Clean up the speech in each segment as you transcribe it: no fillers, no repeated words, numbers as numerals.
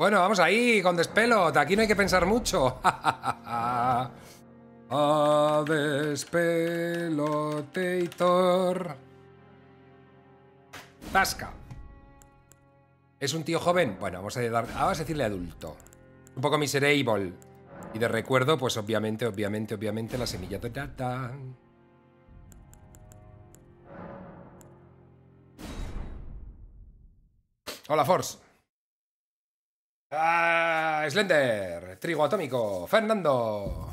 Bueno, vamos ahí con Despelot. Aquí no hay que pensar mucho. A Despelotator. Tasca. ¿Es un tío joven? Bueno, vamos a decirle adulto. Un poco miserable. Y de recuerdo, pues obviamente, la semilla de data. Hola, Force. Slender. Trigo atómico. Fernando.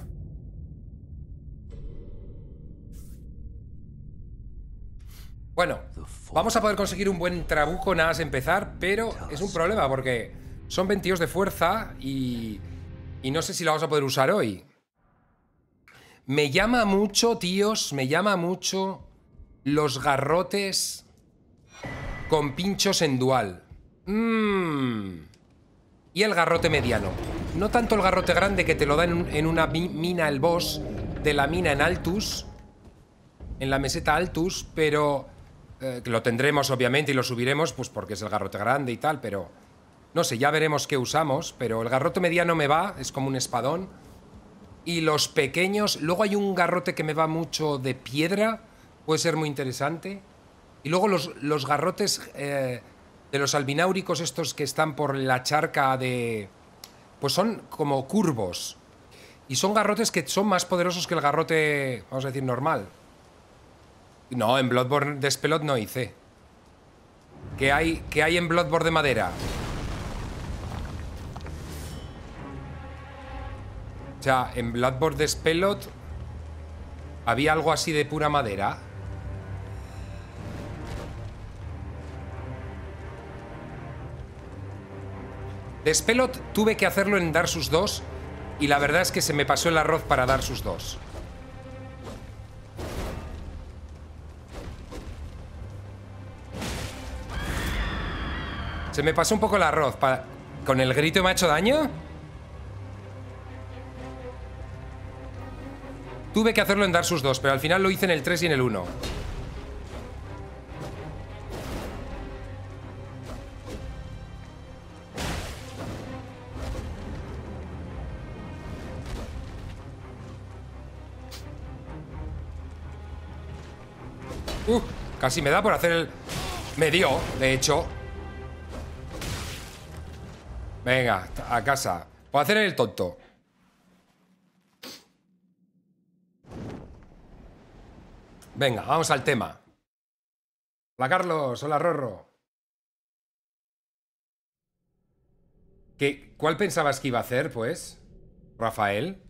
Bueno, vamos a poder conseguir un buen trabuco nada más empezar, pero es un problema porque son 22 de fuerza y no sé si lo vamos a poder usar hoy. Me llama mucho, tíos, me llama mucho los garrotes con pinchos en dual. Y el garrote mediano. No tanto el garrote grande que te lo da en una mina el boss de la mina en Altus, en la meseta Altus, pero... que lo tendremos obviamente y lo subiremos, pues porque es el garrote grande y tal, pero... No sé, ya veremos qué usamos, pero el garrote mediano me va, es como un espadón. Y los pequeños... Luego hay un garrote que me va mucho de piedra, puede ser muy interesante. Y luego los garrotes de los albináuricos estos que están por la charca de... Pues son como curvos. Y son garrotes que son más poderosos que el garrote, vamos a decir, normal. No, en Bloodborne Despelot no hice. ¿Qué hay en Bloodborne de madera? O sea, en Bloodborne Despelot había algo así de pura madera. Despelot tuve que hacerlo en Dark Souls 2 y la verdad es que se me pasó el arroz para Dark Souls 2. Se me pasó un poco el arroz. ¿Con el grito me ha hecho daño? Tuve que hacerlo en Dark Souls 2, pero al final lo hice en el 3 y en el 1. Casi me da por hacer el... Me dio, de hecho. Venga, a casa. Puedo hacer el tonto. Venga, vamos al tema. Hola, Carlos. Hola, Rorro. ¿Cuál pensabas que iba a hacer, pues? Rafael.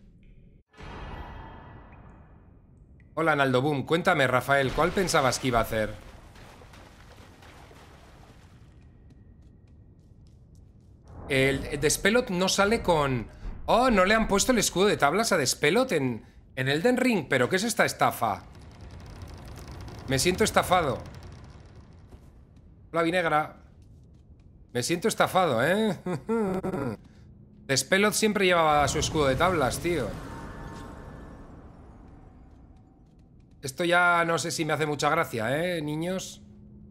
Hola, Naldo Boom. Cuéntame, Rafael, ¿cuál pensabas que iba a hacer? El Despelot no sale con... Oh, no le han puesto el escudo de tablas a Despelot en Elden Ring. ¿Pero qué es esta estafa? Me siento estafado. Hola, Vinegra. Me siento estafado, ¿eh? Despelot siempre llevaba su escudo de tablas, tío. Esto ya no sé si me hace mucha gracia, ¿eh, niños?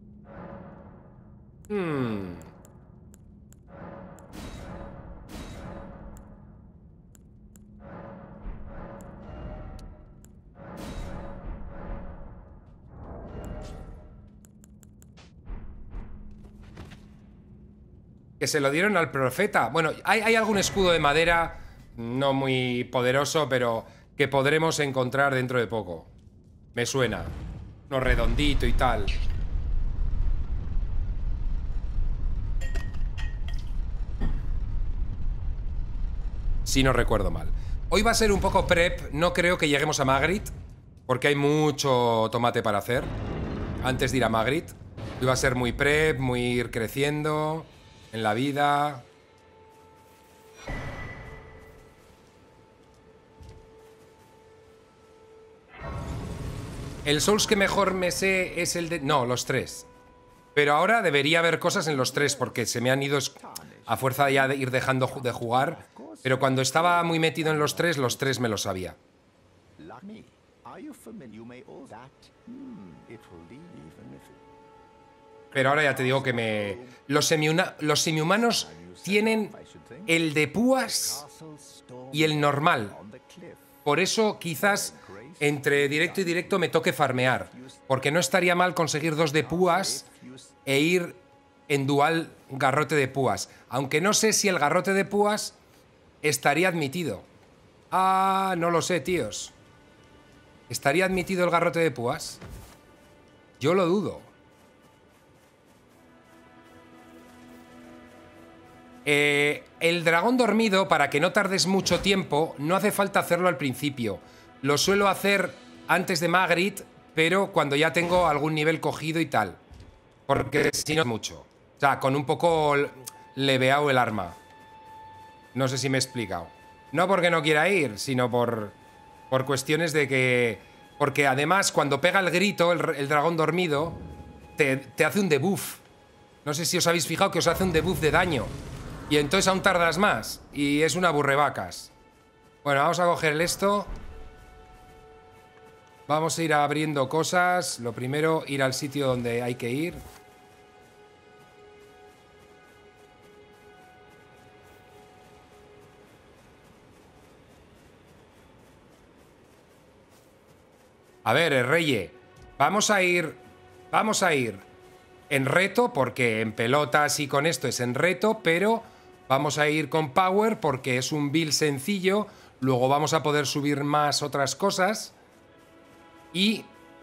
Que se lo dieron al profeta. Bueno, hay algún escudo de madera no muy poderoso, pero que podremos encontrar dentro de poco. Me suena. Uno redondito y tal. Si no recuerdo mal. Hoy va a ser un poco prep. No creo que lleguemos a Magritte, porque hay mucho tomate para hacer antes de ir a Magritte. Hoy va a ser muy prep, muy ir creciendo en la vida. El Souls que mejor me sé es el de... No, los 3. Pero ahora debería haber cosas en los 3 porque se me han ido a fuerza ya de ir dejando de jugar. Pero cuando estaba muy metido en los 3 me los sabía. Pero ahora ya te digo que los semihumanos tienen el de púas y el normal. Por eso quizás entre directo y directo me toque farmear. Porque no estaría mal conseguir 2 de púas e ir en dual garrote de púas. Aunque no sé si el garrote de púas estaría admitido. Ah, no lo sé, tíos. ¿Estaría admitido el garrote de púas? Yo lo dudo. El dragón dormido, para que no tardes mucho tiempo, no hace falta hacerlo al principio. Lo suelo hacer antes de Magritte, pero cuando ya tengo algún nivel cogido y tal. Porque si no es mucho. O sea, con un poco leveado el arma. No sé si me he explicado. No porque no quiera ir, sino por cuestiones de que... Porque además, cuando pega el grito, el dragón dormido, te hace un debuff. No sé si os habéis fijado que os hace un debuff de daño. Y entonces aún tardas más. Y es una aburrevacas. Bueno, vamos a coger esto. Vamos a ir abriendo cosas. Lo primero, ir al sitio donde hay que ir. A ver, Reye, vamos a ir en reto, porque en pelotas y con esto es en reto, pero vamos a ir con power porque es un build sencillo, luego vamos a poder subir más otras cosas y...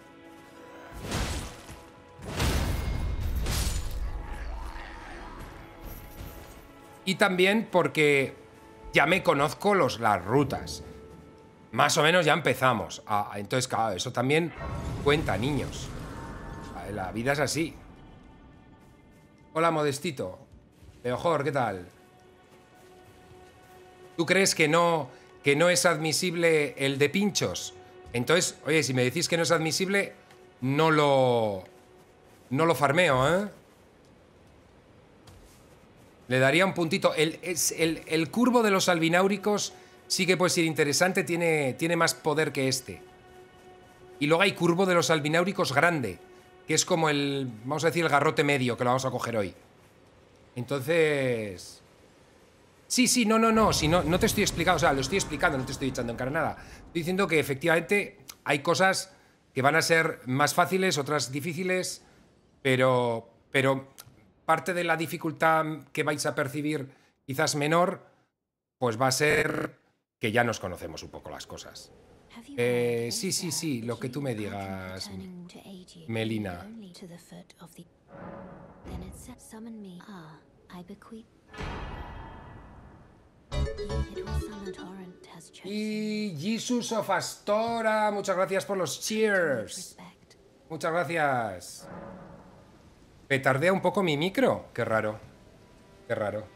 Y también porque ya me conozco las rutas. Más o menos ya empezamos. Entonces, claro, eso también cuenta, niños. La vida es así. Hola, Modestito. Peojor, ¿qué tal? ¿Tú crees que no es admisible el de pinchos? Entonces, oye, si me decís que no es admisible, no lo farmeo, ¿eh? Le daría un puntito. El curvo de los albináuricos sí que puede ser interesante, tiene más poder que este. Y luego hay curvo de los albináuricos grande, que es como vamos a decir, el garrote medio, que lo vamos a coger hoy. Entonces... Sí, no, si no te estoy explicando, o sea, lo estoy explicando, no te estoy echando en cara nada. Estoy diciendo que efectivamente hay cosas que van a ser más fáciles, otras difíciles, pero parte de la dificultad que vais a percibir quizás menor, pues va a ser que ya nos conocemos un poco las cosas. Sí, lo que tú me digas, Melina. Y Jesus of Astora, muchas gracias por los cheers. Muchas gracias. Petardea un poco mi micro. Qué raro. Qué raro.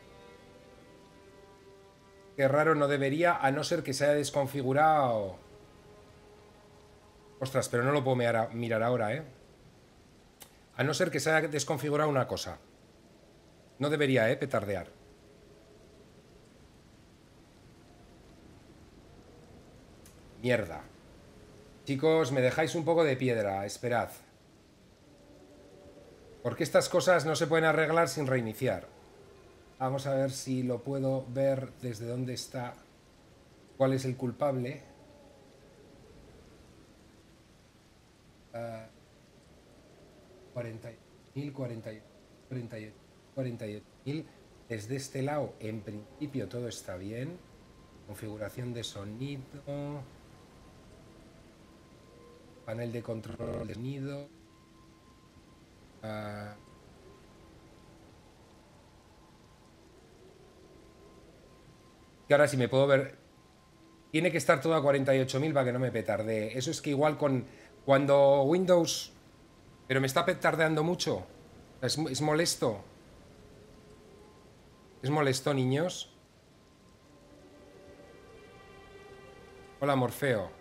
Qué raro, no debería, a no ser que se haya desconfigurado. Ostras, pero no lo puedo mirar ahora, ¿eh? A no ser que se haya desconfigurado una cosa. No debería, petardear. Mierda. Chicos, me dejáis un poco de piedra. Esperad. Porque estas cosas no se pueden arreglar sin reiniciar. Vamos a ver si lo puedo ver desde dónde está. ¿Cuál es el culpable? 40.000, 48.000. Desde este lado, en principio, todo está bien. Configuración de sonido. Panel de control de sonido. Y ahora sí me puedo ver. Tiene que estar todo a 48.000 para que no me petardee. Eso es que igual cuando Windows... Pero me está petardeando mucho. Es molesto. Es molesto, niños. Hola, Morfeo.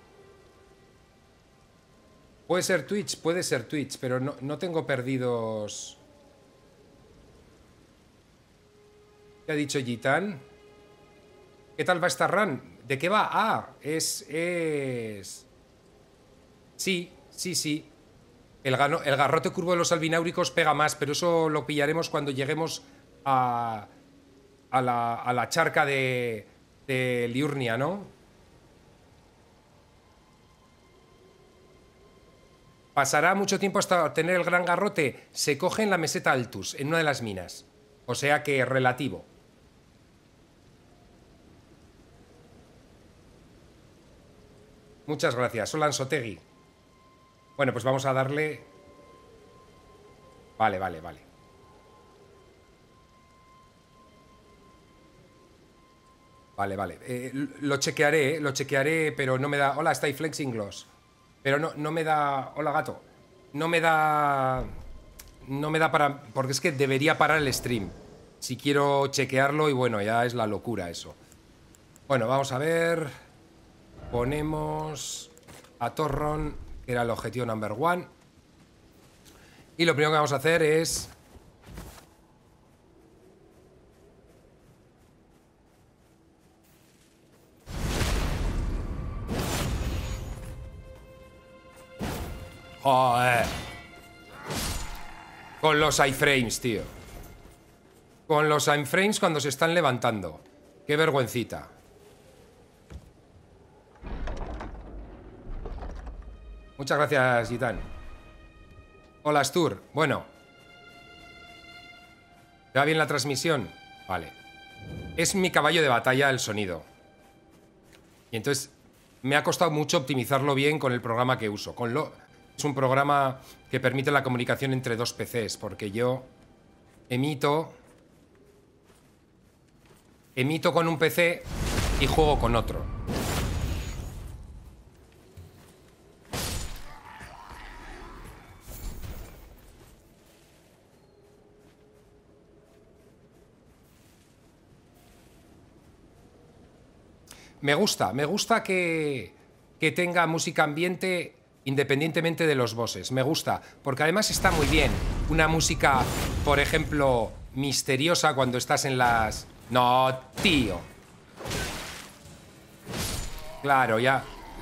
Puede ser Twitch, pero no tengo perdidos. ¿Qué ha dicho Gitán? ¿Qué tal va esta run? ¿De qué va? Ah, Sí. El garrote curvo de los albináuricos pega más, pero eso lo pillaremos cuando lleguemos a la charca de Liurnia, ¿no? Pasará mucho tiempo hasta obtener el gran garrote. Se coge en la meseta Altus, en una de las minas. O sea que relativo. Muchas gracias. Hola, Ansotegui. Bueno, pues vamos a darle... Vale. Vale. Lo chequearé, pero no me da... Hola, está ahí Flexing Gloss. Pero no me da... Hola, gato. No me da para... Porque es que debería parar el stream. Si quiero chequearlo y bueno, ya es la locura eso. Bueno, vamos a ver... Ponemos a Torron, que era el objetivo number 1. Y lo primero que vamos a hacer es... ¡Joder! Con los iframes, tío. Con los iframes cuando se están levantando. ¡Qué vergüencita! Muchas gracias, Gitán. Hola, Astur. Bueno. ¿Te va bien la transmisión? Vale. Es mi caballo de batalla el sonido. Y entonces me ha costado mucho optimizarlo bien con el programa que uso. Es un programa que permite la comunicación entre dos PCs, porque yo emito con un PC y juego con otro. Me gusta que tenga música ambiente independientemente de los bosses. Me gusta, porque además está muy bien. Una música, por ejemplo, misteriosa cuando estás en las... No, tío. Claro, ya...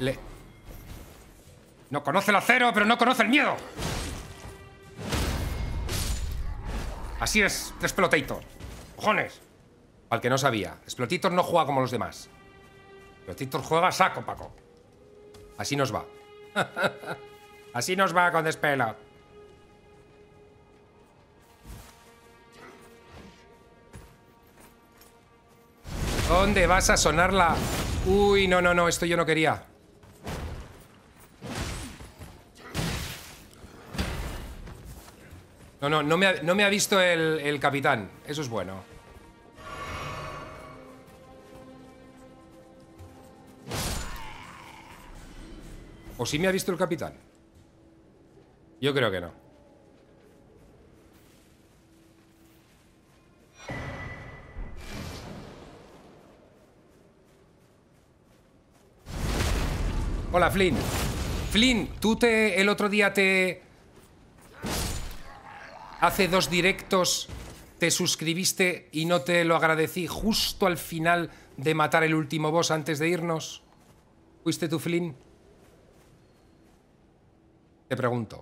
No conoce el acero, pero no conoce el miedo. Así es, Explotator. ¡Cojones! Al que no sabía. Explotator no juega como los demás. Explotator juega saco, Paco. Así nos va. Así nos va con Despelot. ¿Dónde vas a sonarla? Uy, no, esto yo no quería. No me ha visto el capitán. Eso es bueno. ¿O sí me ha visto el capitán? Yo creo que no. Hola, Flynn. Flynn, tú el otro día hace 2 directos te suscribiste y no te lo agradecí justo al final de matar el último boss antes de irnos. ¿Fuiste tú, Flynn? Te pregunto.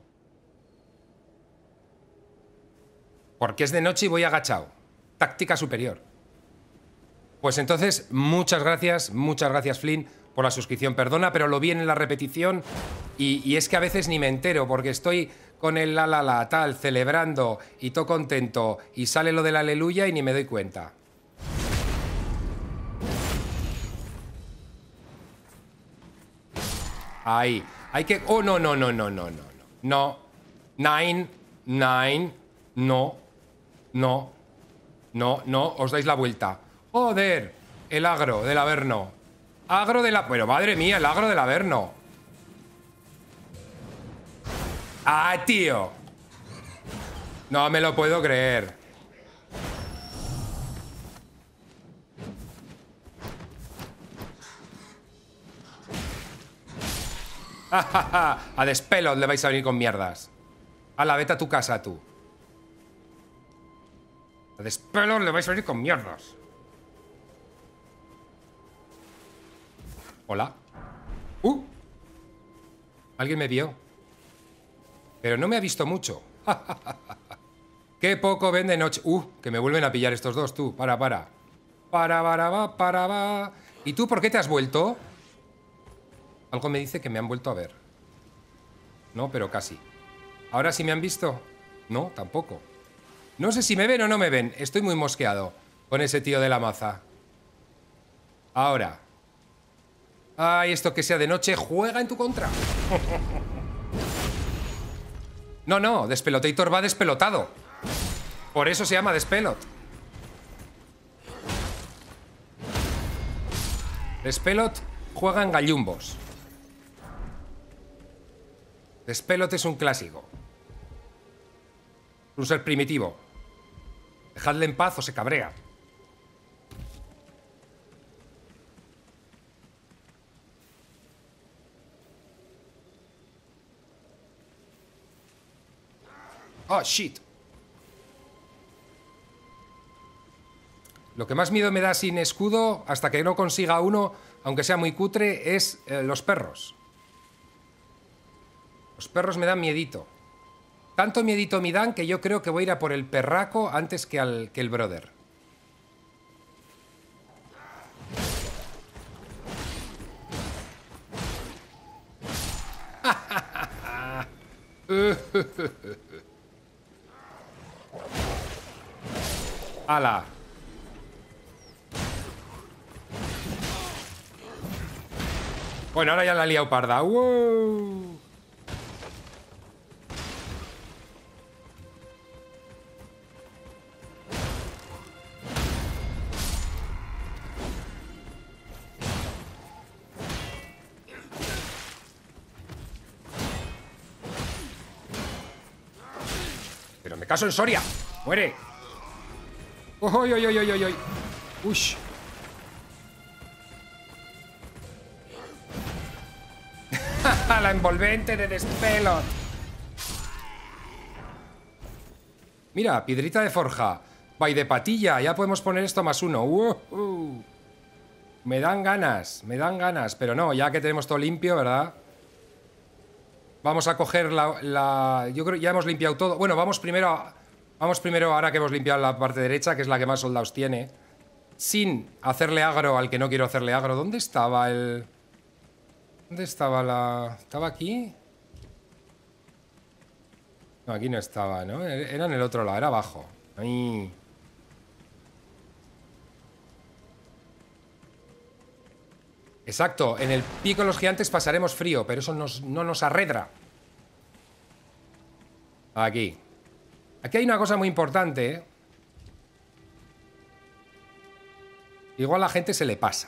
Porque es de noche y voy agachado. Táctica superior. Pues entonces, muchas gracias, Flynn, por la suscripción. Perdona, pero lo vi en la repetición y es que a veces ni me entero porque estoy con el la tal, celebrando y todo contento y sale lo del aleluya y ni me doy cuenta. Ahí. Hay que... Oh, no. No. Nine. No. Os dais la vuelta. Joder. El agro del Averno. Agro de la... Pero madre mía, el agro del Averno. ¡Ah, tío! No me lo puedo creer. A Despelot le vais a venir con mierdas. Hala, vete a tu casa, tú. A Despelot le vais a venir con mierdas. Hola. ¿Alguien me vio? Pero no me ha visto mucho. Qué poco vende noche. Que me vuelven a pillar estos dos, tú. Para. Va. ¿Y tú por qué te has vuelto? Algo me dice que me han vuelto a ver. No, pero casi. ¿Ahora sí me han visto? No, tampoco. No sé si me ven o no me ven. Estoy muy mosqueado con ese tío de la maza. Ahora. Ay, esto que sea de noche juega en tu contra. No, Despelotator va despelotado. Por eso se llama Despelot. Despelot juega en gallumbos. Despelot es un clásico. Un ser primitivo. Dejadle en paz o se cabrea. Oh, shit. Lo que más miedo me da sin escudo, hasta que no consiga uno, aunque sea muy cutre, es los perros. Los perros me dan miedito. Tanto miedito me dan que yo creo que voy a ir a por el perraco antes que el brother. ¡Hala! Bueno, ahora ya la he liado parda. ¡Wow! Pero me caso en Soria. ¡Muere! ¡Uy! ¡Ush! La envolvente de Despelot. Mira, piedrita de forja. Vai de patilla. Ya podemos poner esto +1. Me dan ganas. Pero no, ya que tenemos todo limpio, ¿verdad? Vamos a coger yo creo que ya hemos limpiado todo. Bueno, vamos primero, ahora que hemos limpiado la parte derecha, que es la que más soldados tiene. Sin hacerle agro al que no quiero hacerle agro. ¿Dónde estaba el...? ¿Dónde estaba ¿Estaba aquí? No, aquí no estaba, ¿no? Era en el otro lado, era abajo. Ahí. Exacto, en el pico de los gigantes pasaremos frío, pero eso no nos arredra. Aquí. Aquí hay una cosa muy importante, ¿eh? Igual a la gente se le pasa.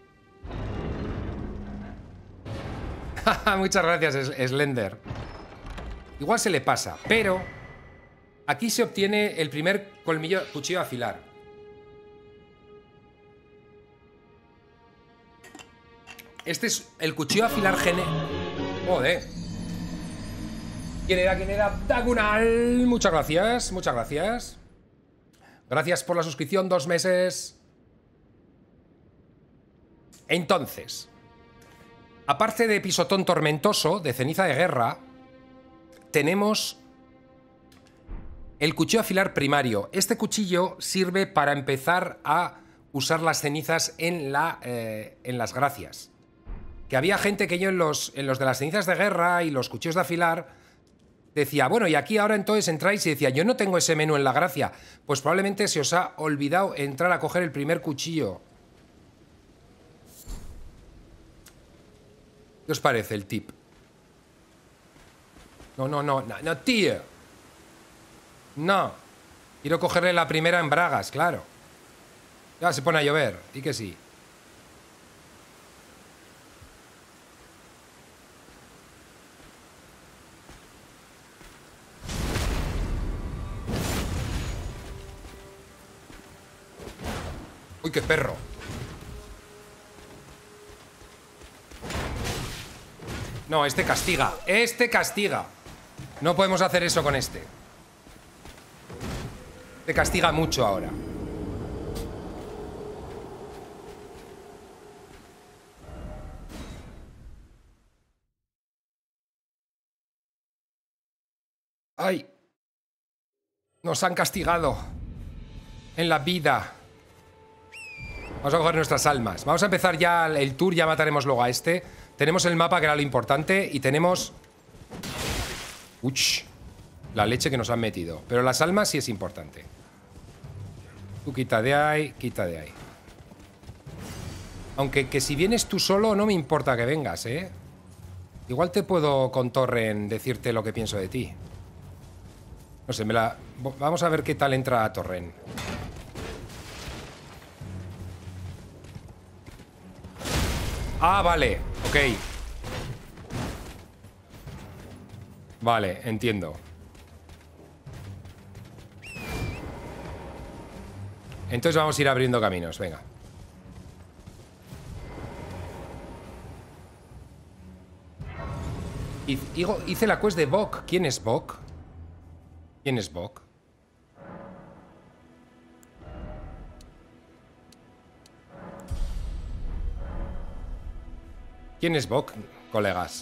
Muchas gracias, Slender. Igual se le pasa, pero aquí se obtiene el primer cuchillo a afilar. Este es el cuchillo a afilar Joder. ¿Quién era? Dagunal. Muchas gracias. Gracias por la suscripción, 2 meses. Entonces, aparte de pisotón tormentoso, de ceniza de guerra, tenemos el cuchillo a afilar primario. Este cuchillo sirve para empezar a usar las cenizas en las gracias. Que había gente que yo en los de las cenizas de guerra y los cuchillos de afilar decía, bueno, y aquí ahora entonces entráis y decía, yo no tengo ese menú en la gracia. Pues probablemente se os ha olvidado entrar a coger el primer cuchillo. ¿Qué os parece el tip? No, tío. No. Quiero cogerle la primera en bragas, claro. Ya se pone a llover, y que sí. Uy, qué perro. No, este castiga. Este castiga. No podemos hacer eso con este. Te castiga mucho ahora. ¡Ay! Nos han castigado en la vida. Vamos a coger nuestras almas. Vamos a empezar ya el tour, ya mataremos luego a este. Tenemos el mapa, que era lo importante, y tenemos... ¡Uch! La leche que nos han metido. Pero las almas sí es importante. Tú quita de ahí, quita de ahí. Aunque que si vienes tú solo no me importa que vengas, ¿eh? Igual te puedo con Torren decirte lo que pienso de ti. No sé, vamos a ver qué tal entra a Torren. Ah, vale, ok. Vale, entiendo. Entonces vamos a ir abriendo caminos, venga. Hice la quest de Bok. ¿Quién es Bok? ¿Quién es Bok? ¿Quién es Bok, colegas?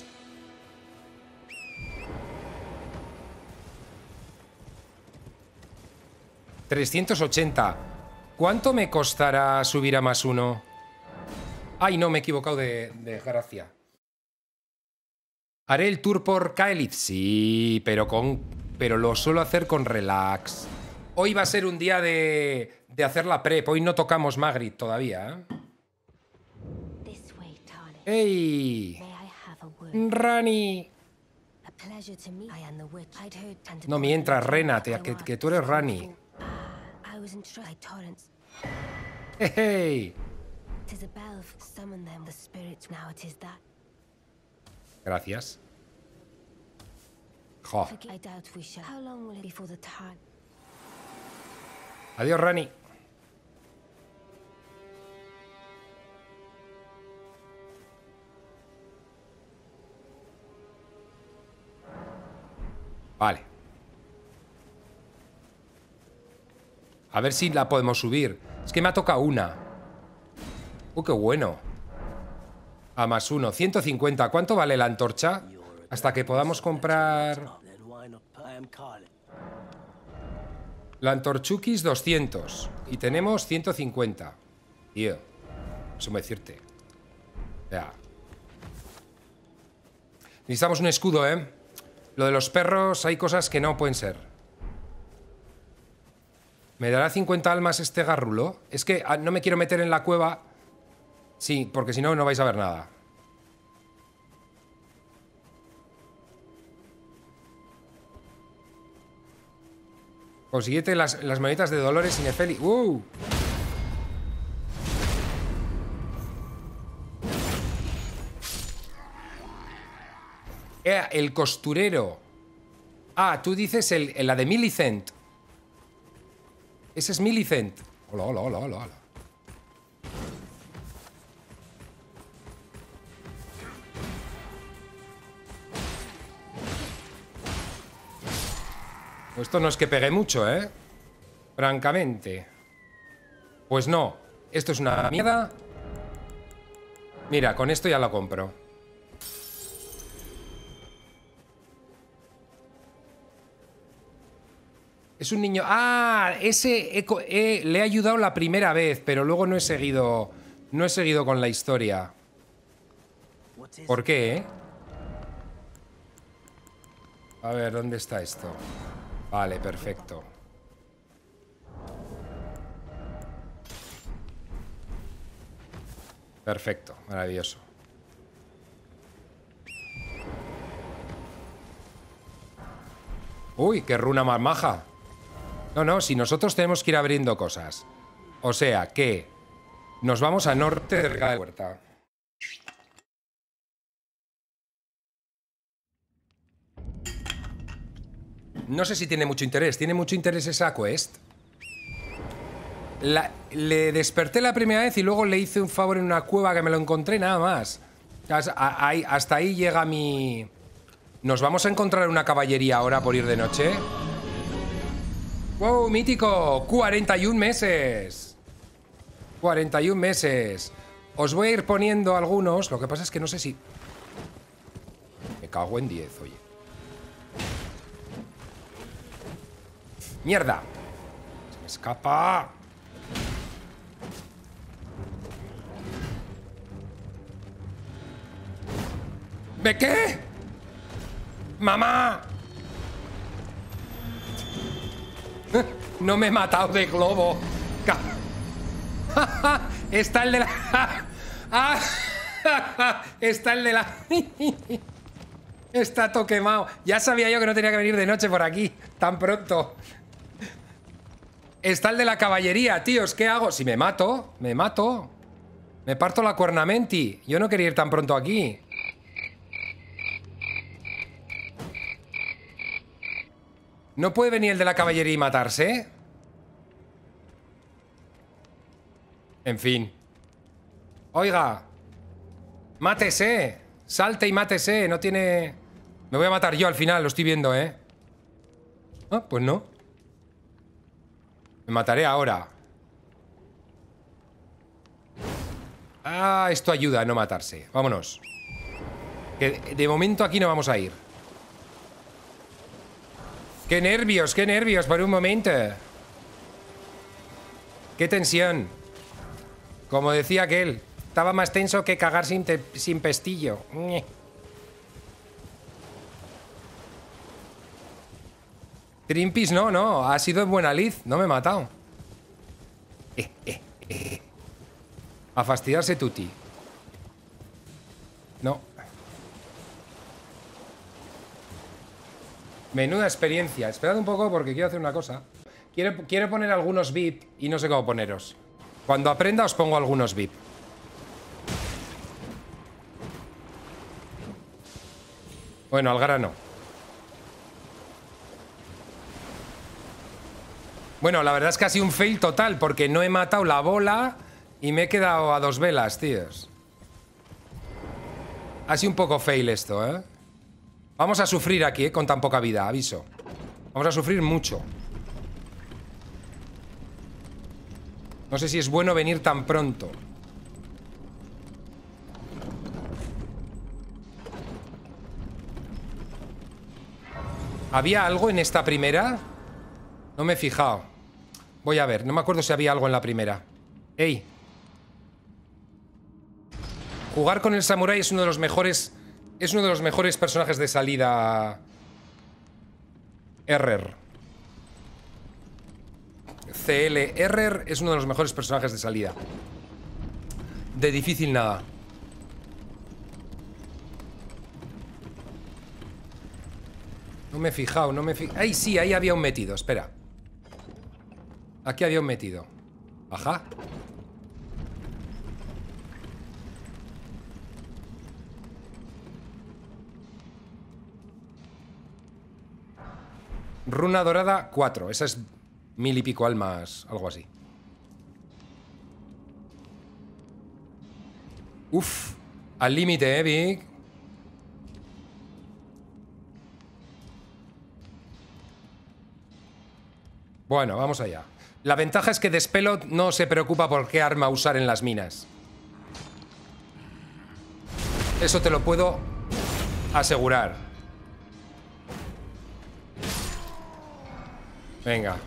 $380. ¿Cuánto me costará subir a +1? Ay, no, me he equivocado de gracia. ¿Haré el tour por Kaelith? Sí, pero lo suelo hacer con relax. Hoy va a ser un día de hacer la prep. Hoy no tocamos Magritte todavía, ¿eh? ¡Ey! ¡Rani! No mientras, Rena, que tú eres Rani. ¡Hey! Gracias. Jo. Adiós, Rani. Vale. A ver si la podemos subir. Es que me ha tocado una. Qué bueno. A +1, 150. ¿Cuánto vale la antorcha? Hasta que podamos comprar... La antorchukis 200. Y tenemos 150. Tío. Eso me decirte. Ya. Necesitamos un escudo, ¿eh? Lo de los perros, hay cosas que no pueden ser. ¿Me dará 50 almas este garrulo? Es que no me quiero meter en la cueva... Sí, porque si no, no vais a ver nada. Consiguiente las monedas de Dolores y Nefeli. El costurero. Ah, tú dices la de Millicent. Ese es Millicent. Hola, hola, hola, hola, hola. Esto no es que pegue mucho, ¿eh? Francamente. Pues no. Esto es una mierda. Mira, con esto ya lo compro. Es un niño... ¡Ah! Ese le he ayudado la primera vez, pero luego no he seguido... No he seguido con la historia. ¿Por qué, A ver, ¿dónde está esto? Vale, perfecto. Perfecto, maravilloso. Uy, qué runa más maja. No, si nosotros tenemos que ir abriendo cosas. O sea, que nos vamos a norte de la puerta. No sé si tiene mucho interés. ¿Tiene mucho interés esa quest? Le desperté la primera vez y luego le hice un favor en una cueva que me lo encontré, nada más. Hasta ahí llega mi... ¿Nos vamos a encontrar una caballería ahora por ir de noche? ¡Wow, mítico! 41 meses. 41 meses. Os voy a ir poniendo algunos. Lo que pasa es que no sé si... Me cago en 10, oye. ¡Mierda! ¡Se me escapa! ¿De qué? ¡Mamá! No me he matado de globo. Está el de la... Está el de la... Está todo quemado. Ya sabía yo que no tenía que venir de noche por aquí tan pronto. Está el de la caballería, tíos. ¿Qué hago? Si me mato, me mato. Me parto la cuernamenti. Yo no quería ir tan pronto aquí. ¿No puede venir el de la caballería y matarse? En fin. Oiga. Mátese. Salte y mátese. No tiene... Me voy a matar yo al final, lo estoy viendo, ¿eh? Ah, pues no. Me mataré ahora. Ah, esto ayuda a no matarse. Vámonos. Que de momento aquí no vamos a ir. ¡Qué nervios por un momento! ¡Qué tensión! Como decía aquel, estaba más tenso que cagar sin pestillo. Trimpis no, ha sido buena lid, no me he matado. A fastidiarse tutti. No. Menuda experiencia. Esperad un poco porque quiero hacer una cosa. Quiero poner algunos VIP y no sé cómo poneros. Cuando aprenda os pongo algunos VIP. Bueno, al grano. Bueno, la verdad es que ha sido un fail total porque no he matado la bola y me he quedado a 2 velas, tíos. Ha sido un poco fail esto, ¿eh? Vamos a sufrir aquí, con tan poca vida, aviso. Vamos a sufrir mucho. No sé si es bueno venir tan pronto. ¿Había algo en esta primera? No me he fijado. Voy a ver, no me acuerdo si había algo en la primera. ¡Ey! Jugar con el samurái es uno de los mejores... Es uno de los mejores personajes de salida. Errer. CL Errer es uno de los mejores personajes de salida. De difícil nada. No me he fijado, no me he fijado. ¡Ay, sí! Ahí había un metido, espera. Aquí había un metido. Ajá. Runa dorada 4. Esa es 1000 y pico almas, algo así. Uf. Al límite, Vic. Bueno, vamos allá. La ventaja es que Despelot no se preocupa por qué arma usar en las minas. Eso te lo puedo asegurar. Venga.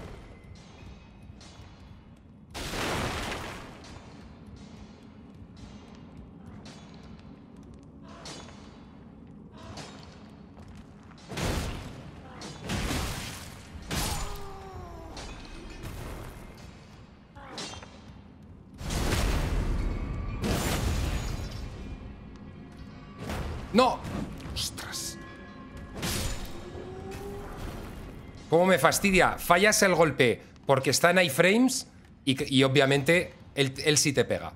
¡No! ¡Ostras! ¿Cómo me fastidia? Fallas el golpe porque está en iframes y obviamente él sí te pega.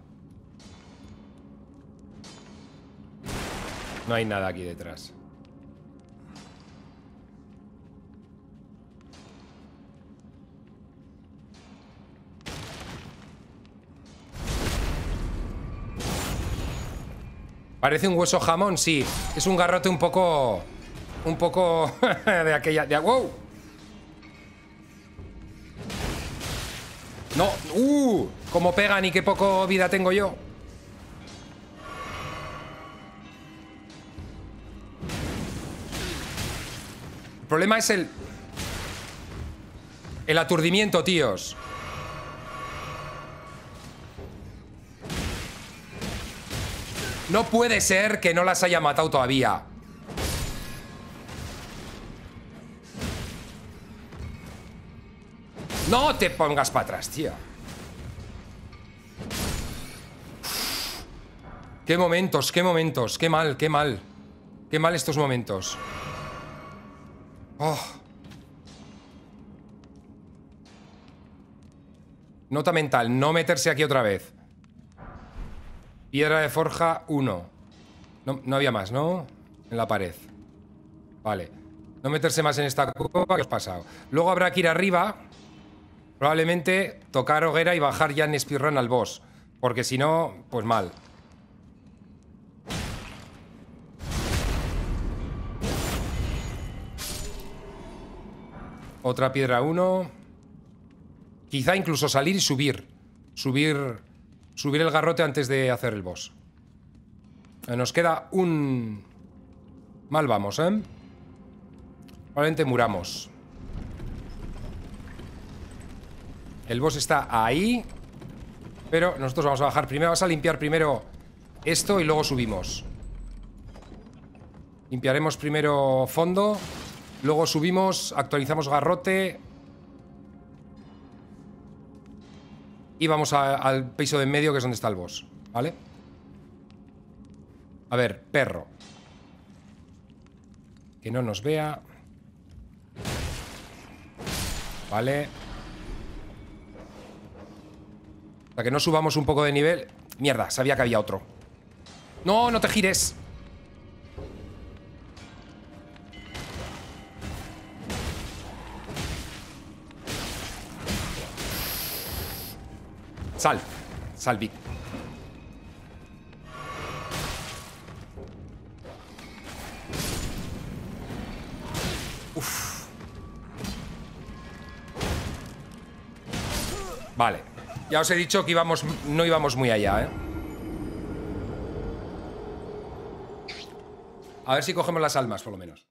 No hay nada aquí detrás. Parece un hueso jamón, sí. Es un garrote un poco... Un poco... de aquella... ¡Wow! No. Cómo pegan y qué poco vida tengo yo. El problema es el... El aturdimiento, tíos. No puede ser que no las haya matado todavía. No te pongas para atrás, tío. Qué momentos, qué momentos. Qué mal, qué mal. Qué mal estos momentos. Oh. Nota mental, no meterse aquí otra vez. Piedra de forja 1. No había más, ¿no? En la pared. Vale. No meterse más en esta cueva que os he pasado. Luego habrá que ir arriba. Probablemente tocar hoguera y bajar ya en speedrun al boss. Porque si no, pues mal. Otra piedra 1. Quizá incluso salir y subir. Subir el garrote antes de hacer el boss. Nos queda un... Mal vamos, ¿eh? Probablemente muramos. El boss está ahí. Pero nosotros vamos a bajar primero. Vamos a limpiar primero esto y luego subimos. Limpiaremos primero fondo. Luego subimos, actualizamos garrote. Y vamos al piso de en medio, que es donde está el boss. ¿Vale? A ver, perro. Que no nos vea. Vale. Para que no subamos un poco de nivel. Mierda, sabía que había otro. No, no te gires. Sal, Vic. Uf. Vale. Ya os he dicho que no íbamos muy allá, ¿eh? A ver si cogemos las almas, por lo menos.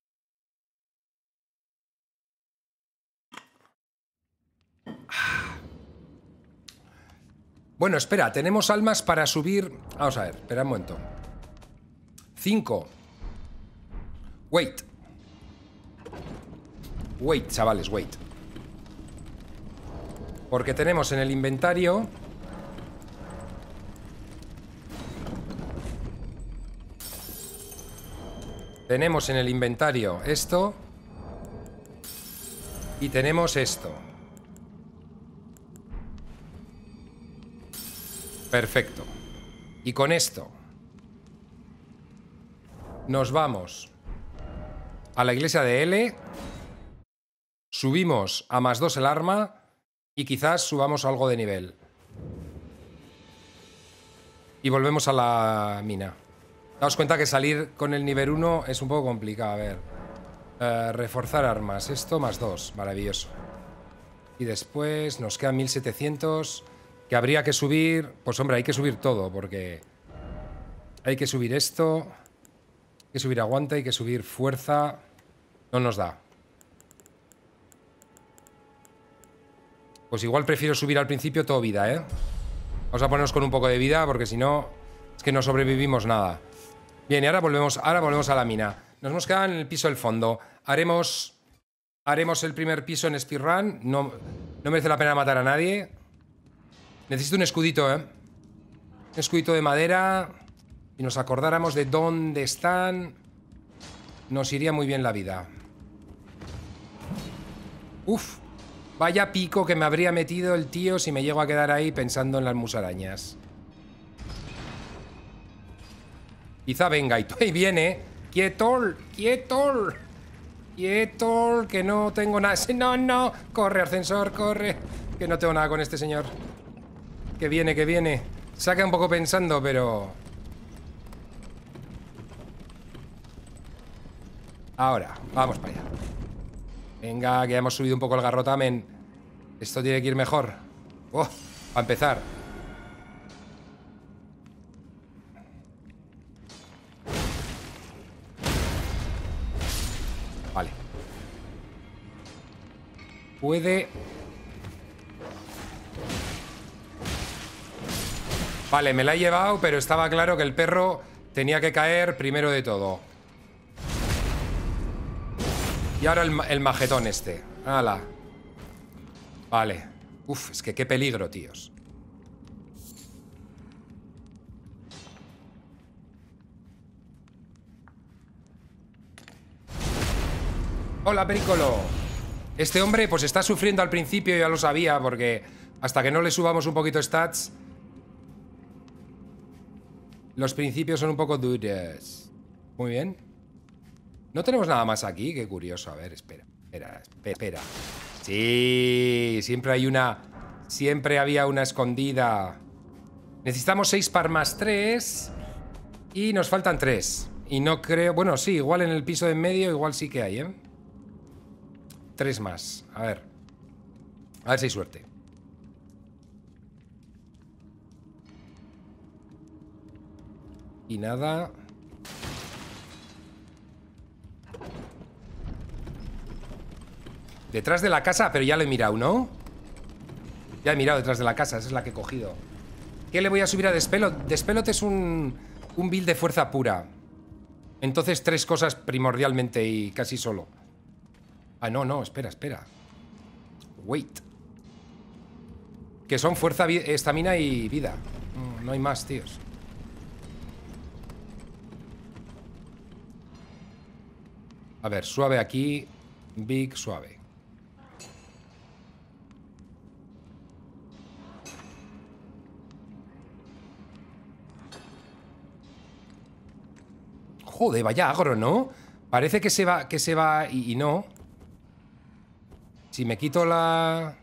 Bueno, espera, tenemos almas para subir... Vamos a ver, espera un momento. 5. Wait. Wait, chavales, wait. Porque tenemos en el inventario... Tenemos en el inventario esto. Y tenemos esto. Perfecto. Y con esto nos vamos a la iglesia de L. Subimos a +2 el arma. Y quizás subamos algo de nivel. Y volvemos a la mina. Daos cuenta que salir con el nivel 1 es un poco complicado. A ver. Reforzar armas. Esto +2. Maravilloso. Y después nos quedan 1700. Que habría que subir... Pues hombre, hay que subir todo, porque... Hay que subir esto. Hay que subir aguante, hay que subir fuerza. No nos da. Pues igual prefiero subir al principio todo vida, ¿eh? Vamos a ponernos con un poco de vida, porque si no... Es que no sobrevivimos nada. Bien, y ahora volvemos a la mina. Nos hemos quedado en el piso del fondo. Haremos el primer piso en speedrun. No merece la pena matar a nadie. Necesito un escudito, ¿eh? Un escudito de madera. Si nos acordáramos de dónde están, nos iría muy bien la vida. Uf. Vaya pico que me habría metido el tío si me llego a quedar ahí pensando en las musarañas. Quizá venga y ahí viene. ¡Quietol! ¡Quietol! ¡Quietol! Que no tengo nada. ¡No, no! ¡Corre, ascensor, corre! Que no tengo nada con este señor. Que viene, que viene. Saca un poco pensando, pero... Ahora, vamos para allá. Venga, que ya hemos subido un poco el garrotamen. Esto tiene que ir mejor. ¡Oh! Para empezar. Vale. Vale, me la he llevado, pero estaba claro que el perro tenía que caer primero de todo. Y ahora el majetón este. ¡Hala! Vale. Uf, es que qué peligro, tíos. Hola, Pericolo. Este hombre pues está sufriendo al principio, ya lo sabía, porque hasta que no le subamos un poquito stats, los principios son un poco duros. Muy bien. No tenemos nada más aquí, qué curioso. A ver, espera. Sí, siempre hay una... Siempre había una escondida. Necesitamos 6 par más 3. Y nos faltan 3. Y no creo... Bueno, sí, igual en el piso de en medio, igual sí que hay, ¿eh? 3 más. A ver si hay suerte. Y nada. Detrás de la casa, pero ya lo he mirado, ¿no? Ya he mirado detrás de la casa, esa es la que he cogido. ¿Qué le voy a subir a Despelot? Despelot es un build de fuerza pura. Entonces 3 cosas primordialmente y casi solo. Ah, no, espera. Wait. Que son fuerza, estamina y vida. No hay más, tíos. A ver, suave aquí. Big, suave. Joder, vaya agro, ¿no? Parece que se va y no. Si me quito la...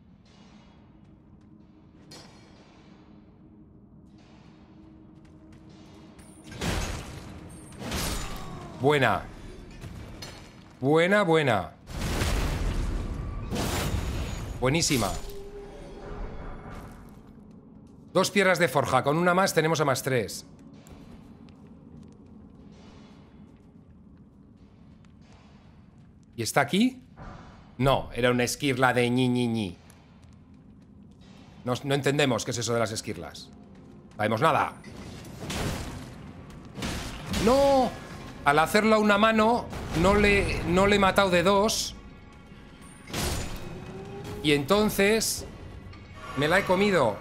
Buena. Buenísima. 2 piedras de forja. Con una más tenemos a más 3. ¿Y está aquí? No, era una esquirla de ñi. No entendemos qué es eso de las esquirlas. No sabemos nada. ¡No! Al hacerlo a una mano, no le he matado de 2. Y entonces me la he comido.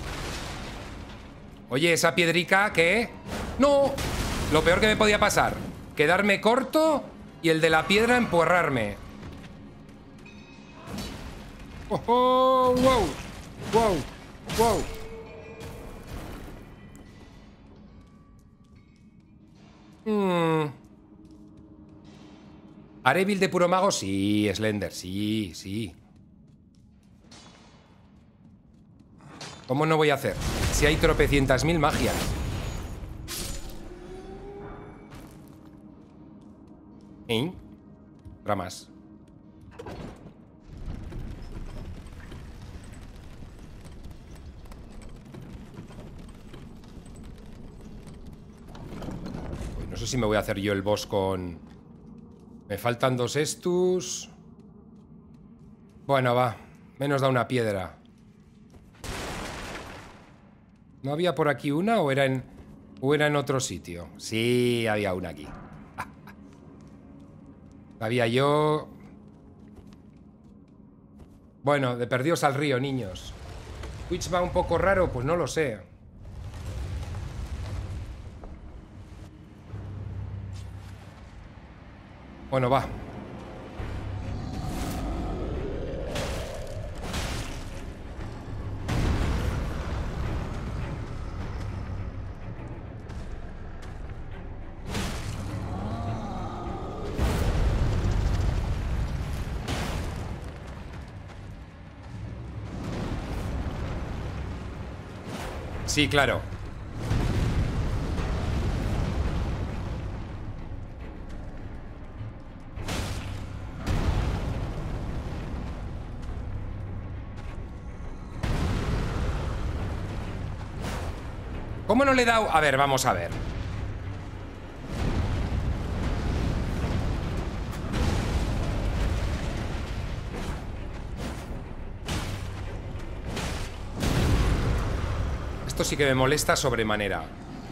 Oye, esa piedrica, ¿qué? ¡No! Lo peor que me podía pasar. Quedarme corto y el de la piedra empuerrarme. ¡Oh! ¡Wow! ¿Haré build de puro mago? Sí, Slender, sí. ¿Cómo no voy a hacer? Si hay tropecientas mil magias. Ramas. No sé si me voy a hacer yo el boss con... Me faltan 2 estus. Bueno, va. Menos da una piedra. ¿No había por aquí una o era en otro sitio? Sí, había una aquí. Había yo... Bueno, de perdidos al río, niños. ¿Twitch va un poco raro? Pues no lo sé. Bueno, va. Sí, claro. ¿Cómo no le he dado? A ver, vamos a ver. Esto sí que me molesta sobremanera.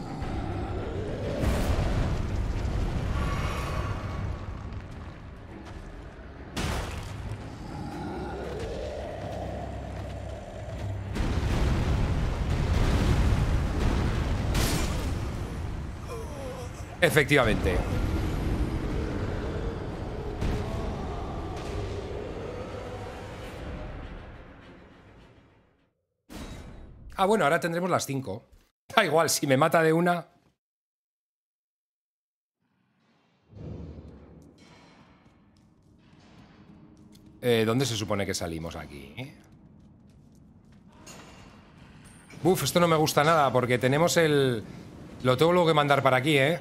Efectivamente. Ah, bueno, ahora tendremos las 5. Da igual, si me mata de una... ¿Dónde se supone que salimos aquí? Uf, esto no me gusta nada porque tenemos el... Lo tengo luego que mandar para aquí, ¿eh?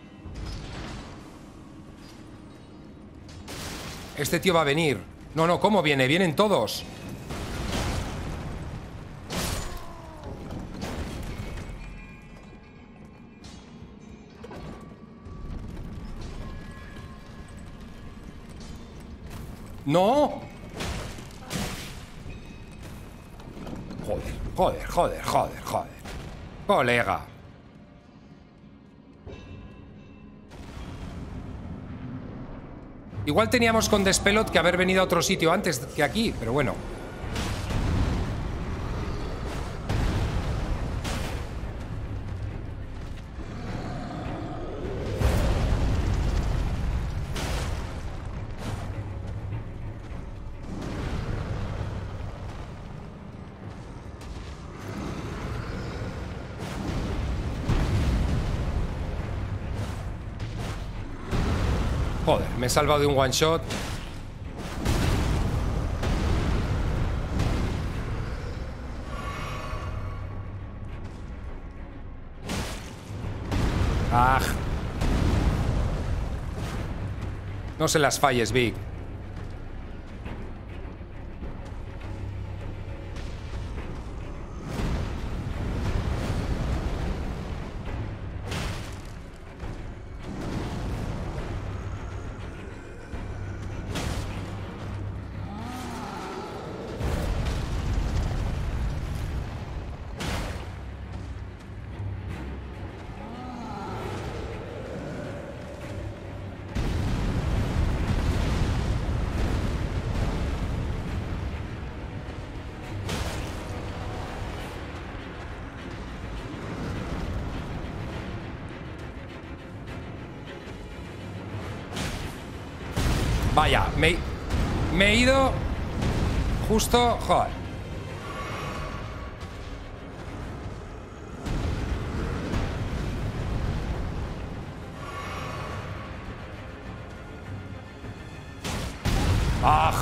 Este tío va a venir. No, no, ¿cómo viene? Vienen todos. ¡No! Joder, joder, joder, joder, joder. Colega. Igual teníamos con Despelot que haber venido a otro sitio antes que aquí, pero bueno. Joder, me he salvado de un one shot. ¡Ah! No se las falles, Vic. Vaya, me he ido justo... Joder. ¡Ah!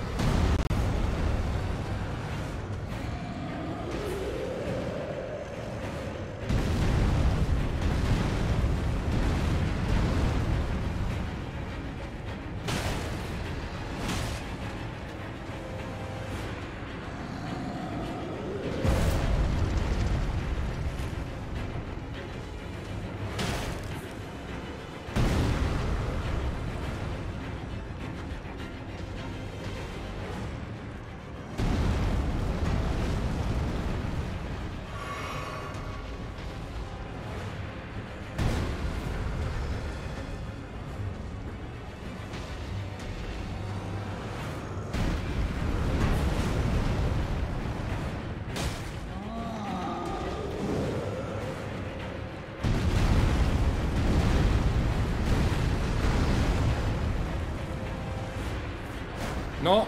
No.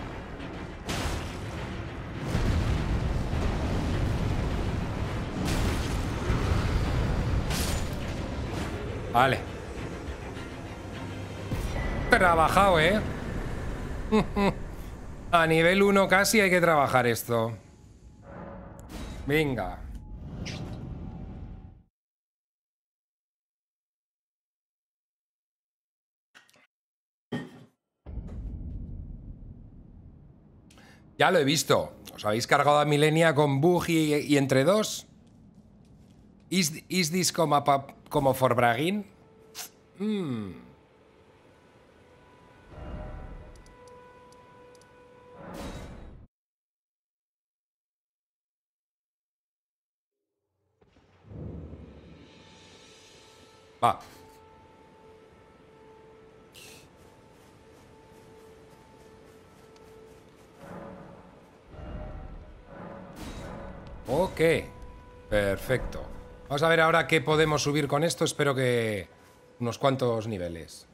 Vale. Trabajado, ¿eh? A nivel 1 casi hay que trabajar esto. Venga. Ya lo he visto. ¿Os habéis cargado a Milenia con bug y entre dos? ¿Is this como for bragging? Va. Ok. Perfecto. Vamos a ver ahora qué podemos subir con esto. Espero que unos cuantos niveles.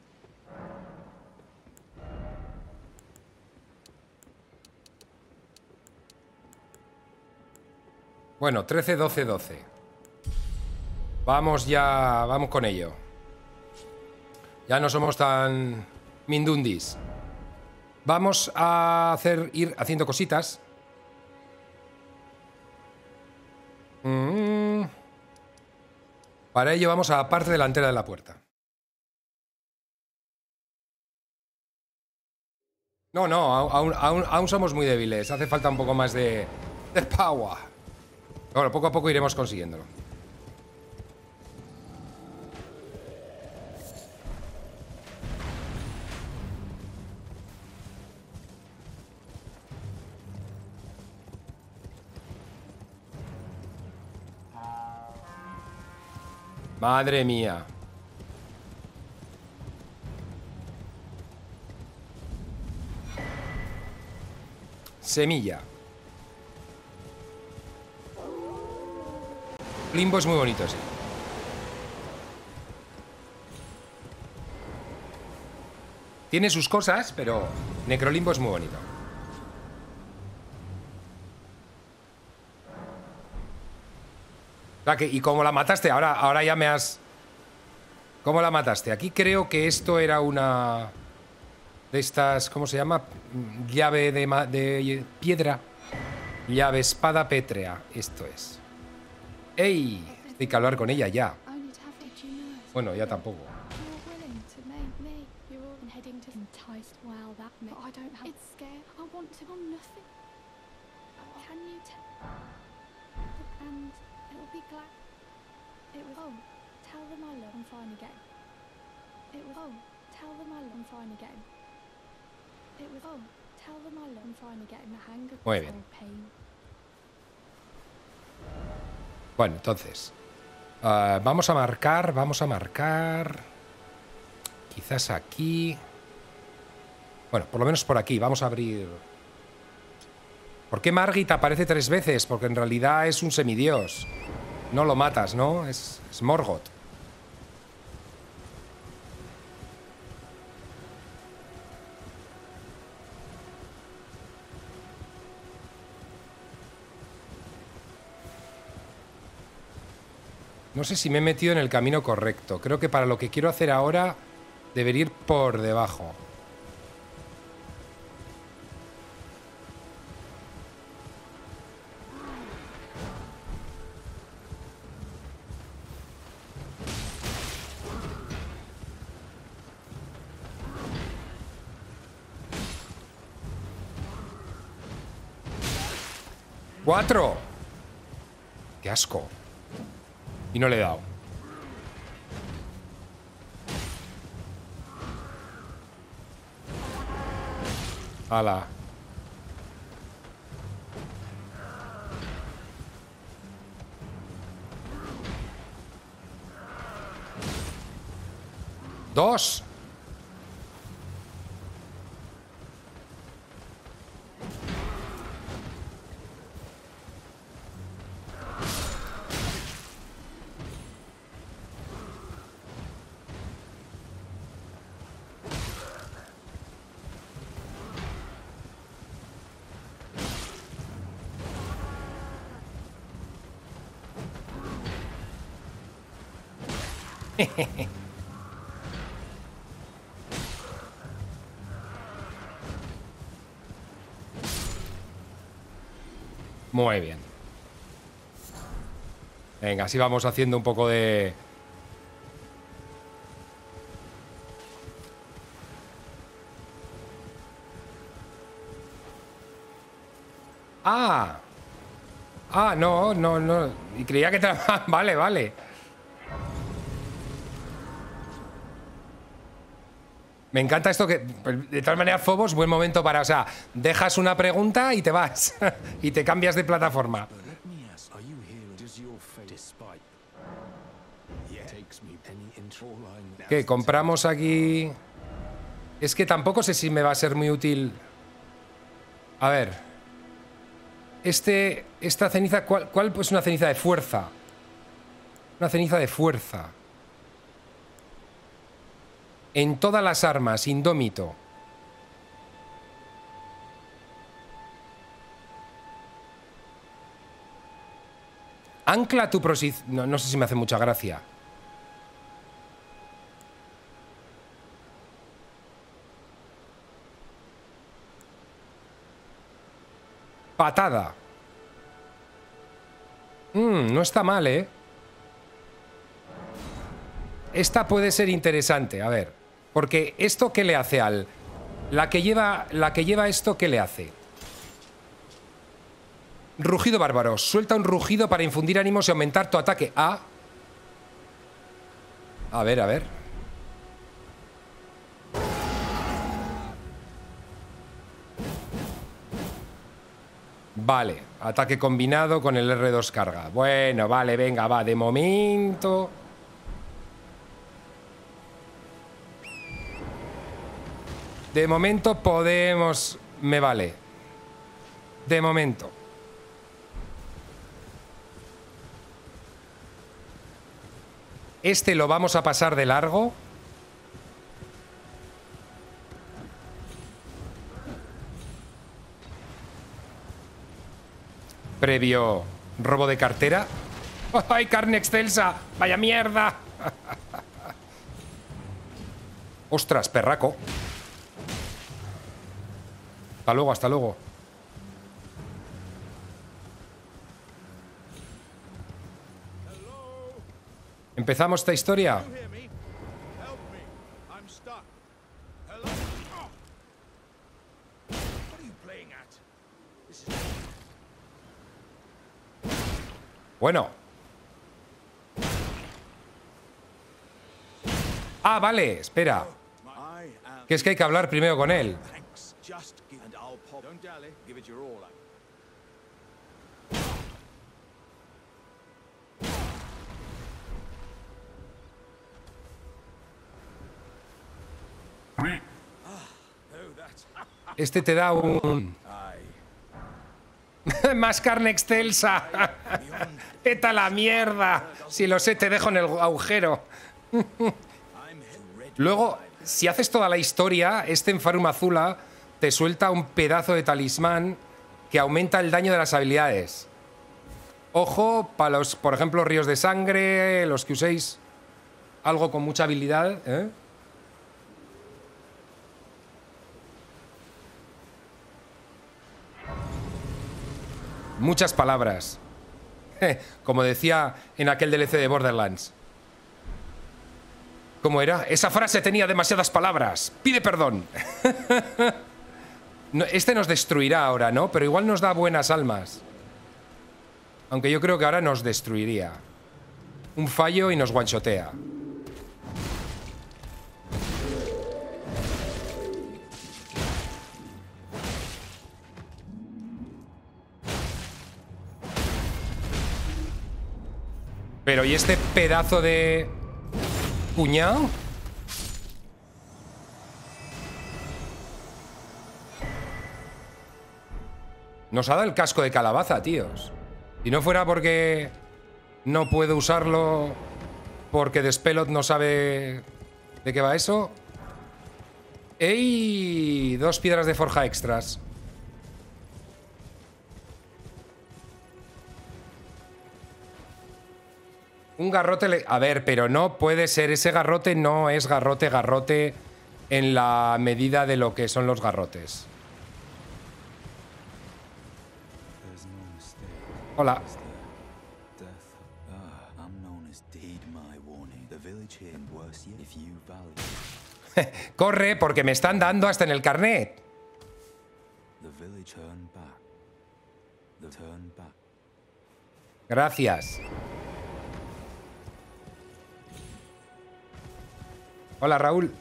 Bueno, 13, 12, 12. Vamos ya, vamos con ello. Ya no somos tan mindundis. Vamos a ir haciendo cositas. Para ello vamos a la parte delantera de la puerta. No, aún somos muy débiles. Hace falta un poco más de power. Bueno, poco a poco iremos consiguiéndolo. Madre mía. Semilla. Limbo es muy bonito, sí. Tiene sus cosas, pero Necrolimbo es muy bonito. O sea que, ¿y cómo la mataste? Ahora ya me has... ¿Cómo la mataste? Aquí creo que esto era una... de estas... ¿Cómo se llama? Llave de piedra. Llave espada pétrea. Esto es. ¡Ey! Hay que hablar con ella ya. Bueno, ya tampoco. Muy bien. Bueno, entonces vamos a marcar quizás aquí. Bueno, por lo menos por aquí. Vamos a abrir. ¿Por qué Margit aparece 3 veces? Porque en realidad es un semidios. No lo matas, ¿no? Es Morgoth. No sé si me he metido en el camino correcto. Creo que para lo que quiero hacer ahora debería ir por debajo. ¡4! ¡Qué asco! Y no le he dado. ¡Hala! ¡2! Muy bien. Venga, así vamos haciendo un poco de... ¡Ah! Ah, no. Y creía que... Vale, vale. Me encanta esto que... De todas maneras, Phobos, buen momento para... O sea, dejas una pregunta y te vas. Y te cambias de plataforma. ¿Qué? Compramos aquí... Es que tampoco sé si me va a ser muy útil. A ver. Esta ceniza... ¿Cuál es una ceniza de fuerza? Una ceniza de fuerza. En todas las armas, indómito. Ancla tu posición. No, no sé si me hace mucha gracia. Patada. No está mal, ¿eh? Esta puede ser interesante, a ver. Porque esto, ¿qué le hace al...? La que lleva esto, ¿qué le hace? Rugido bárbaro. Suelta un rugido para infundir ánimos y aumentar tu ataque. A ver, a ver. Vale, ataque combinado con el R2 carga. Bueno, vale, venga, va, de momento. De momento podemos... Me vale. De momento. Este lo vamos a pasar de largo. Previo robo de cartera. ¡Ay, carne excelsa! ¡Vaya mierda! ¡Ostras, perraco! Hasta luego, hasta luego. ¿Empezamos esta historia? Bueno. Ah, vale, espera. Que es que hay que hablar primero con él. Este te da un... Más carne excelsa. ¡Vete a la mierda! Si lo sé, te dejo en el agujero. Luego, si haces toda la historia, este Enfarum Azula te suelta un pedazo de talismán que aumenta el daño de las habilidades. Ojo, para los, por ejemplo, ríos de sangre, los que uséis algo con mucha habilidad, ¿eh? Muchas palabras. Como decía en aquel DLC de Borderlands. ¿Cómo era? Esa frase tenía demasiadas palabras. Pide perdón. No, este nos destruirá ahora, ¿no? Pero igual nos da buenas almas. Aunque yo creo que ahora nos destruiría. Un fallo y nos guanchotea. Pero ¿y este pedazo de puñado? Nos ha dado el casco de calabaza, tíos. Si no fuera porque no puedo usarlo porque Despelot no sabe de qué va eso. ¡Ey! 2 piedras de forja extras. Un garrote... A ver, pero no puede ser. Ese garrote no es garrote en la medida de lo que son los garrotes. Hola. Corre, porque me están dando hasta en el carnet. Gracias. Hola, Raúl.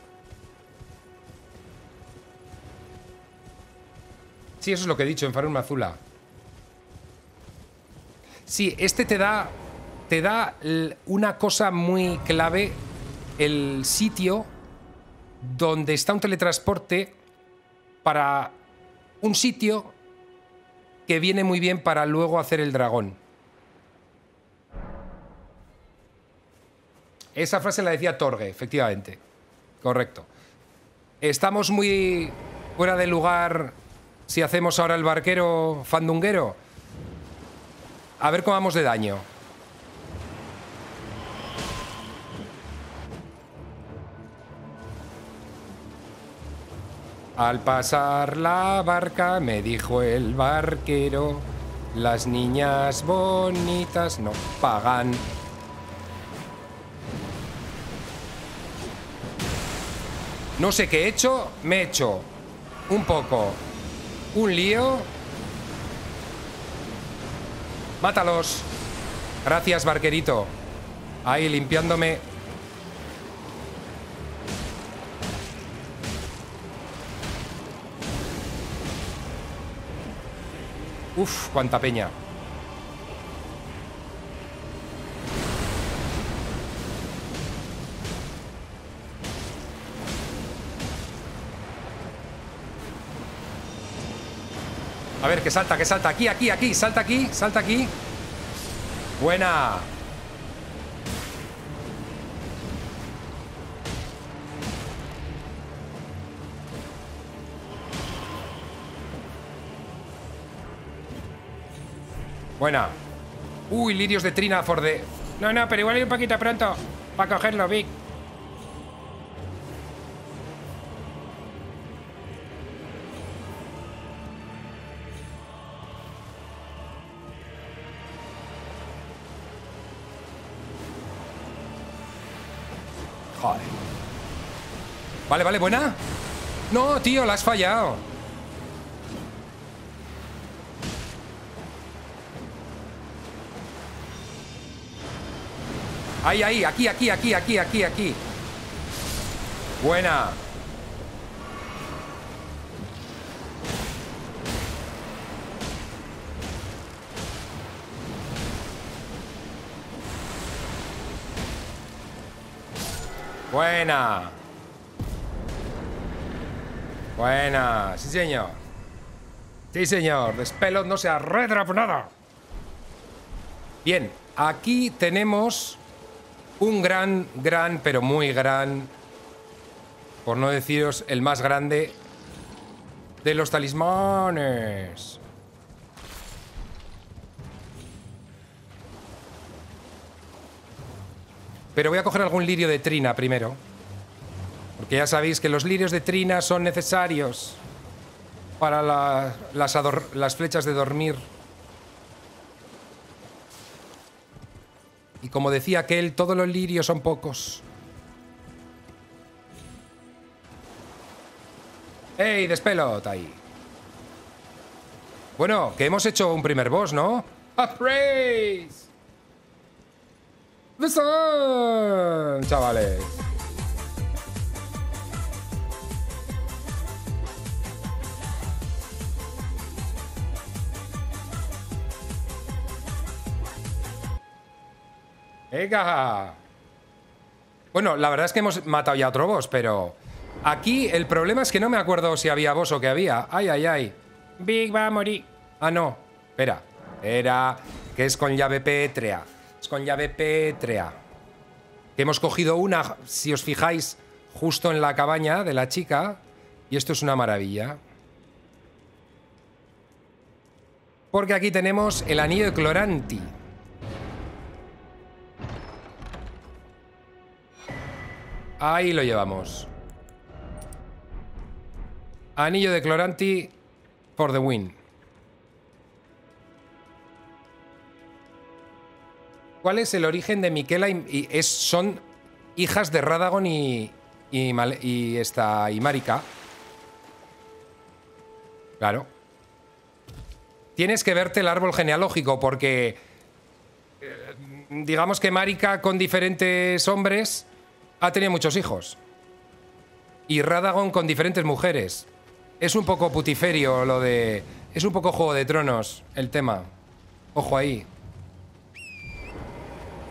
Sí, eso es lo que he dicho, Enfarum Azula. Sí, este te da te da una cosa muy clave, el sitio donde está un teletransporte para un sitio que viene muy bien para luego hacer el dragón. Esa frase la decía Torge, efectivamente. Correcto. Estamos muy fuera de lugar si hacemos ahora el barquero fandunguero. A ver cómo vamos de daño. Al pasar la barca me dijo el barquero, las niñas bonitas no pagan. No sé qué he hecho, me he hecho un poco un lío. Mátalos. Gracias, barquerito. Ahí, limpiándome. Uf, cuánta peña. A ver, que salta, que salta. Aquí, aquí, aquí. Salta aquí, salta aquí. Buena. Buena. Uy, lirios de Trina for the... No, no, pero igual hay un poquito pronto para cogerlo, Vic. Joder. Vale, vale, buena. No, tío, la has fallado. Ahí, ahí, aquí, aquí, aquí, aquí, aquí, aquí. Buena. Buena. Buena. Sí, señor. Sí, señor. Despelot no se arredra por nada. Bien. Aquí tenemos un gran, pero muy gran, por no deciros el más grande de los talismanes. Pero voy a coger algún lirio de Trina primero, porque ya sabéis que los lirios de Trina son necesarios para las flechas de dormir. Y como decía aquel, todos los lirios son pocos. ¡Ey, Despelot! Ahí. Bueno, que hemos hecho un primer boss, ¿no? ¡Praise the sun! Chavales. ¡Venga! Bueno, la verdad es que hemos matado ya otro boss, pero... Aquí el problema es que no me acuerdo si había boss o que había. ¡Ay, ay, ay! Big va a morir. Ah, no. Espera. Espera. Que es con llave pétrea. Es con llave pétrea. Que hemos cogido una, si os fijáis, justo en la cabaña de la chica. Y esto es una maravilla. Porque aquí tenemos el anillo de Cloranti. Ahí lo llevamos. Anillo de Cloranti for the win. ¿Cuál es el origen de Miquela? Son hijas de Radagon y Marika. Claro. Tienes que verte el árbol genealógico porque... digamos que Marika con diferentes hombres ha tenido muchos hijos. Y Radagon con diferentes mujeres. Es un poco putiferio lo de... Es un poco Juego de Tronos el tema. Ojo ahí.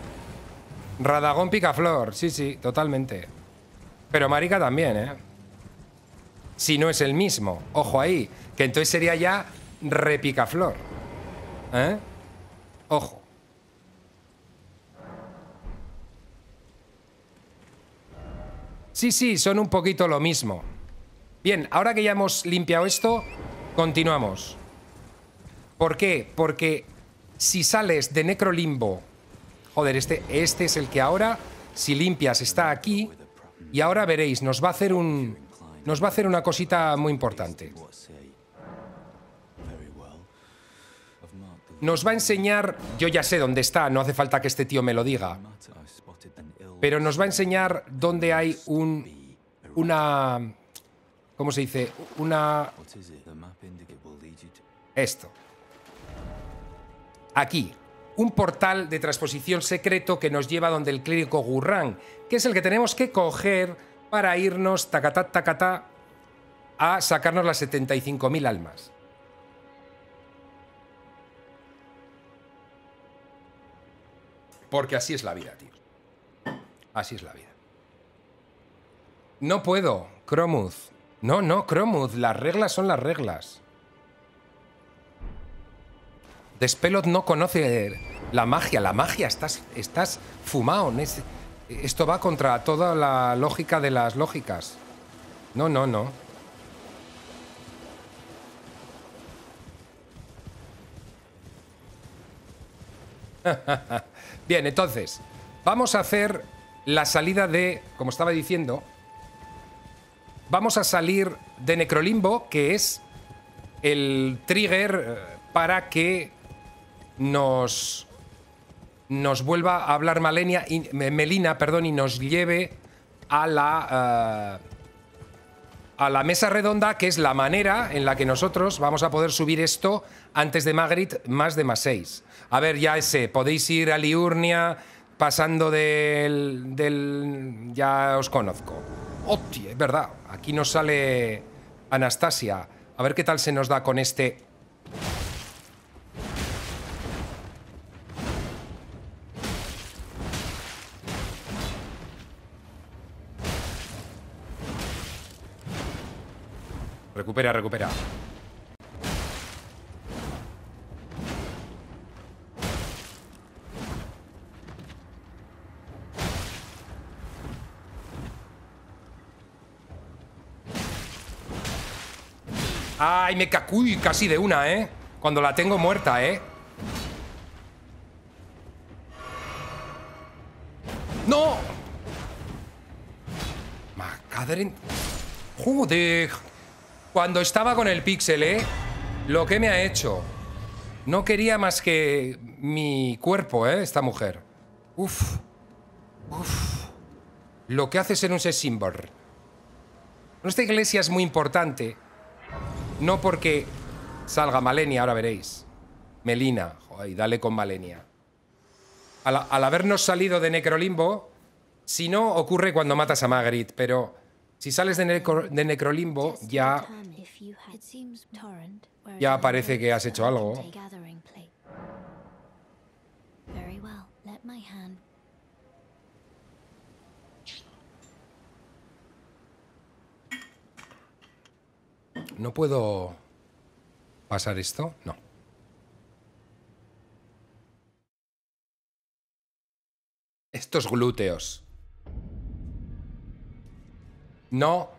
Radagón Picaflor, sí, sí, totalmente. Pero Marika también, ¿eh? Si no es el mismo, ojo ahí, que entonces sería ya Repicaflor. ¿Eh? Ojo. Sí, sí, son un poquito lo mismo. Bien, ahora que ya hemos limpiado esto, continuamos. ¿Por qué? Porque si sales de Necrolimbo... Joder, este es el que ahora, si limpias, está aquí. Y ahora veréis, nos va a hacer una cosita muy importante. Nos va a enseñar... Yo ya sé dónde está, no hace falta que este tío me lo diga. Pero nos va a enseñar dónde hay una... ¿Cómo se dice? Esto. Aquí. Un portal de transposición secreto que nos lleva donde el clérigo Gurran, que es el que tenemos que coger para irnos, tacatá, a sacarnos las 75.000 almas. Porque así es la vida, tío. Así es la vida. No puedo, Cromuth. No, Cromuth, las reglas son las reglas. Despelot no conoce la magia, estás fumado. Esto va contra toda la lógica de las lógicas. No. Bien, entonces, vamos a hacer la salida de, como estaba diciendo, vamos a salir de Necrolimbo, que es el trigger para que nos vuelva a hablar Melina, y nos lleve a la mesa redonda, que es la manera en la que nosotros vamos a poder subir esto antes de Magritte más de +6. A ver, ya podéis ir a Liurnia pasando del... Ya os conozco. ¡Hostia! Es verdad, aquí nos sale Anastasia. A ver qué tal se nos da con este... Recupera. ¡Ay, me cacuy! Casi de una, ¿eh? Cuando la tengo muerta, ¿eh? ¡No! ¡Macadren! ¡Joder! Cuando estaba con el píxel, ¿eh? Lo que me ha hecho. No quería más que mi cuerpo, ¿eh? Esta mujer. Uf. Lo que hace ser un Sesimbor. Esta iglesia es muy importante. No porque salga Malenia, ahora veréis. Melina. Joder, dale con Malenia. Al habernos salido de Necrolimbo, si no, ocurre cuando matas a Magritte, pero si sales de Necrolimbo, ya parece que has hecho algo. ¿No puedo pasar esto? No. Estos glúteos. No,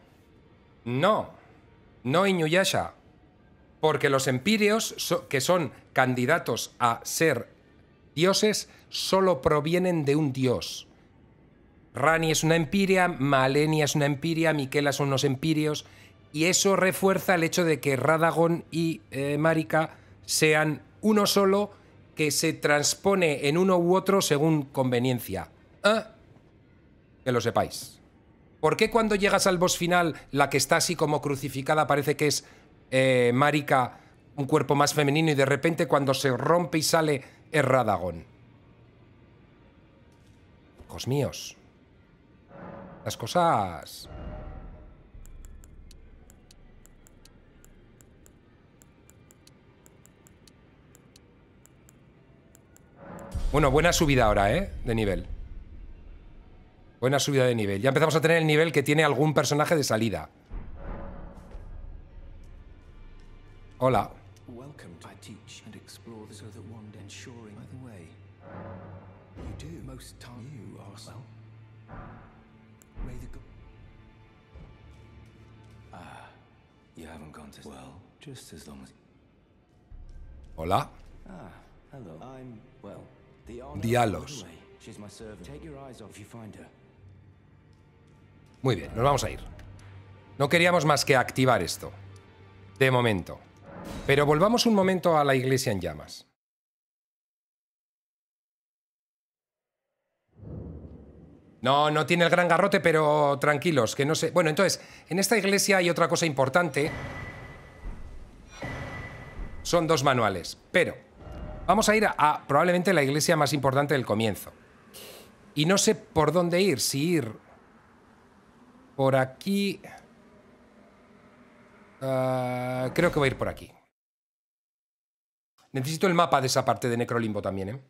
Inuyasha. Porque los empíreos, que son candidatos a ser dioses, solo provienen de un dios. Rani es una empírea, Malenia es una empírea, Miquela son unos empíreos, y eso refuerza el hecho de que Radagon y Marika sean uno solo, que se transpone en uno u otro según conveniencia. Que lo sepáis. ¿Por qué cuando llegas al boss final, la que está así como crucificada parece que es Marika, un cuerpo más femenino, y de repente cuando se rompe y sale es Radagon? Hijos míos. Las cosas... Bueno, buena subida ahora, ¿eh? De nivel. Buena subida de nivel. Ya empezamos a tener el nivel que tiene algún personaje de salida. Hola. Welcome. I teach and explore so that one ensuring by the way. You do most time you are well. May the you haven't gone to well, just as long as Hola. hello. I'm well. The honor Dialos. She's my servant. Take your eyes off if you find her. Muy bien, nos vamos a ir. No queríamos más que activar esto. De momento. Pero volvamos un momento a la iglesia en llamas. No, no tiene el gran garrote, pero tranquilos, que no sé... Bueno, entonces, en esta iglesia hay otra cosa importante. Son 2 manuales, pero vamos a ir a probablemente la iglesia más importante del comienzo. Y no sé por dónde ir, si ir por aquí... creo que voy a ir por aquí. Necesito el mapa de esa parte de Necrolimbo también, ¿eh?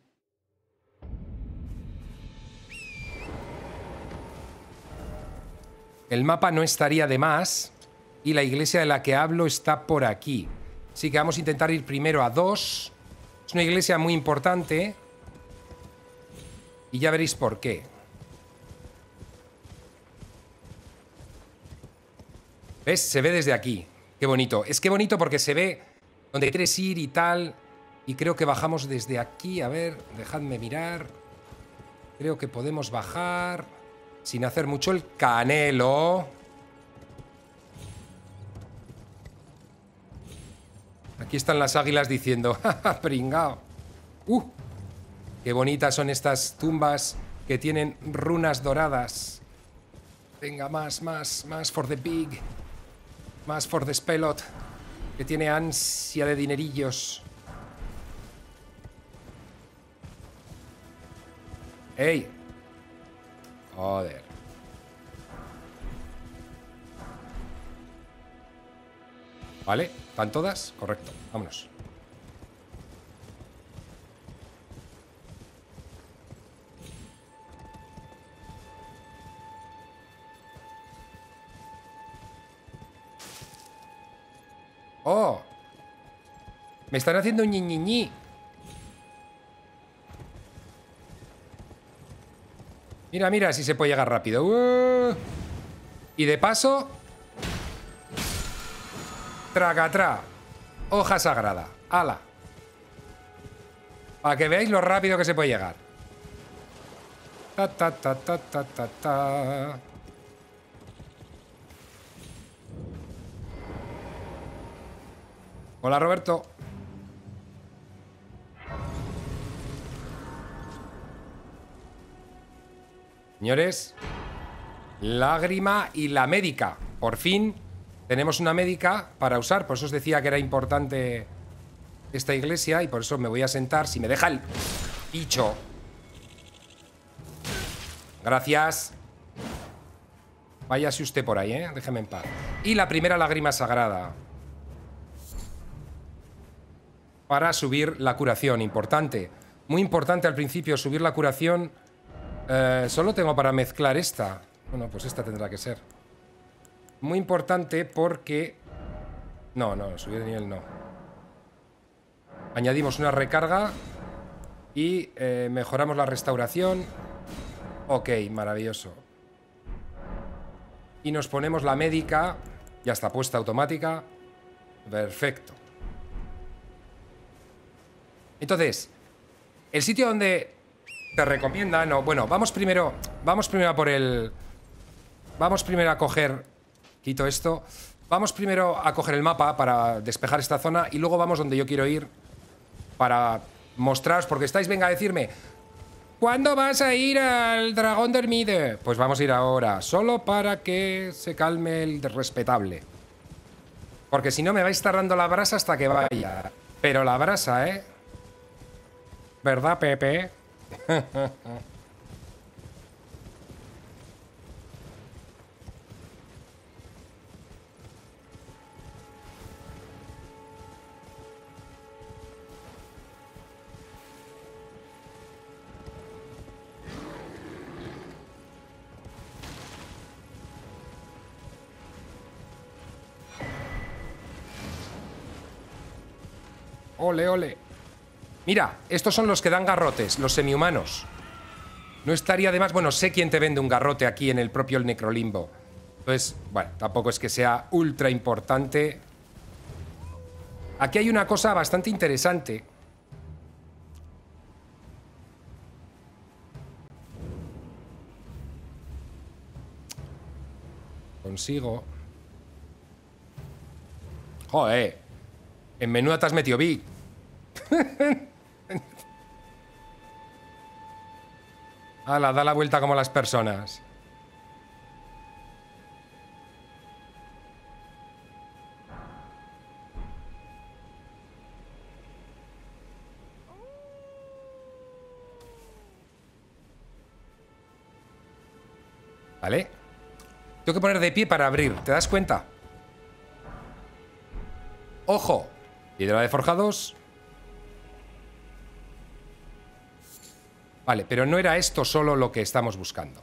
El mapa no estaría de más. Y la iglesia de la que hablo está por aquí. Así que vamos a intentar ir primero a 2. Es una iglesia muy importante. Y ya veréis por qué. ¿Ves? Se ve desde aquí. Qué bonito. Es que bonito porque se ve donde quieres ir y tal. Y creo que bajamos desde aquí. A ver, dejadme mirar. Creo que podemos bajar sin hacer mucho el canelo. Aquí están las águilas diciendo, ¡ja, pringao! ¡Qué bonitas son estas tumbas que tienen runas doradas! Venga, más for the pig. Más for the spelot, que tiene ansia de dinerillos. ¡Ey! Joder. ¿Vale? ¿Están todas? Correcto. Vámonos. ¡Oh! Me están haciendo un ñiñiñi. Mira, mira si se puede llegar rápido. Y de paso... Tracatrá. Hoja sagrada. ¡Hala! Para que veáis lo rápido que se puede llegar. Ta, ta, ta, ta, ta, ta, ta. Hola, Roberto. Señores, lágrima y la médica. Por fin tenemos una médica para usar. Por eso os decía que era importante esta iglesia y por eso me voy a sentar. Si me deja el bicho. Gracias. Váyase usted por ahí, ¿eh? Déjeme en paz. Y la primera lágrima sagrada. Para subir la curación. Importante. Muy importante al principio subir la curación. Solo tengo para mezclar esta. Bueno, pues esta tendrá que ser. Muy importante porque... No, subir de nivel no. Añadimos una recarga y mejoramos la restauración. Ok, maravilloso. Y nos ponemos la médica. Ya está puesta automática. Perfecto. Entonces, el sitio donde te recomiendan... No, bueno, vamos primero a por el... Vamos primero a coger... Quito esto. Vamos primero a coger el mapa para despejar esta zona y luego vamos donde yo quiero ir para mostraros, porque estáis, venga a decirme, ¿cuándo vas a ir al dragón del Mide? Pues vamos a ir ahora, solo para que se calme el respetable. Porque si no me vais a estar dando la brasa hasta que vaya. Pero la brasa, ¿eh? ¿Verdad, Pepe? Ole, ole. Mira, estos son los que dan garrotes, los semihumanos. No estaría de más... Bueno, sé quién te vende un garrote aquí en el propio el Necrolimbo. Entonces, bueno, tampoco es que sea ultra importante. Aquí hay una cosa bastante interesante. Consigo. Joder. En menuda te has metido, Vic. Hala, da la vuelta como las personas. ¿Vale? Tengo que poner de pie para abrir, ¿te das cuenta? ¡Ojo! Piedra de forjados. Vale, pero no era esto solo lo que estamos buscando.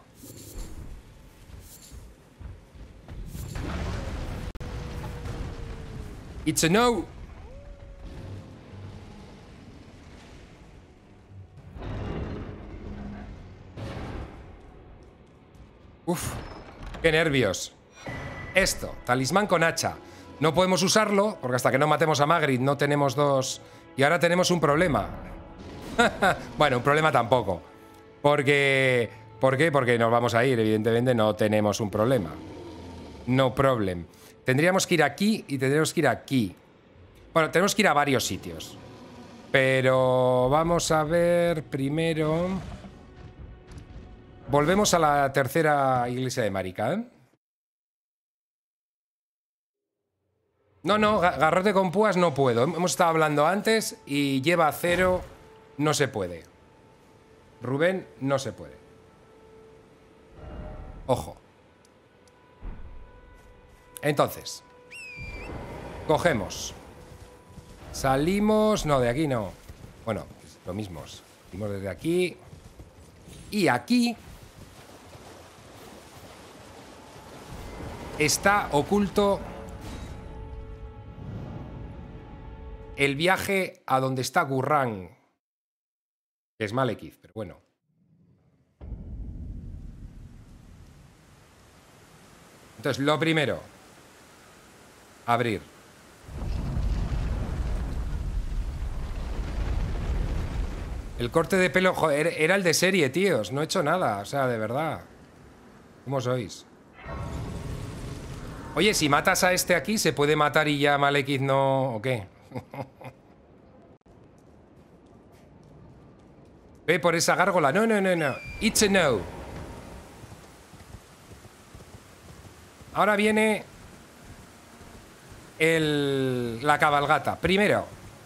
It's a no. Uf, qué nervios. Esto, talismán con hacha. No podemos usarlo, porque hasta que no matemos a Magritte no tenemos dos... Y ahora tenemos un problema. Bueno, un problema tampoco. Porque... ¿Por qué? Porque nos vamos a ir, evidentemente no tenemos un problema. No problem. Tendríamos que ir aquí y tendríamos que ir aquí. Bueno, tenemos que ir a varios sitios. Pero vamos a ver primero... Volvemos a la tercera iglesia de Marika, ¿eh? No, no, garrote con púas no puedo. Hemos estado hablando antes y lleva 0, no se puede. Rubén, no se puede. Ojo. Entonces, cogemos. Salimos... No, de aquí no. Bueno, lo mismo. Salimos desde aquí. Y aquí... está oculto... el viaje a donde está Gurran. Que es Malekith, pero bueno. Entonces, lo primero. Abrir. El corte de pelo, joder, era el de serie, tíos. No he hecho nada, o sea, de verdad. ¿Cómo sois? Oye, si matas a este aquí, ¿se puede matar y ya Malekith no... o qué? Ve por esa gárgola. No, no, no, no. It's a no. Ahora viene... la cabalgata. Primero.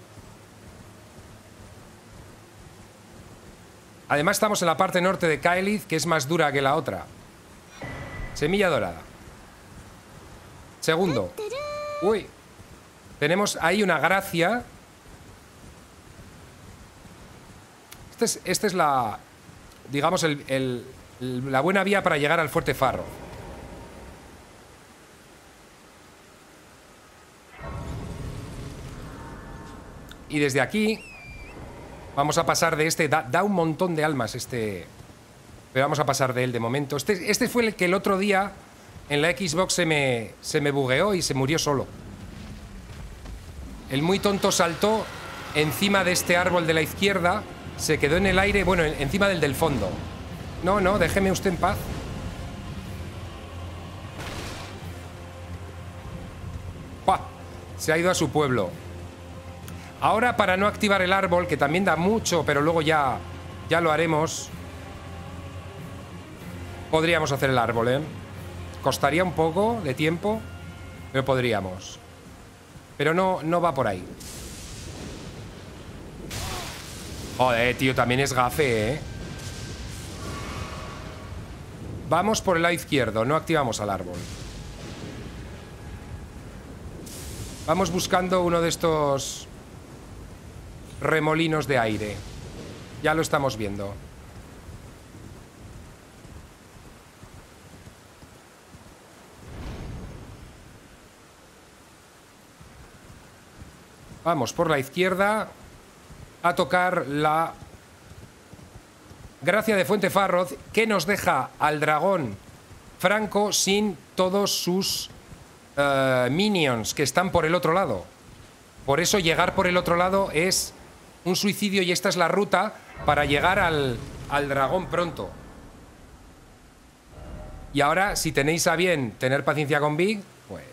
Además estamos en la parte norte de Caelid, que es más dura que la otra. Semilla dorada. Segundo. Uy. Tenemos ahí una gracia. Este es la... digamos, la buena vía para llegar al Fuerte Farro. Y desde aquí... vamos a pasar de este... Da un montón de almas este... pero vamos a pasar de él de momento. Este fue el que el otro día en la Xbox se me bugueó y se murió solo. El muy tonto saltó encima de este árbol de la izquierda, se quedó en el aire, bueno, encima del fondo. No, no, déjeme usted en paz. ¡Pah! Se ha ido a su pueblo. Ahora, para no activar el árbol, que también da mucho, pero luego ya lo haremos, podríamos hacer el árbol, ¿eh? Costaría un poco de tiempo, pero podríamos. Pero no va por ahí. Joder, tío, también es gafe, ¿eh? Vamos por el lado izquierdo, no activamos al árbol. Vamos buscando uno de estos remolinos de aire. Ya lo estamos viendo. Vamos por la izquierda a tocar la gracia de Fuentefarroz, que nos deja al dragón Franco sin todos sus minions que están por el otro lado. Por eso llegar por el otro lado es un suicidio y esta es la ruta para llegar al dragón pronto. Y ahora, si tenéis a bien tener paciencia con Big, pues...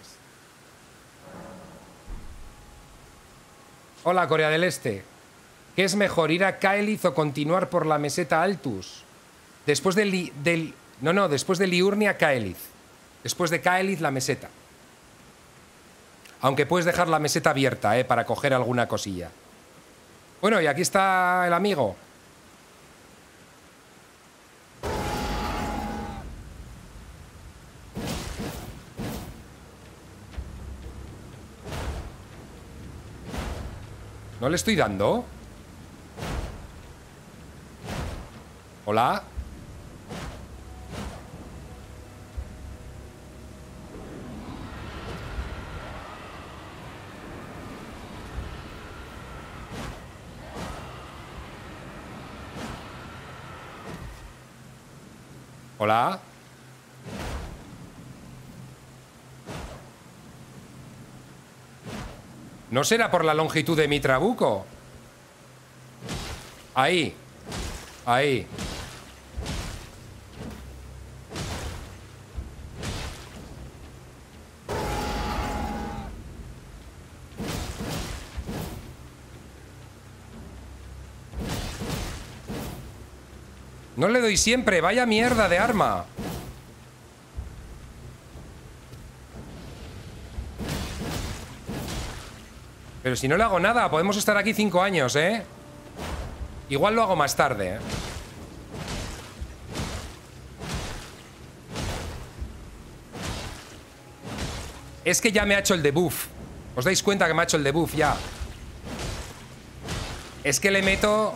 Hola, Corea del Este. ¿Qué es mejor, ir a Caelid o continuar por la meseta Altus? Después después de Liurnia, Caelid. Después de Caelid, la meseta. Aunque puedes dejar la meseta abierta, para coger alguna cosilla. Bueno, y aquí está el amigo. ¿No le estoy dando? ¿Hola? ¿Hola? ¿No será por la longitud de mi trabuco? Ahí. Ahí. No le doy siempre, vaya mierda de arma. Pero si no le hago nada, podemos estar aquí 5 años, ¿eh? Igual lo hago más tarde, ¿eh? Es que ya me ha hecho el debuff. ¿Os dais cuenta que me ha hecho el debuff ya? Es que le meto...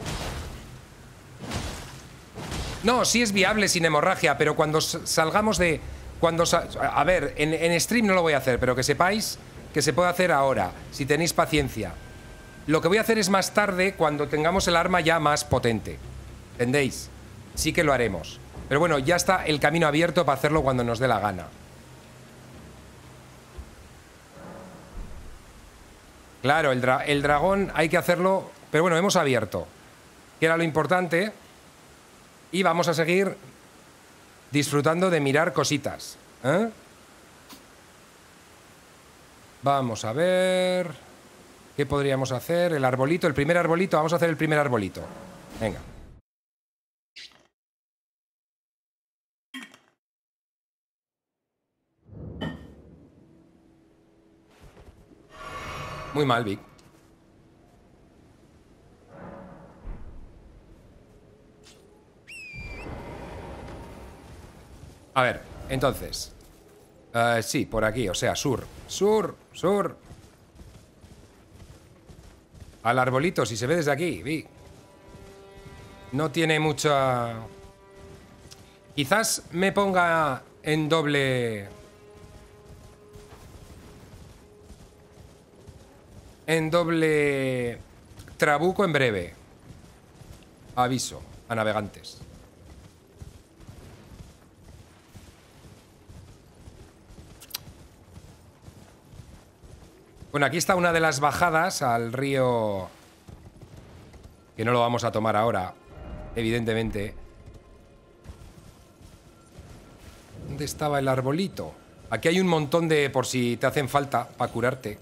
No, sí es viable sin hemorragia, pero cuando salgamos de... A ver, en stream no lo voy a hacer, pero que sepáis que se puede hacer ahora, si tenéis paciencia. Lo que voy a hacer es más tarde, cuando tengamos el arma ya más potente. ¿Entendéis? Sí que lo haremos. Pero bueno, ya está el camino abierto para hacerlo cuando nos dé la gana. Claro, el dragón hay que hacerlo... Pero bueno, hemos abierto, que era lo importante. Y vamos a seguir disfrutando de mirar cositas, ¿eh? Vamos a ver... ¿Qué podríamos hacer? El arbolito, el primer arbolito. Vamos a hacer el primer arbolito. Venga. Muy mal, Vic. A ver, entonces... sí, por aquí, o sea, sur. Sur. Al arbolito, si se ve desde aquí, Vic. No tiene mucha... Quizás me ponga en doble... En doble... Trabuco en breve. Aviso a navegantes. Bueno, aquí está una de las bajadas al río... Que no lo vamos a tomar ahora, evidentemente. ¿Dónde estaba el arbolito? Aquí hay un montón de... Por si te hacen falta, para curarte.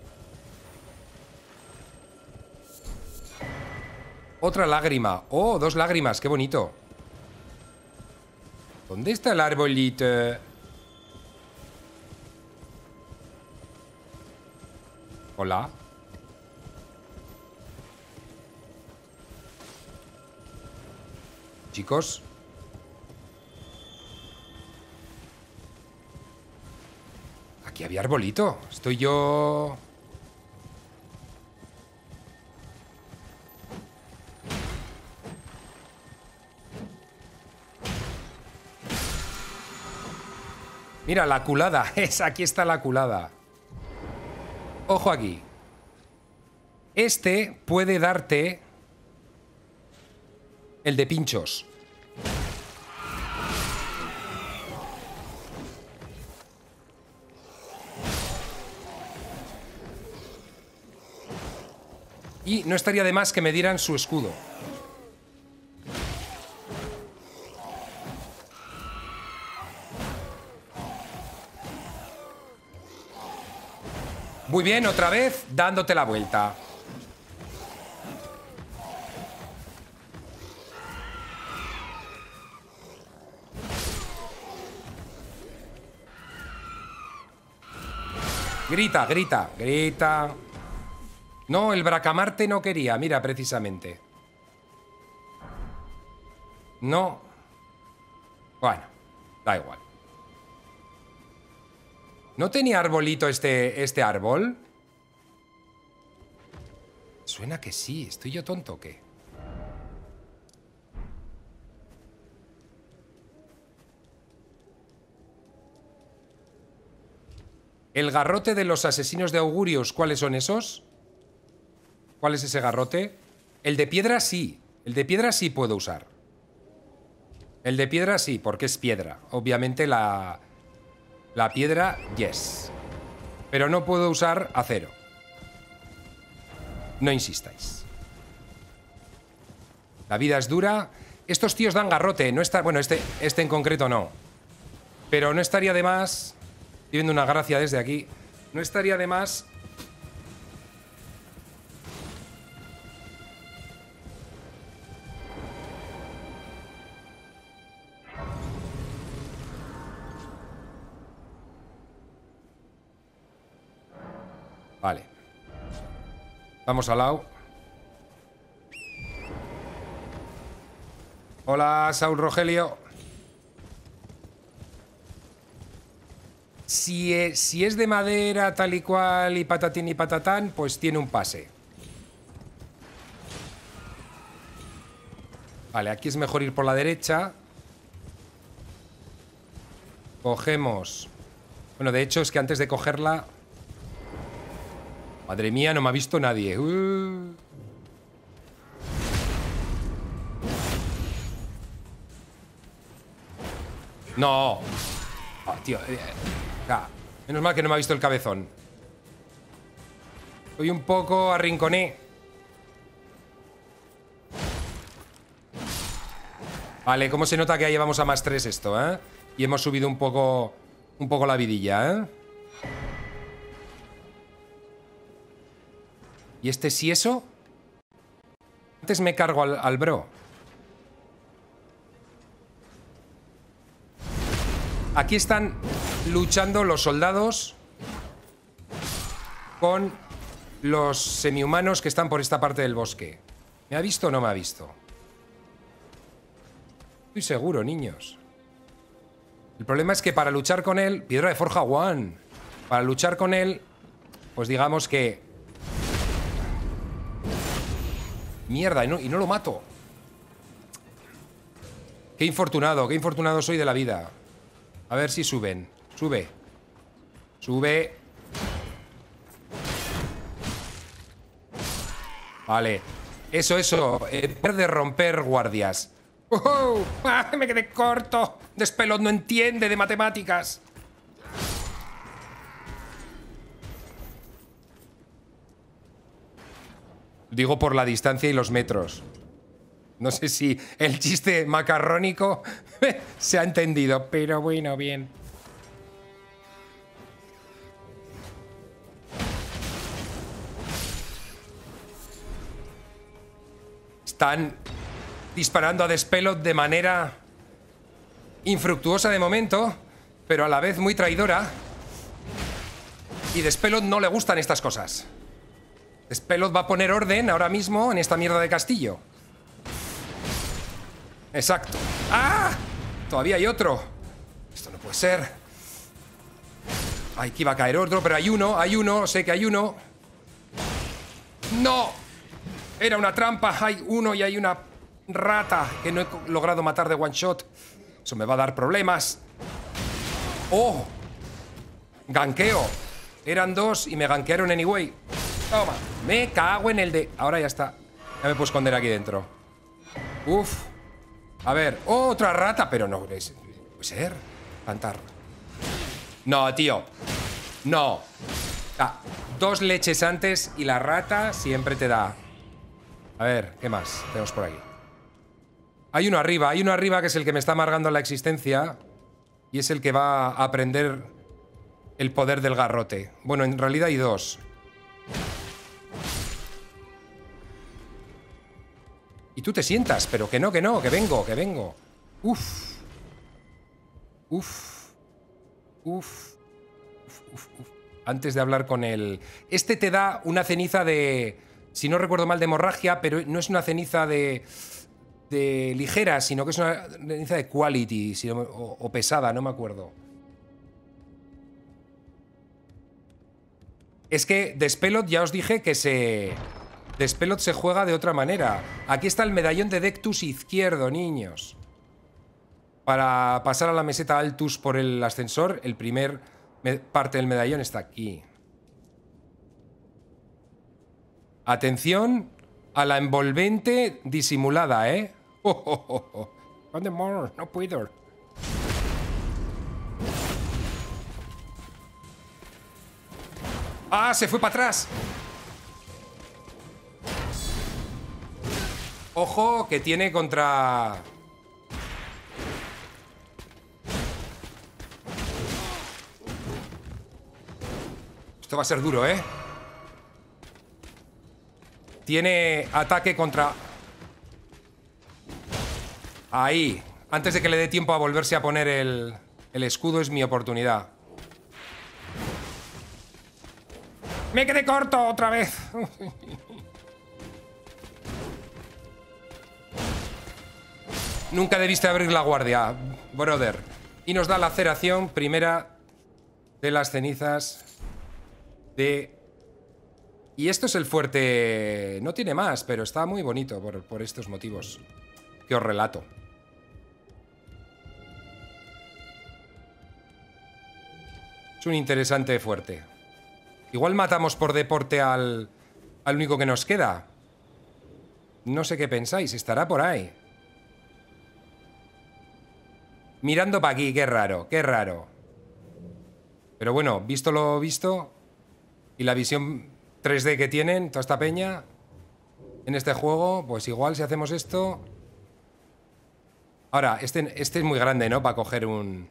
Otra lágrima. Oh, 2 lágrimas, qué bonito. ¿Dónde está el arbolito? Hola. Chicos. Aquí había arbolito. Estoy yo... Mira, la culada. Aquí está la culada. Ojo aquí. Este puede darte el de pinchos. Y no estaría de más que me dieran su escudo. Muy bien, otra vez, dándote la vuelta. Grita, grita, grita. No, el Bracamarte no quería, mira, precisamente. No. Bueno, da igual. ¿No tenía arbolito este árbol? Suena que sí. ¿Estoy yo tonto o qué? El garrote de los asesinos de augurios, ¿cuáles son esos? ¿Cuál es ese garrote? El de piedra sí. El de piedra sí puedo usar. El de piedra sí, porque es piedra. Obviamente la piedra, yes. Pero no puedo usar acero. No insistáis. La vida es dura. Estos tíos dan garrote. No está, bueno, este en concreto no. Pero no estaría de más... Estoy viendo una gracia desde aquí. No estaría de más... Vale. Vamos al lado. Hola, Saúl Rogelio. Si es de madera tal y cual y patatín y patatán, pues tiene un pase. Vale, aquí es mejor ir por la derecha. Cogemos... Bueno, de hecho es que antes de cogerla... Madre mía, no me ha visto nadie. No. Oh, tío. Menos mal que no me ha visto el cabezón. Estoy un poco arrinconé. Vale, cómo se nota que ya llevamos a +3 esto, ¿eh? Y hemos subido un poco la vidilla, ¿eh? ¿Y este sí eso? Antes me cargo al bro. Aquí están luchando los soldados con los semihumanos que están por esta parte del bosque. ¿Me ha visto o no me ha visto? Estoy seguro, niños. El problema es que para luchar con él... Piedra de forja one. Para luchar con él, pues digamos que... Mierda, y no lo mato. Qué infortunado soy de la vida. A ver si suben. Sube. Sube. Vale. Eso. De romper guardias. ¡Ah, me quedé corto! Despelot no entiende de matemáticas. Digo por la distancia y los metros. No sé si el chiste macarrónico se ha entendido, pero bueno, bien. Están disparando a Despelot de manera infructuosa de momento, pero a la vez muy traidora. Y Despelot no le gustan estas cosas. Despelot va a poner orden ahora mismo en esta mierda de castillo. Exacto. ¡Ah! Todavía hay otro. Esto no puede ser. Ay, que iba a caer otro, pero hay uno, sé que hay uno. ¡No! Era una trampa. Hay uno y hay una rata que no he logrado matar de one shot. Eso me va a dar problemas. ¡Oh! Ganqueo. Eran dos y me ganquearon anyway. Toma. Me cago en el de... Ahora ya está. Ya me puedo esconder aquí dentro. Uf. A ver, otra rata. Pero no, puede ser. Cantar. No, tío. No. Ah, 2 leches antes y la rata siempre te da. A ver, ¿qué más tenemos por aquí? Hay uno arriba que es el que me está amargando la existencia. Y es el que va a aprender el poder del garrote. Bueno, en realidad hay 2. Y tú te sientas, pero que no, que vengo, que vengo. Uf. Uf. Uf. Uf, uf, uf. Antes de hablar con él. Este te da una ceniza de... Si no recuerdo mal, de hemorragia, pero no es una ceniza de ligera, sino que es una ceniza de quality, o pesada, no me acuerdo. Es que Despelot ya os dije que Despelot se juega de otra manera. Aquí está el medallón de Dectus izquierdo, niños. Para pasar a la meseta Altus por el ascensor, el primer parte del medallón está aquí. Atención a la envolvente disimulada, ¿eh? ¿Dónde more? No puedo. ¡Ah! Se fue para atrás. Ojo, que tiene contra... Esto va a ser duro, ¿eh? Tiene ataque contra... Ahí. Antes de que le dé tiempo a volverse a poner el escudo, es mi oportunidad. ¡Me quedé corto otra vez! Nunca debiste abrir la guardia, brother. Y nos da la laceración primera de las cenizas de... Y esto es el fuerte... No tiene más, pero está muy bonito por estos motivos que os relato. Es un interesante fuerte. Igual matamos por deporte al único que nos queda. No sé qué pensáis, estará por ahí. Mirando para aquí, qué raro, qué raro. Pero bueno, visto lo visto y la visión 3D que tienen toda esta peña en este juego, pues igual si hacemos esto... Ahora, este es muy grande, ¿no? Para coger un...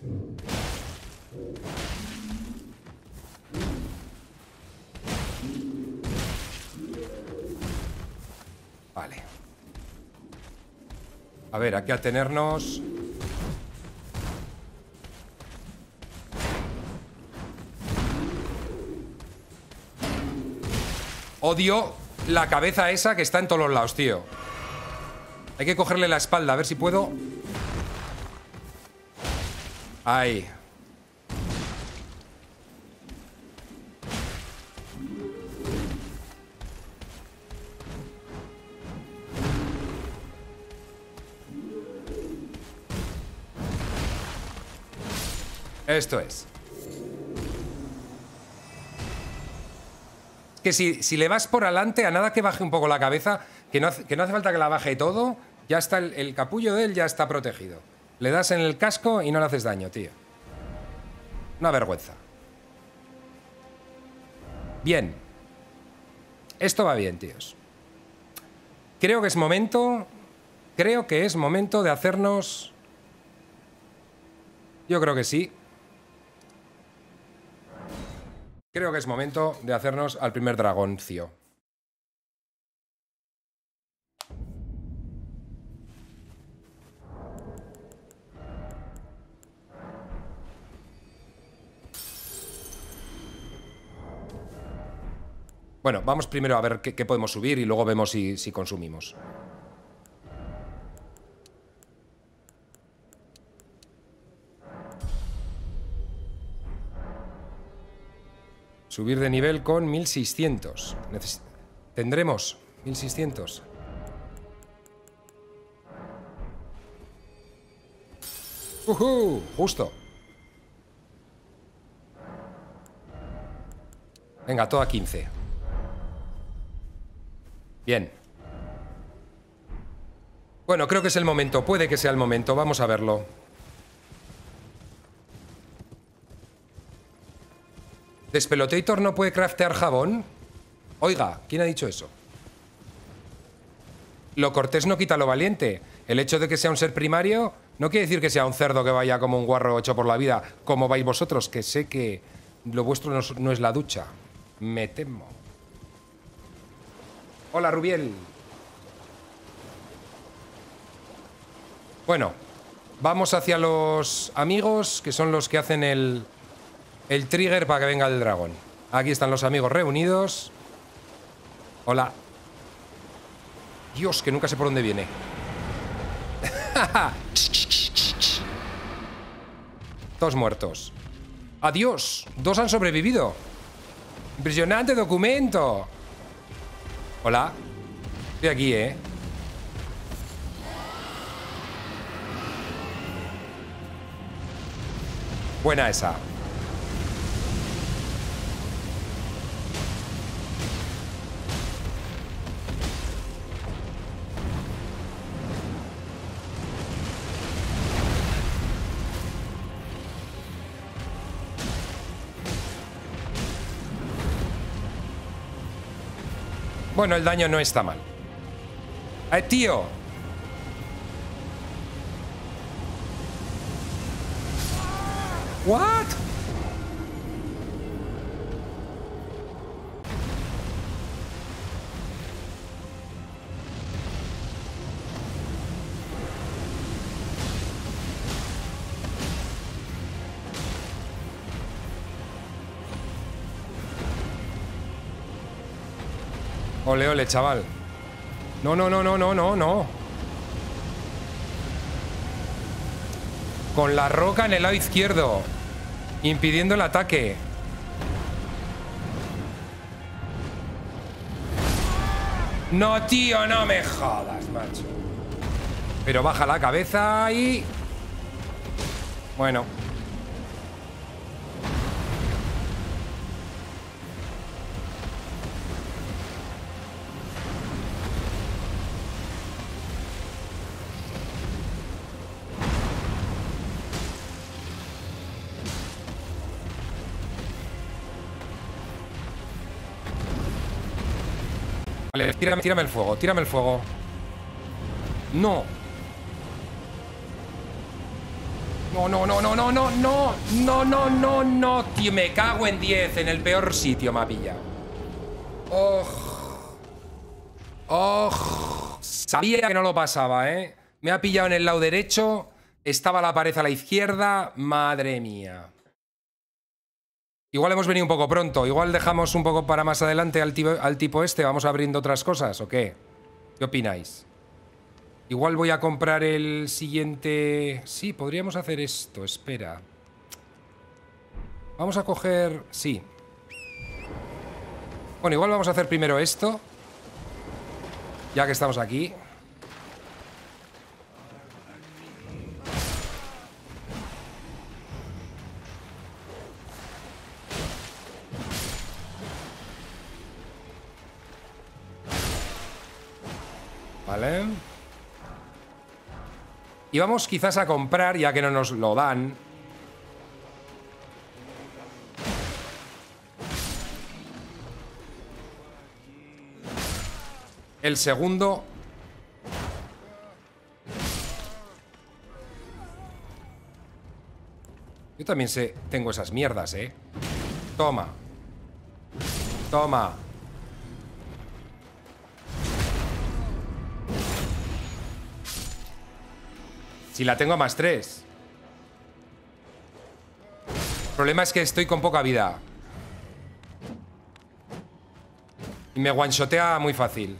Vale. A ver, aquí atenernos... Odio la cabeza esa que está en todos los lados, tío. Hay que cogerle la espalda, a ver si puedo. Ahí. Esto es. Que si le vas por adelante, a nada que baje un poco la cabeza, que no hace falta que la baje todo, ya está el capullo de él ya está protegido. Le das en el casco y no le haces daño, tío. Una vergüenza. Bien. Esto va bien, tíos. Creo que es momento de hacernos... Yo creo que sí. Creo que es momento de hacernos al primer dragoncio. Bueno, vamos primero a ver qué podemos subir y luego vemos si consumimos. Subir de nivel con 1600. Tendremos 1600. Justo. Venga, todo a 15. Bien. Bueno, creo que es el momento. Puede que sea el momento. Vamos a verlo. ¿Despelotator no puede craftear jabón? Oiga, ¿quién ha dicho eso? Lo cortés no quita lo valiente. El hecho de que sea un ser primario no quiere decir que sea un cerdo que vaya como un guarro hecho por la vida, como vais vosotros, que sé que lo vuestro no es la ducha. Me temo. Hola, Rubiel. Bueno, vamos hacia los amigos, que son los que hacen el trigger para que venga el dragón. Aquí están los amigos reunidos. Hola. Dios, que nunca sé por dónde viene. Todos muertos. Adiós. 2 han sobrevivido. Impresionante documento. Hola. Estoy aquí, ¿eh? Buena esa. Bueno, el daño no está mal. Tío. What? Ole, ole, chaval. No, no, no, no, no, no, no. Con la roca en el lado izquierdo, impidiendo el ataque. No, tío, no me jodas, macho. Pero baja la cabeza y... Bueno. Vale, tírame el fuego, tírame el fuego. No. No, no, no, no, no, no, no, no, no, no, no, tío, me cago en 10, en el peor sitio me ha pillado. Oh. Oh. Sabía que no lo pasaba, ¿eh? Me ha pillado en el lado derecho, estaba la pared a la izquierda, madre mía. Igual hemos venido un poco pronto. Igual dejamos un poco para más adelante al tipo este. Vamos abriendo otras cosas, ¿o qué? ¿Qué opináis? Igual voy a comprar el siguiente... Sí, podríamos hacer esto. Espera. Vamos a coger... Sí. Bueno, igual vamos a hacer primero esto. Ya que estamos aquí. Vale. Y vamos quizás a comprar, ya que no nos lo dan. El segundo. Yo también tengo esas mierdas, ¿eh? Toma. Toma. Si la tengo a +3. El problema es que estoy con poca vida. Y me one-shotea muy fácil.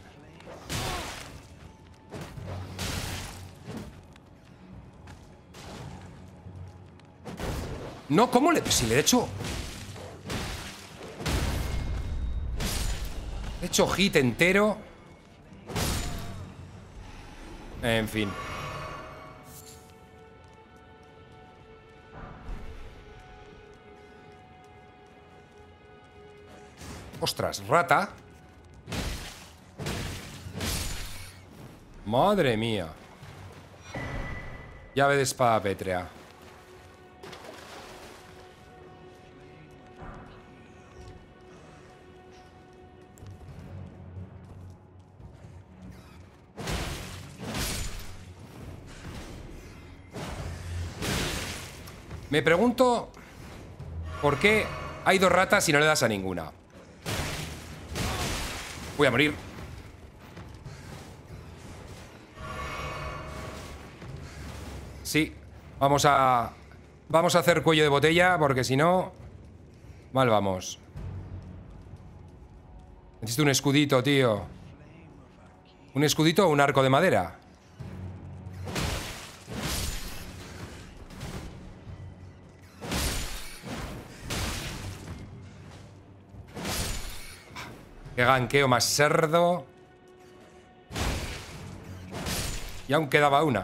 No, ¿cómo le...? Si le he hecho... He hecho hit entero. En fin. Ostras, rata. Madre mía. Llave de espada pétrea. Me pregunto por qué hay 2 ratas y no le das a ninguna. Voy a morir. Sí, vamos a hacer cuello de botella porque si no, mal vamos. Necesito un escudito, tío. ¿Un escudito o un arco de madera? Qué ganqueo más cerdo. Y aún quedaba una.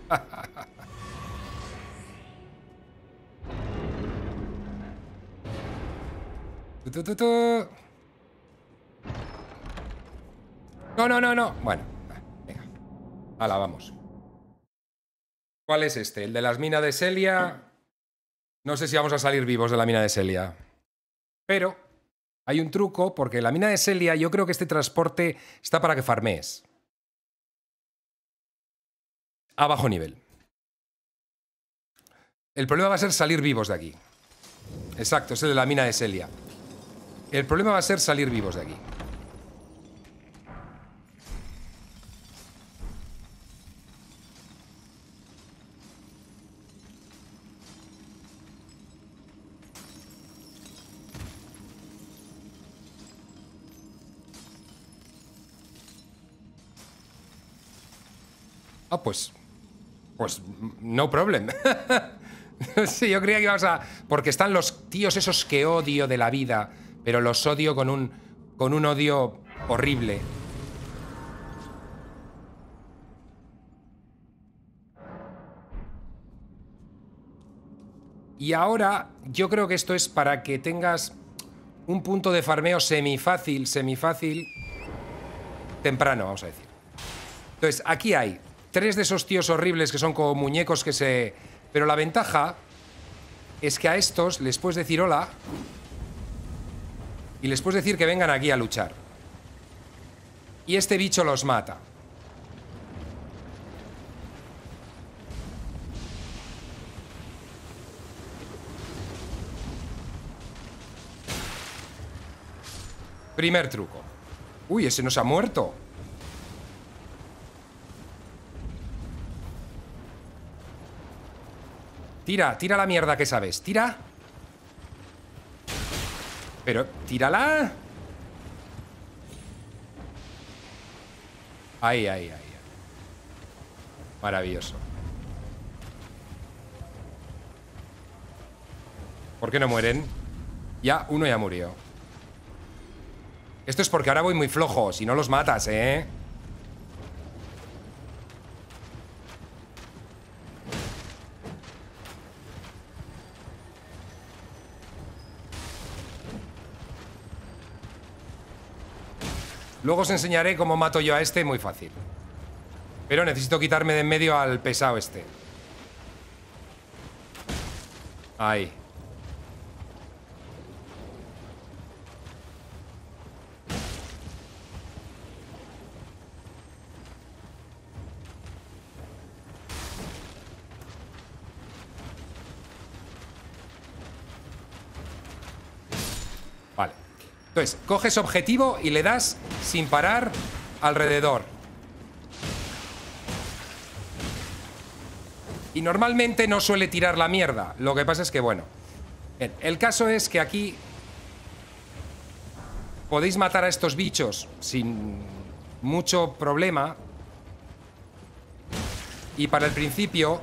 No, no, no, no. Bueno, venga. Hala, vamos. ¿Cuál es este? El de las minas de Sellia. No sé si vamos a salir vivos de la mina de Sellia. Pero hay un truco, porque en la mina de Sellia yo creo que este transporte está para que farmees. A bajo nivel. El problema va a ser salir vivos de aquí. Exacto, es el de la mina de Sellia. El problema va a ser salir vivos de aquí. Ah, pues no problem. Sí, yo creía que íbamos a... Porque están los tíos esos que odio de la vida, pero los odio con un odio horrible. Y ahora yo creo que esto es para que tengas un punto de farmeo semifácil, temprano, vamos a decir. Entonces, aquí hay 3 de esos tíos horribles que son como muñecos que se... Pero la ventaja es que a estos les puedes decir hola y les puedes decir que vengan aquí a luchar. Y este bicho los mata. Primer truco. Uy, ese nos ha muerto. Tira, tira la mierda que sabes. Tira. Pero, tírala. Ahí, ahí, ahí. Maravilloso. ¿Por qué no mueren? Ya, uno ya murió. Esto es porque ahora voy muy flojo. Si no los matas, ¿eh? Luego os enseñaré cómo mato yo a este, muy fácil. Pero necesito quitarme de en medio al pesado este. Ahí. Vale. Entonces, coges objetivo y le das sin parar alrededor. Y normalmente no suele tirar la mierda. Lo que pasa es que, bueno. Bien, el caso es que aquí podéis matar a estos bichos sin mucho problema. Y para el principio...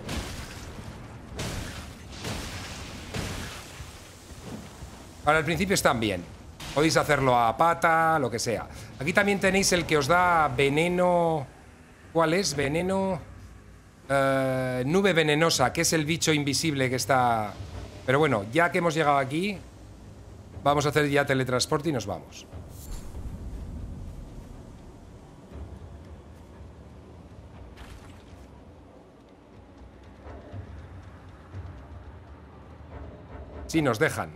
Para el principio están bien. Podéis hacerlo a pata, lo que sea. Aquí también tenéis el que os da veneno... ¿Cuál es? Veneno... nube venenosa, que es el bicho invisible que está... Pero bueno, ya que hemos llegado aquí, vamos a hacer ya teletransporte y nos vamos. Sí, nos dejan.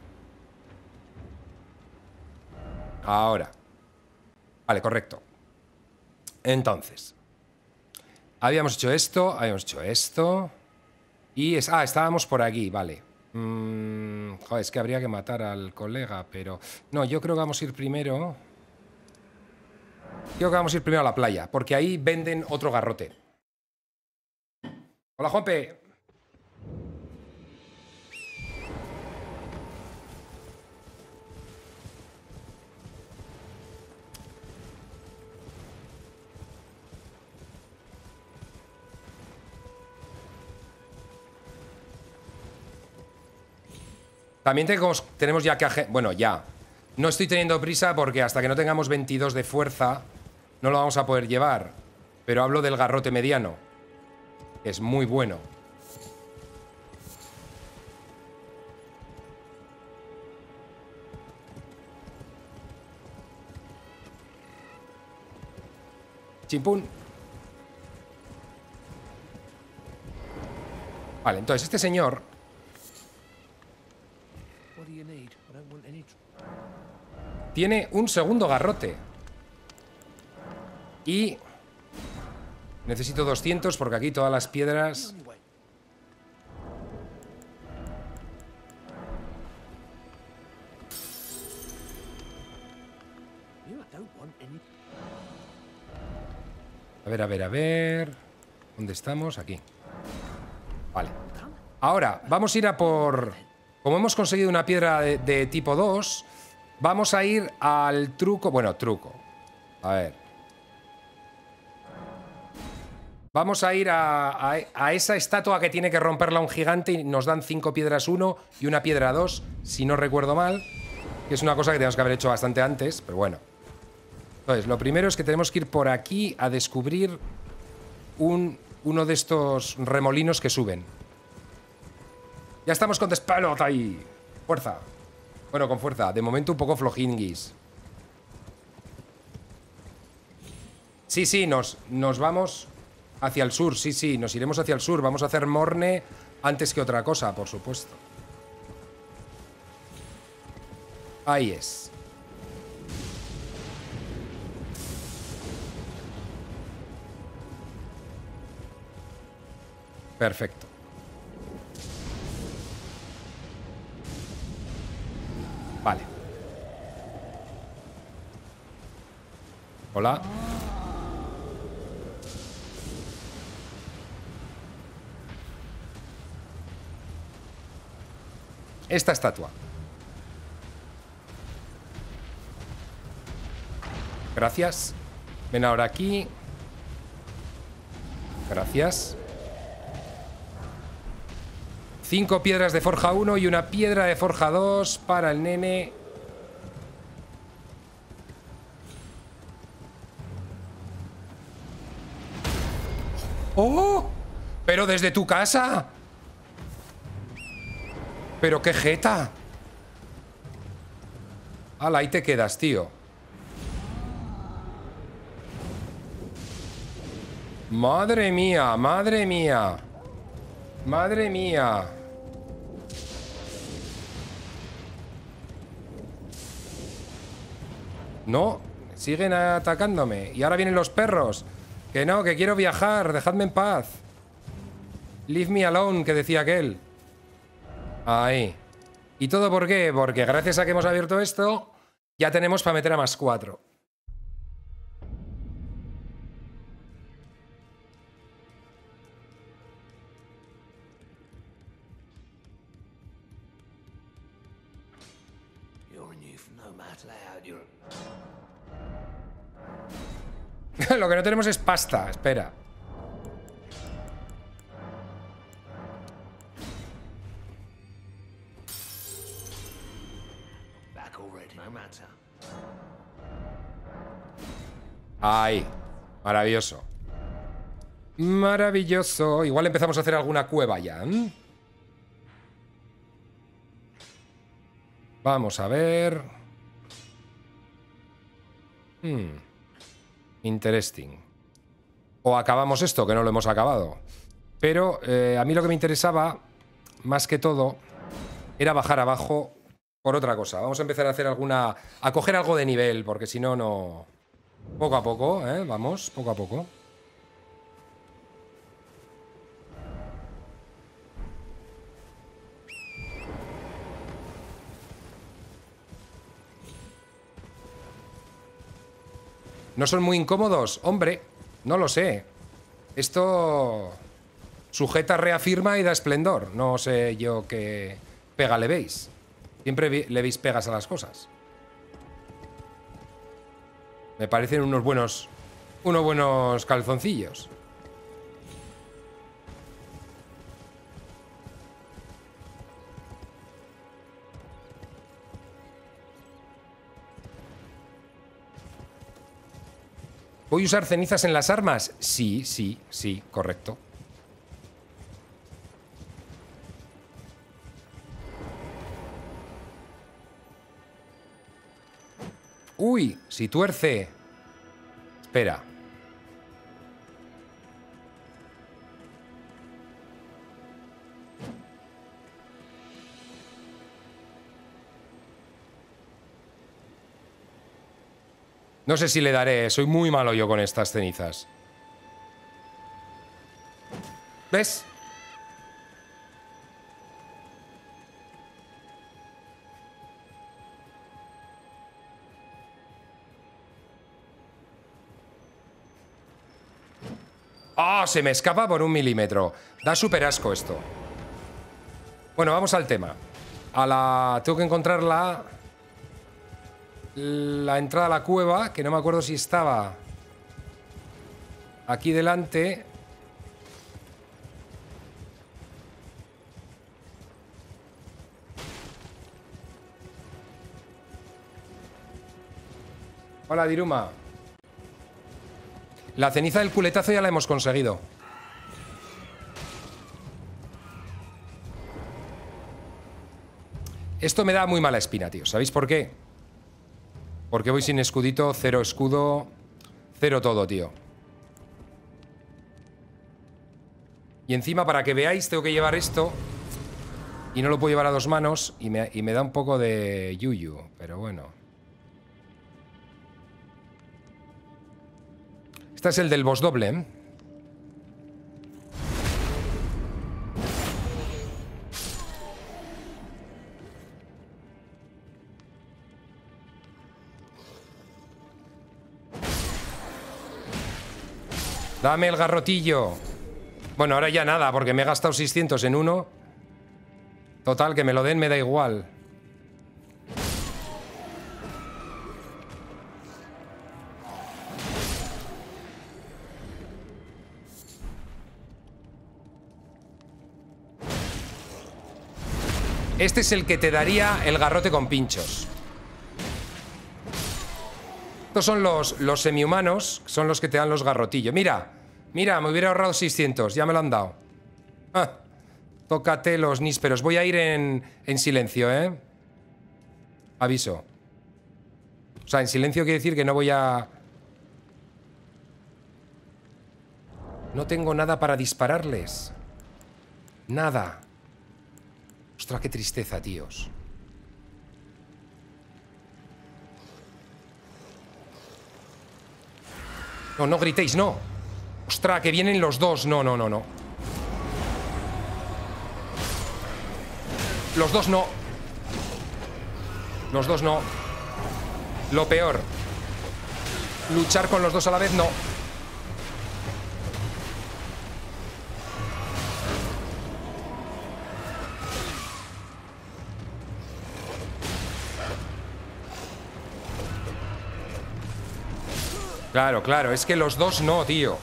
Ahora. Vale, correcto. Entonces. Habíamos hecho esto. Y estábamos por aquí, vale. Joder, es que habría que matar al colega, pero... No, yo creo que vamos a ir primero... Creo que vamos a ir primero a la playa, porque ahí venden otro garrote. Hola, Juanpe. También tenemos ya que... Bueno, ya. No estoy teniendo prisa porque hasta que no tengamos 22 de fuerza no lo vamos a poder llevar. Pero hablo del garrote mediano. Que es muy bueno. Chimpún. Vale, entonces este señor... Tiene un segundo garrote. Y... necesito 200 porque aquí todas las piedras... A ver... ¿Dónde estamos? Aquí. Vale. Ahora, vamos a ir a por... Como hemos conseguido una piedra de tipo 2, vamos a ir al truco... Bueno, truco. A ver. Vamos a ir a esa estatua que tiene que romperla un gigante y nos dan 5 piedras 1 y una piedra 2, si no recuerdo mal. Que es una cosa que tenemos que haber hecho bastante antes, pero bueno. Entonces, lo primero es que tenemos que ir por aquí a descubrir uno de estos remolinos que suben. Ya estamos con Despelot ahí. Fuerza. Bueno, con fuerza. De momento un poco flojinguis. Sí, nos vamos hacia el sur. Sí, nos iremos hacia el sur. Vamos a hacer Morne antes que otra cosa, por supuesto. Ahí es. Perfecto. Vale. Hola. Esta estatua. Gracias. Ven ahora aquí. Gracias. 5 piedras de forja 1 y una piedra de forja 2 para el nene. ¡Oh! ¡Pero desde tu casa! ¡Pero qué jeta! ¡Hala, ahí te quedas, tío! ¡Madre mía! ¡Madre mía! ¡Madre mía! No, siguen atacándome. Y ahora vienen los perros. Que no, que quiero viajar. Dejadme en paz. Leave me alone, que decía aquel. Ahí. ¿Y todo por qué? Porque gracias a que hemos abierto esto, ya tenemos para meter a más 4. Lo que no tenemos es pasta. Espera. Ahí. Maravilloso. Maravilloso. Igual empezamos a hacer alguna cueva ya. Vamos a ver. Interesting. O acabamos esto, que no lo hemos acabado. Pero a mí lo que me interesaba, más que todo, era bajar abajo por otra cosa. Vamos a empezar a hacer alguna... a coger algo de nivel, porque si no, no... Poco a poco, ¿eh? Vamos, poco a poco. ¿No son muy incómodos? Hombre, no lo sé. Esto sujeta, reafirma y da esplendor. No sé yo qué pega le veis. Siempre le veis pegas a las cosas. Me parecen unos buenos calzoncillos. ¿Voy a usar cenizas en las armas? Sí, sí, sí, correcto. Uy, si tuerce. Espera. No sé si le daré, soy muy malo yo con estas cenizas. ¿Ves? ¡Ah! Se me escapa por 1 milímetro. Da súper asco esto. Bueno, vamos al tema. Tengo que encontrar la entrada a la cueva, que no me acuerdo si estaba aquí delante. Hola, Diruma. La ceniza del culetazo ya la hemos conseguido. Esto me da muy mala espina, tío. ¿Sabéis por qué? Porque voy sin escudito, 0 escudo, 0 todo, tío. Y encima, para que veáis, tengo que llevar esto. Y no lo puedo llevar a 2 manos. Y me da un poco de yuyu. Pero bueno. Este es el del boss doble, ¿eh? Dame el garrotillo. Bueno, ahora ya nada, porque me he gastado 600 en uno. Total, que me lo den, me da igual. Este es el que te daría el garrote con pinchos. Estos son los semi-humanos, son los que te dan los garrotillos. Mira, mira, me hubiera ahorrado 600, ya me lo han dado. Ah, tócate los nísperos. Voy a ir en silencio, ¿eh? Aviso. O sea, en silencio quiere decir que no voy a... No tengo nada para dispararles. Nada. Ostras, qué tristeza, tíos. No, no gritéis, no. Ostras, que vienen los dos. No, no, no, no. Los dos no. Los dos no. Lo peor. Luchar con los dos a la vez, no. Claro, claro, es que los dos no, tío.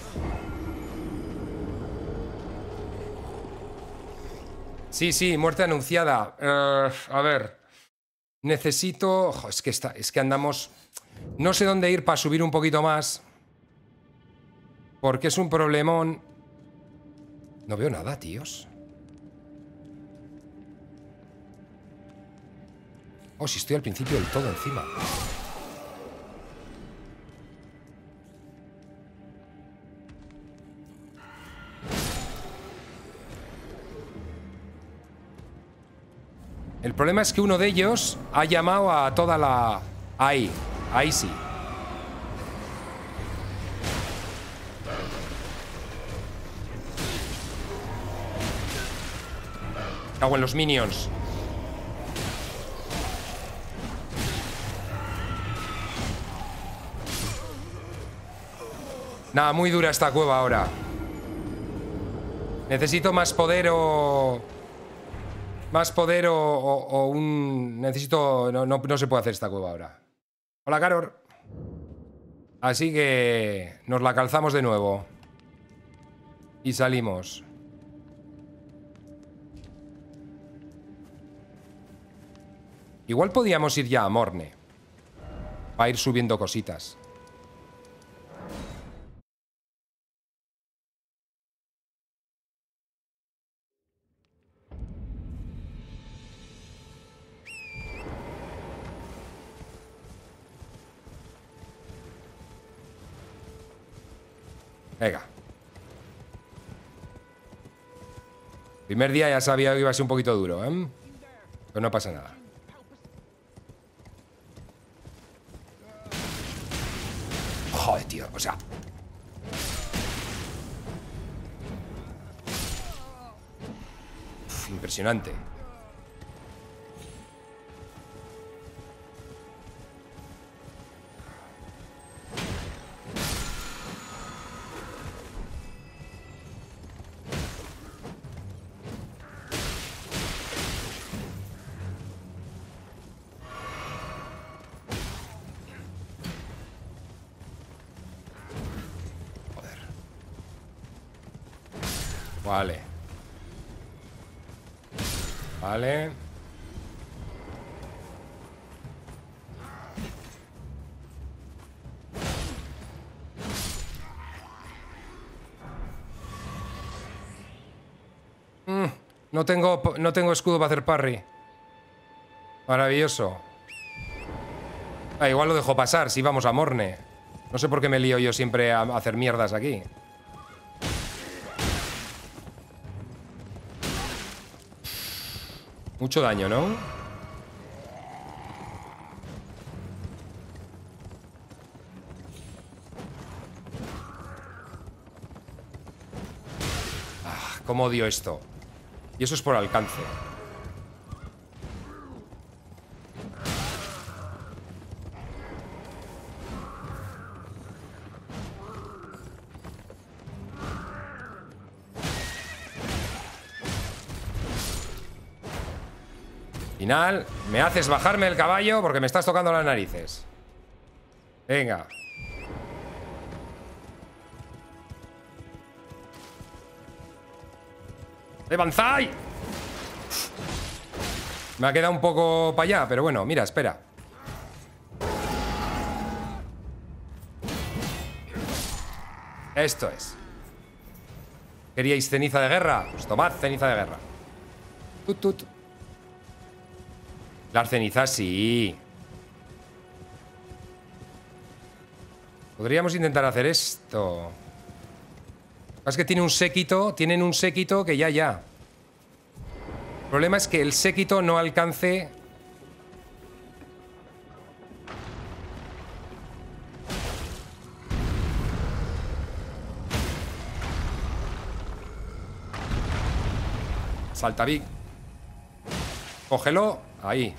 Sí, sí, muerte anunciada. A ver. Necesito... Ojo, es que andamos... No sé dónde ir para subir un poquito más. Porque es un problemón. No veo nada, tíos. Oh, si estoy al principio del todo encima. El problema es que uno de ellos ha llamado a toda la... Ahí sí. Cago en los minions. Nada, muy dura esta cueva ahora. Necesito más poder o... Más poder o un... Necesito... No se puede hacer esta cueva ahora. Hola, Caror. Así que... Nos la calzamos de nuevo. Y salimos. Igual podíamos ir ya a Morne. Para ir subiendo cositas. Venga. Primer día ya sabía que iba a ser un poquito duro, ¿eh? Pero no pasa nada. Joder, tío, o sea... Uf, impresionante. Vale. Vale. No tengo escudo para hacer parry. Maravilloso. Ah, igual lo dejo pasar si vamos a Morne. No sé por qué me lío yo siempre a hacer mierdas aquí. Mucho daño, ¿no? Ah, cómo odio esto. Y eso es por alcance. Final, me haces bajarme el caballo porque me estás tocando las narices. Venga. ¡Banzai! Me ha quedado un poco para allá, pero bueno, mira, espera. Esto es. ¿Queríais ceniza de guerra? Pues tomad ceniza de guerra. Tut, tut. Las cenizas sí. Podríamos intentar hacer esto. Es que tiene un séquito. Tienen un séquito que ya. El problema es que el séquito no alcance. Salta Big. Cógelo. Ahí.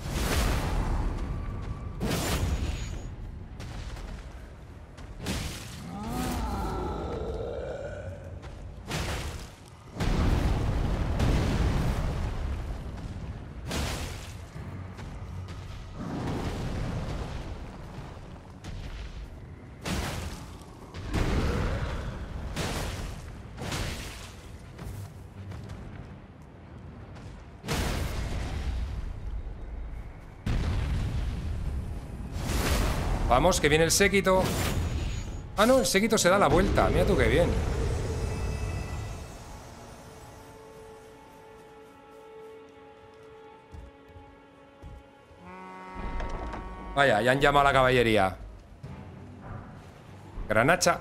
Vamos, que viene el séquito. Ah, no, el séquito se da la vuelta. Mira tú qué bien. Vaya, ya han llamado a la caballería. Granacha.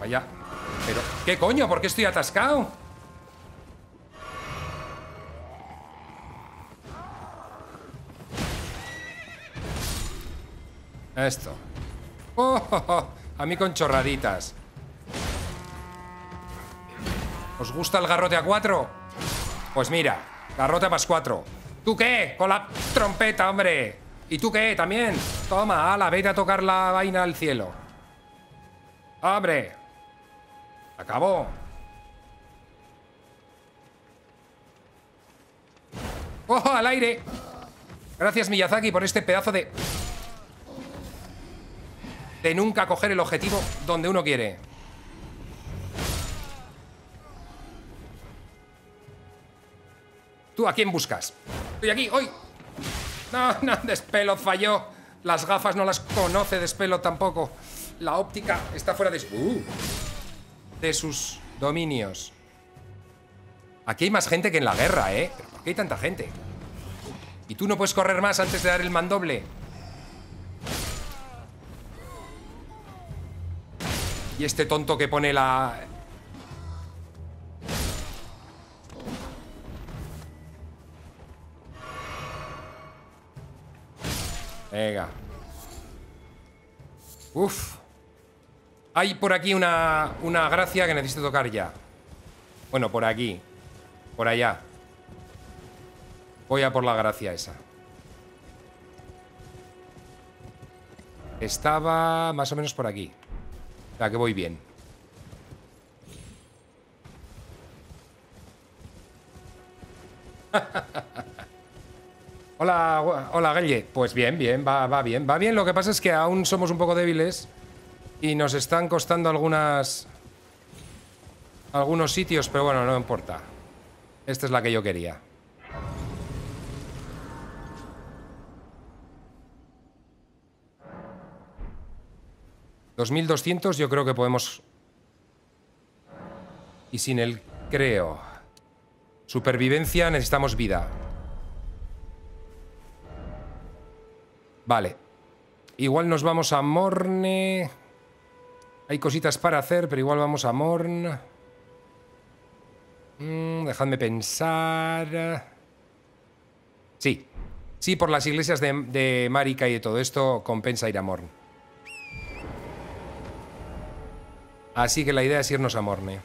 Vaya. Pero, ¿qué coño? ¿Por qué estoy atascado? Esto. Oh, oh, oh. A mí con chorraditas. ¿Os gusta el garrote a 4? Pues mira, garrote a +4. ¿Tú qué? Con la trompeta, hombre. ¿Y tú qué? También. Toma, ala, vete a tocar la vaina al cielo. ¡Hombre! ¡Acabó! ¡Ojo, al aire! Gracias, Miyazaki, por este pedazo de nunca coger el objetivo donde uno quiere. ¿Tú a quién buscas? Estoy aquí, hoy. No, no, Despelot falló. Las gafas no las conoce Despelot tampoco. La óptica está fuera de sus dominios. Aquí hay más gente que en la guerra, ¿eh? ¿Pero por qué hay tanta gente? ¿Y tú no puedes correr más antes de dar el mandoble? Y este tonto que pone la... Venga. Uf. Hay por aquí una gracia que necesito tocar ya. Bueno, por aquí. Por allá. Voy a por la gracia esa. Estaba más o menos por aquí. O sea, que voy bien. Hola, hola, Guille. Pues bien, bien, va bien. Va bien, lo que pasa es que aún somos un poco débiles y nos están costando algunos sitios, pero bueno, no importa. Esta es la que yo quería. $2200 yo creo que podemos... Y sin el creo. Supervivencia, necesitamos vida. Vale. Igual nos vamos a Morne. Hay cositas para hacer, pero igual vamos a Morn. Dejadme pensar. Sí. Sí, por las iglesias de Marika y de todo esto compensa ir a Morn. Así que la idea es irnos a Morne.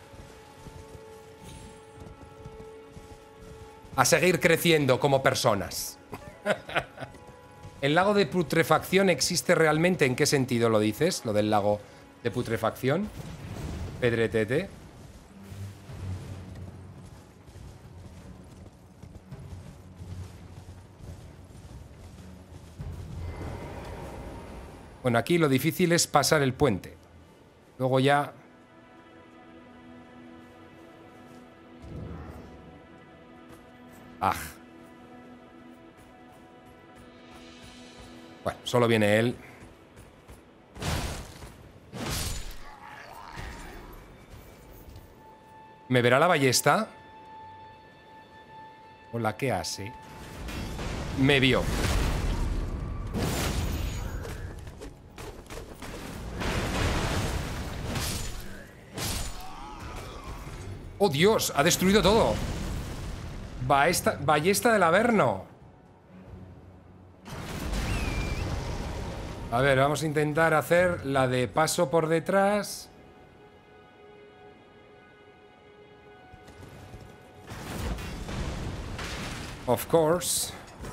A seguir creciendo como personas. ¿El lago de putrefacción existe realmente? ¿En qué sentido lo dices? Lo del lago de putrefacción. Pedretete. Bueno, aquí lo difícil es pasar el puente. Luego ya... ¡Ah! Bueno, solo viene él. ¿Me verá la ballesta? Hola, ¿qué hace? Me vio. ¡Oh, Dios! Ha destruido todo. Ballesta del Averno. A ver, vamos a intentar hacer la de paso por detrás. Of course.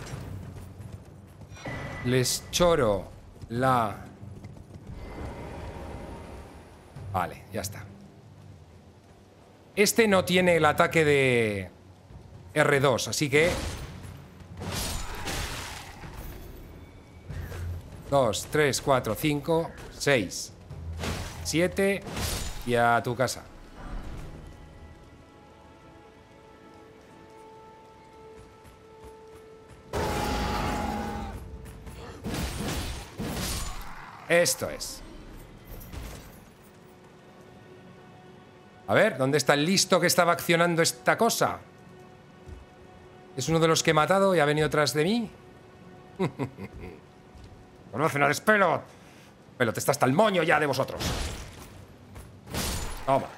Les choro la... Vale, ya está. Este no tiene el ataque de R2, así que... 2, 3, 4, 5, 6, 7 y a tu casa. Esto es. A ver, ¿dónde está el listo que estaba accionando esta cosa? ¿Es uno de los que he matado y ha venido tras de mí? ¡Conocen a Despelot! Pelot está hasta el moño ya de vosotros. Toma.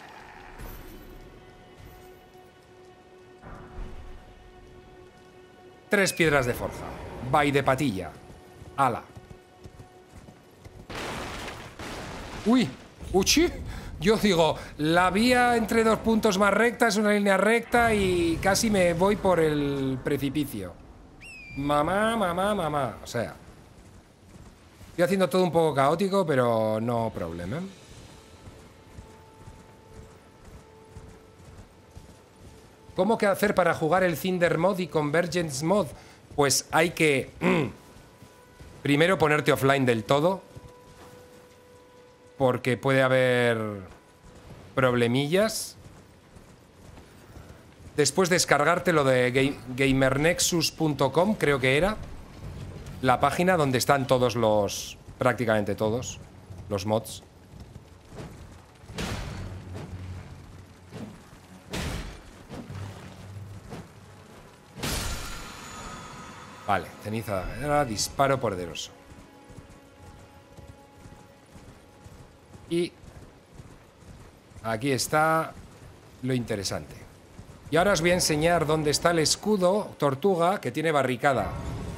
Tres piedras de forja. Bay de patilla. Ala. Uy. Uchi. Yo digo, la vía entre dos puntos más recta es una línea recta y casi me voy por el precipicio. Mamá, mamá, mamá. O sea, estoy haciendo todo un poco caótico, pero no problema. ¿Cómo que hacer para jugar el Cinder Mod y Convergence Mod? Pues hay que primero ponerte offline del todo, porque puede haber problemillas. Después descargarte lo de gamernexus.com, creo que era la página donde están todos los, prácticamente todos los mods. Vale, ceniza, era disparo poderoso. Y aquí está lo interesante. Y ahora os voy a enseñar dónde está el escudo tortuga que tiene barricada.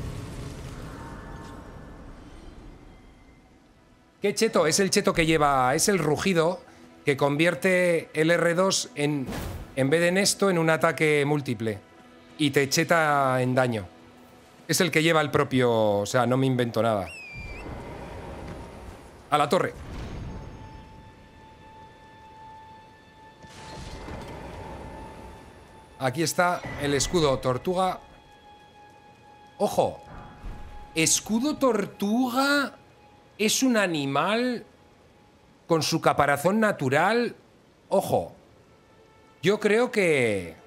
¿Qué cheto? Es el cheto que lleva, es el rugido que convierte el R2 en vez de en esto, en un ataque múltiple. Y te cheta en daño. Es el que lleva el propio... O sea, no me invento nada. A la torre. Aquí está el escudo tortuga. ¡Ojo! Escudo tortuga es un animal con su caparazón natural. ¡Ojo! Yo creo que...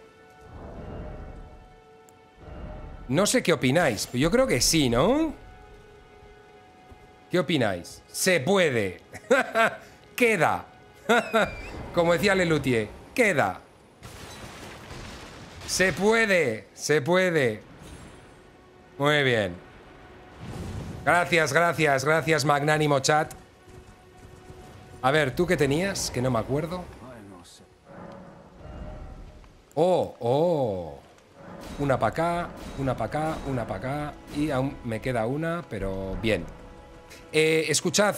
No sé qué opináis, pero yo creo que sí, ¿no? ¿Qué opináis? ¡Se puede! ¡Queda! Como decía Lelutier, ¡queda! ¡Se puede! ¡Se puede! Muy bien. Gracias, gracias, gracias, magnánimo chat. A ver, ¿tú qué tenías? Que no me acuerdo. ¡Oh! ¡Oh! Una para acá, una para acá, una para acá. Y aún me queda una, pero bien. Escuchad.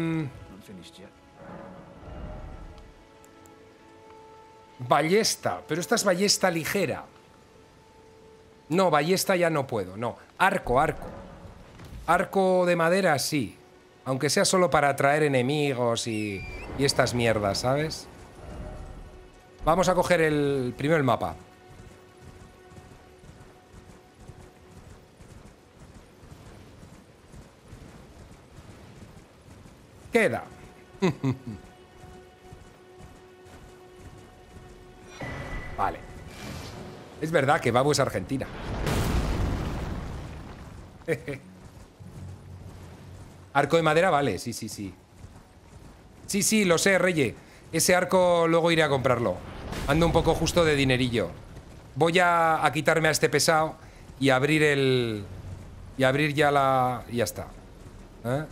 Ballesta, pero esta es ballesta ligera. No, ballesta ya no puedo, no. Arco, arco. Arco de madera, sí. Aunque sea solo para atraer enemigos y estas mierdas, ¿sabes? Vamos a coger primero el mapa. Queda. Vale. Es verdad que Babu es Argentina. Arco de madera, vale, sí, sí, sí. Sí, sí, lo sé, Reye. Ese arco luego iré a comprarlo. Ando un poco justo de dinerillo. Voy a quitarme a este pesado y abrir el... Y abrir ya la... Y ya está. ¿Eh?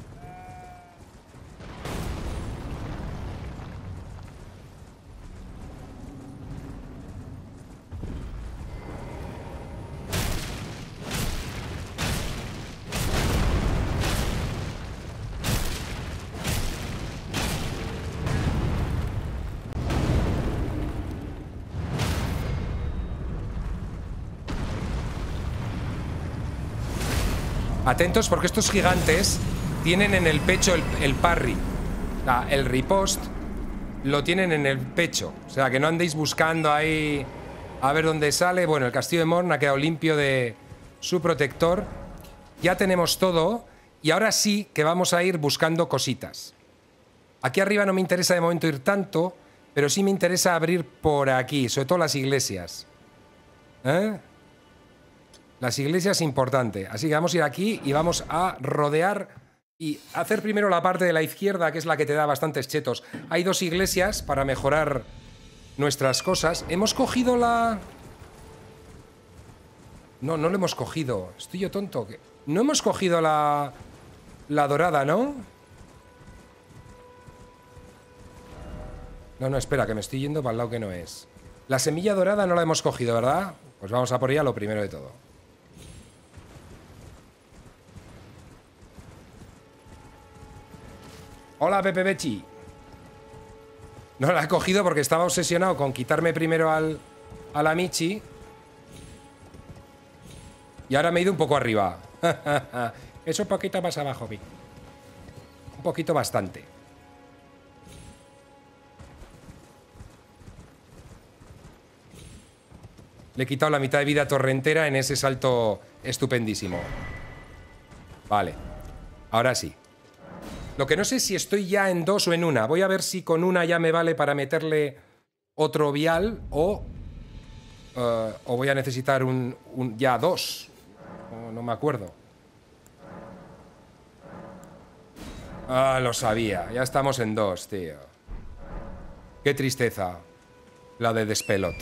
Atentos porque estos gigantes tienen en el pecho el parry. O sea, el riposte lo tienen en el pecho. O sea, que no andéis buscando ahí a ver dónde sale. Bueno, el castillo de Morn ha quedado limpio de su protector. Ya tenemos todo. Y ahora sí que vamos a ir buscando cositas. Aquí arriba no me interesa de momento ir tanto, pero sí me interesa abrir por aquí, sobre todo las iglesias. ¿Eh? Las iglesias es importante, así que vamos a ir aquí y vamos a rodear y hacer primero la parte de la izquierda, que es la que te da bastantes chetos. Hay dos iglesias para mejorar nuestras cosas. ¿Hemos cogido la...? No, no lo hemos cogido. Estoy yo tonto. No hemos cogido la dorada, ¿no? No, no, espera, que me estoy yendo para el lado que no es. La semilla dorada no la hemos cogido, ¿verdad? Pues vamos a por ella lo primero de todo. Hola, Pepe Bechi. No la he cogido porque estaba obsesionado con quitarme primero a la Michi. Y ahora me he ido un poco arriba. Es un poquito más abajo, Vic. Un poquito bastante. Le he quitado la mitad de vida torrentera en ese salto estupendísimo. Vale. Ahora sí. Lo que no sé es si estoy ya en 2 o en 1. Voy a ver si con una ya me vale para meterle otro vial o voy a necesitar ya 2. No me acuerdo. Ah, lo sabía. Ya estamos en 2, tío. Qué tristeza. La de Despelot.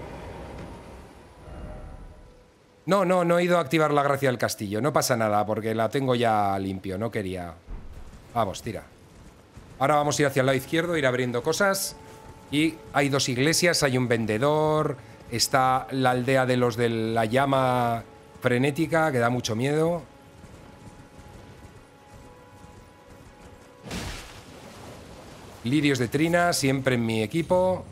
No he ido a activar la gracia del castillo. No pasa nada, porque la tengo ya limpio. No quería... Vamos, tira. Ahora vamos a ir hacia el lado izquierdo, ir abriendo cosas. Y hay 2 iglesias, hay un vendedor. Está la aldea de los de la llama frenética, que da mucho miedo. Lirios de Trina, siempre en mi equipo.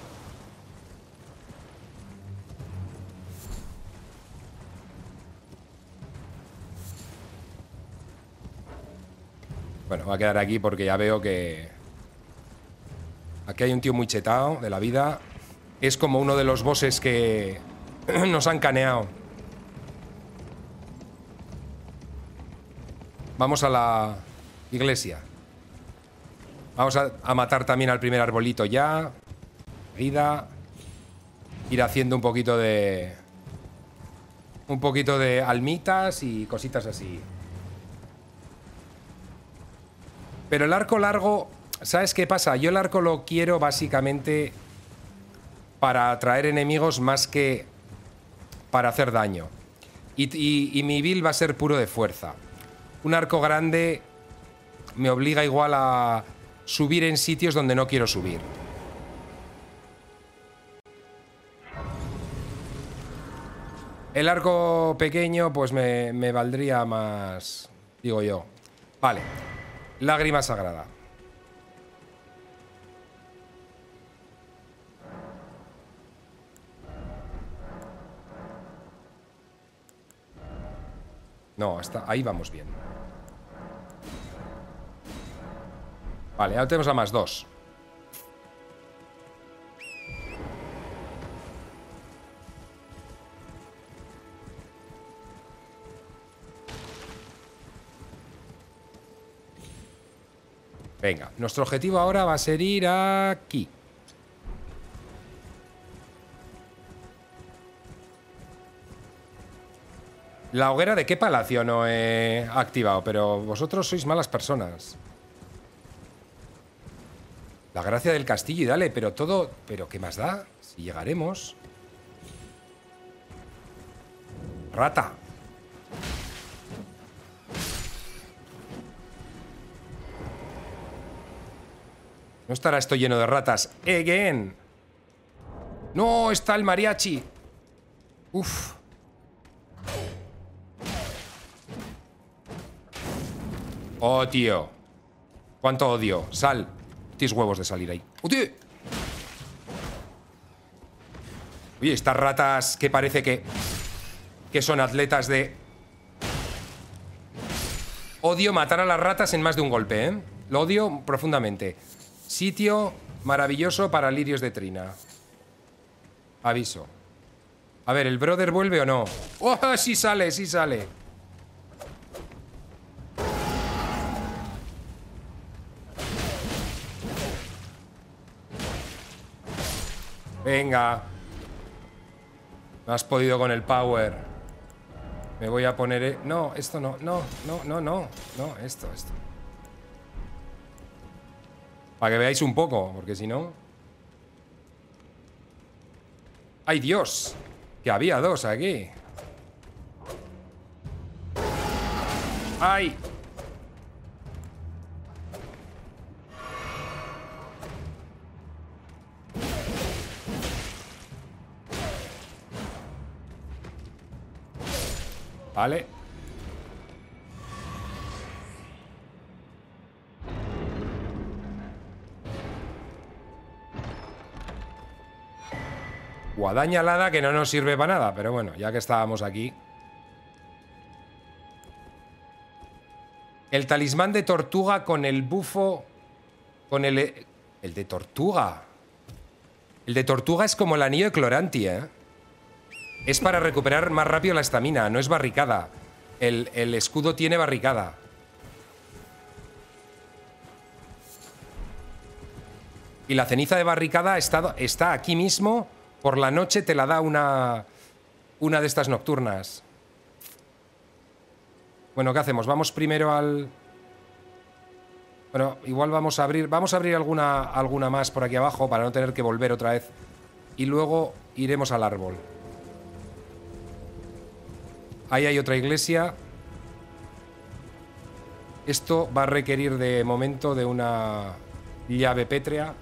Bueno, va a quedar aquí porque ya veo que... Aquí hay un tío muy chetado de la vida. Es como uno de los bosses que nos han caneado. Vamos a la iglesia. Vamos a matar también al primer arbolito ya. Vida. Ir haciendo un poquito de... almitas y cositas así. Pero el arco largo, ¿sabes qué pasa? Yo el arco lo quiero básicamente para atraer enemigos más que para hacer daño. Y mi build va a ser puro de fuerza. Un arco grande me obliga igual a subir en sitios donde no quiero subir. El arco pequeño pues me valdría más, digo yo. Vale. Lágrima sagrada. No, hasta ahí vamos bien. Vale, ahora tenemos a más 2. Venga, nuestro objetivo ahora va a ser ir aquí. La hoguera de qué palacio no he activado, pero vosotros sois malas personas. La gracia del castillo y dale, pero todo... ¿Pero qué más da? Si llegaremos. Rata. No estará esto lleno de ratas. Again. No, está el mariachi. Uf. Oh, tío. Cuánto odio. Sal. Tienes huevos de salir ahí. ¡Oh, tío! Oye, estas ratas que parece que son atletas de... Odio matar a las ratas en más de un golpe, ¿eh? Lo odio profundamente. Sitio maravilloso para lirios de Trina. Aviso. A ver, ¿el brother vuelve o no? ¡Oh, sí sale, sí sale! Venga. No has podido con el power. Me voy a poner... No, esto no. No, esto. Para que veáis un poco, porque si no... ¡Ay, Dios! Que había 2 aquí. ¡Ay! Vale. Guadaña alada que no nos sirve para nada, pero bueno, ya que estábamos aquí. El talismán de tortuga con el bufo... Con el... El de tortuga. El de tortuga es como el anillo de Cloranti, ¿eh? Es para recuperar más rápido la estamina, no es barricada. El escudo tiene barricada. Y la ceniza de barricada está aquí mismo. Por la noche te la da una de estas nocturnas. Bueno, ¿qué hacemos? Vamos primero al... Bueno, igual vamos a abrir alguna más por aquí abajo para no tener que volver otra vez. Y luego iremos al árbol. Ahí hay otra iglesia. Esto va a requerir de momento de una llave pétrea.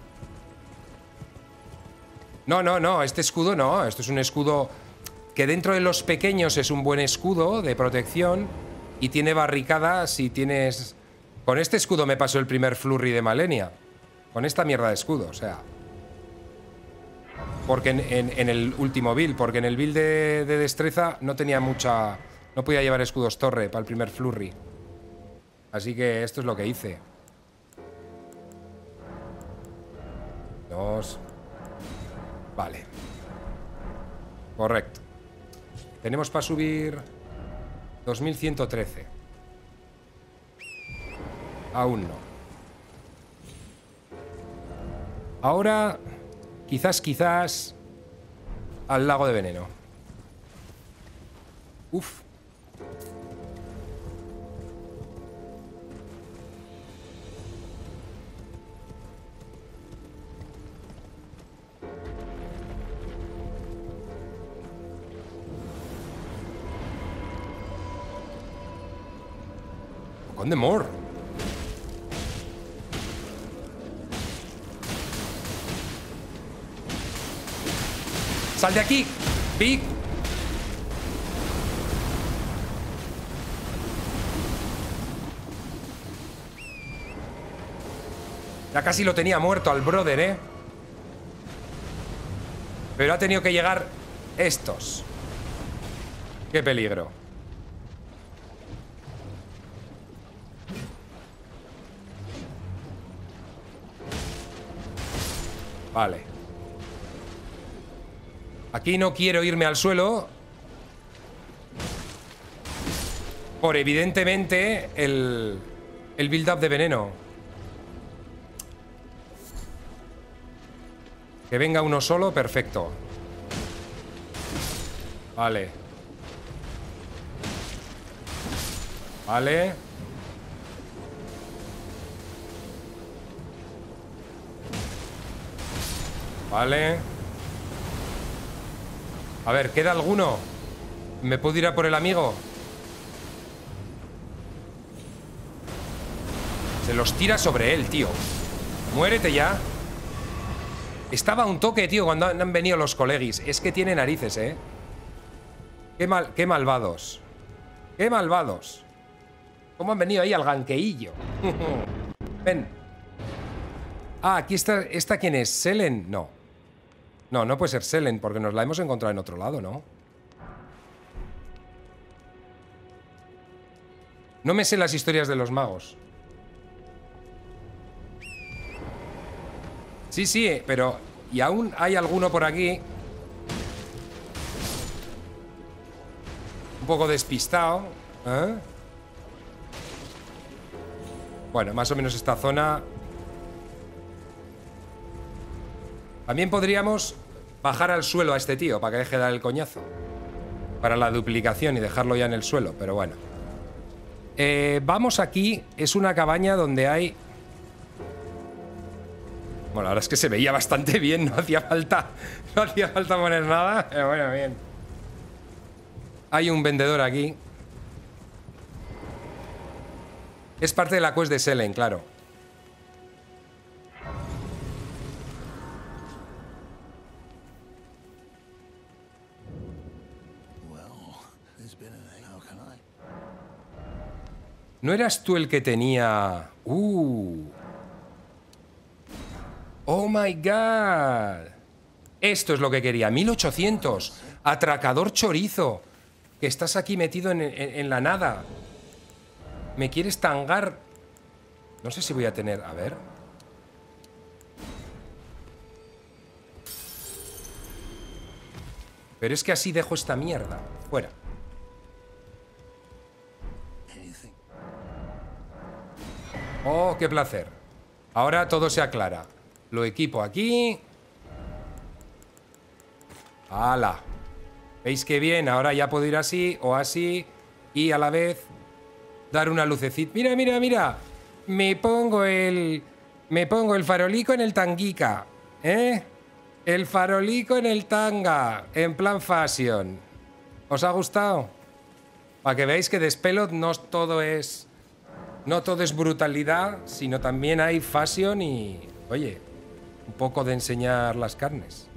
No, este escudo no. Esto es un escudo que dentro de los pequeños es un buen escudo de protección y tiene barricada si tienes... Con este escudo me pasó el primer flurry de Malenia. Con esta mierda de escudo, o sea... Porque en el último build, porque en el build de destreza no tenía mucha... No podía llevar escudos torre para el primer flurry. Así que esto es lo que hice. 2... Vale. Correcto. Tenemos para subir 2113. Aún no. Ahora, quizás al lago de veneno. Uf. ¿Dónde more? ¡Sal de aquí! ¡Big! Ya casi lo tenía muerto al brother, ¿eh? Pero ha tenido que llegar estos. ¡Qué peligro! Vale. Aquí no quiero irme al suelo. Por evidentemente el build-up de veneno. Que venga uno solo, perfecto. Vale. Vale. Vale. A ver, ¿queda alguno? ¿Me puedo ir a por el amigo? Se los tira sobre él, tío. Muérete ya. Estaba a un toque, tío, cuando han venido los colegis. Es que tiene narices, ¿eh? Qué malvados. Qué malvados. ¿Cómo han venido ahí al ganqueillo? Ven. Ah, aquí está. ¿Esta quién es? ¿Selen? No. No puede ser Selen, porque nos la hemos encontrado en otro lado, ¿no? No me sé las historias de los magos. Sí, pero... Y aún hay alguno por aquí. Un poco despistado, ¿eh? Bueno, más o menos esta zona... También podríamos bajar al suelo a este tío para que deje de dar el coñazo. Para la duplicación y dejarlo ya en el suelo, pero bueno. Vamos aquí. Es una cabaña donde hay... Bueno, la verdad es que se veía bastante bien. No hacía falta poner nada. Pero bueno, bien. Hay un vendedor aquí. Es parte de la quest de Selen, claro. ¿No eras tú el que tenía... ¡Oh, my God! Esto es lo que quería. 1800. Atracador chorizo. Que estás aquí metido en la nada. ¿Me quieres tangar? No sé si voy a tener... A ver. Pero es que así dejo esta mierda. Fuera. Oh, qué placer. Ahora todo se aclara. Lo equipo aquí. ¡Hala! ¿Veis qué bien? Ahora ya puedo ir así o así. Y a la vez dar una lucecita. ¡Mira, mira, mira! Me pongo el farolico en el tanguica. ¿Eh? El farolico en el tanga. En plan fashion. ¿Os ha gustado? Para que veáis que Despelot no todo es brutalidad, sino también hay fashion y, oye, un poco de enseñar las carnes.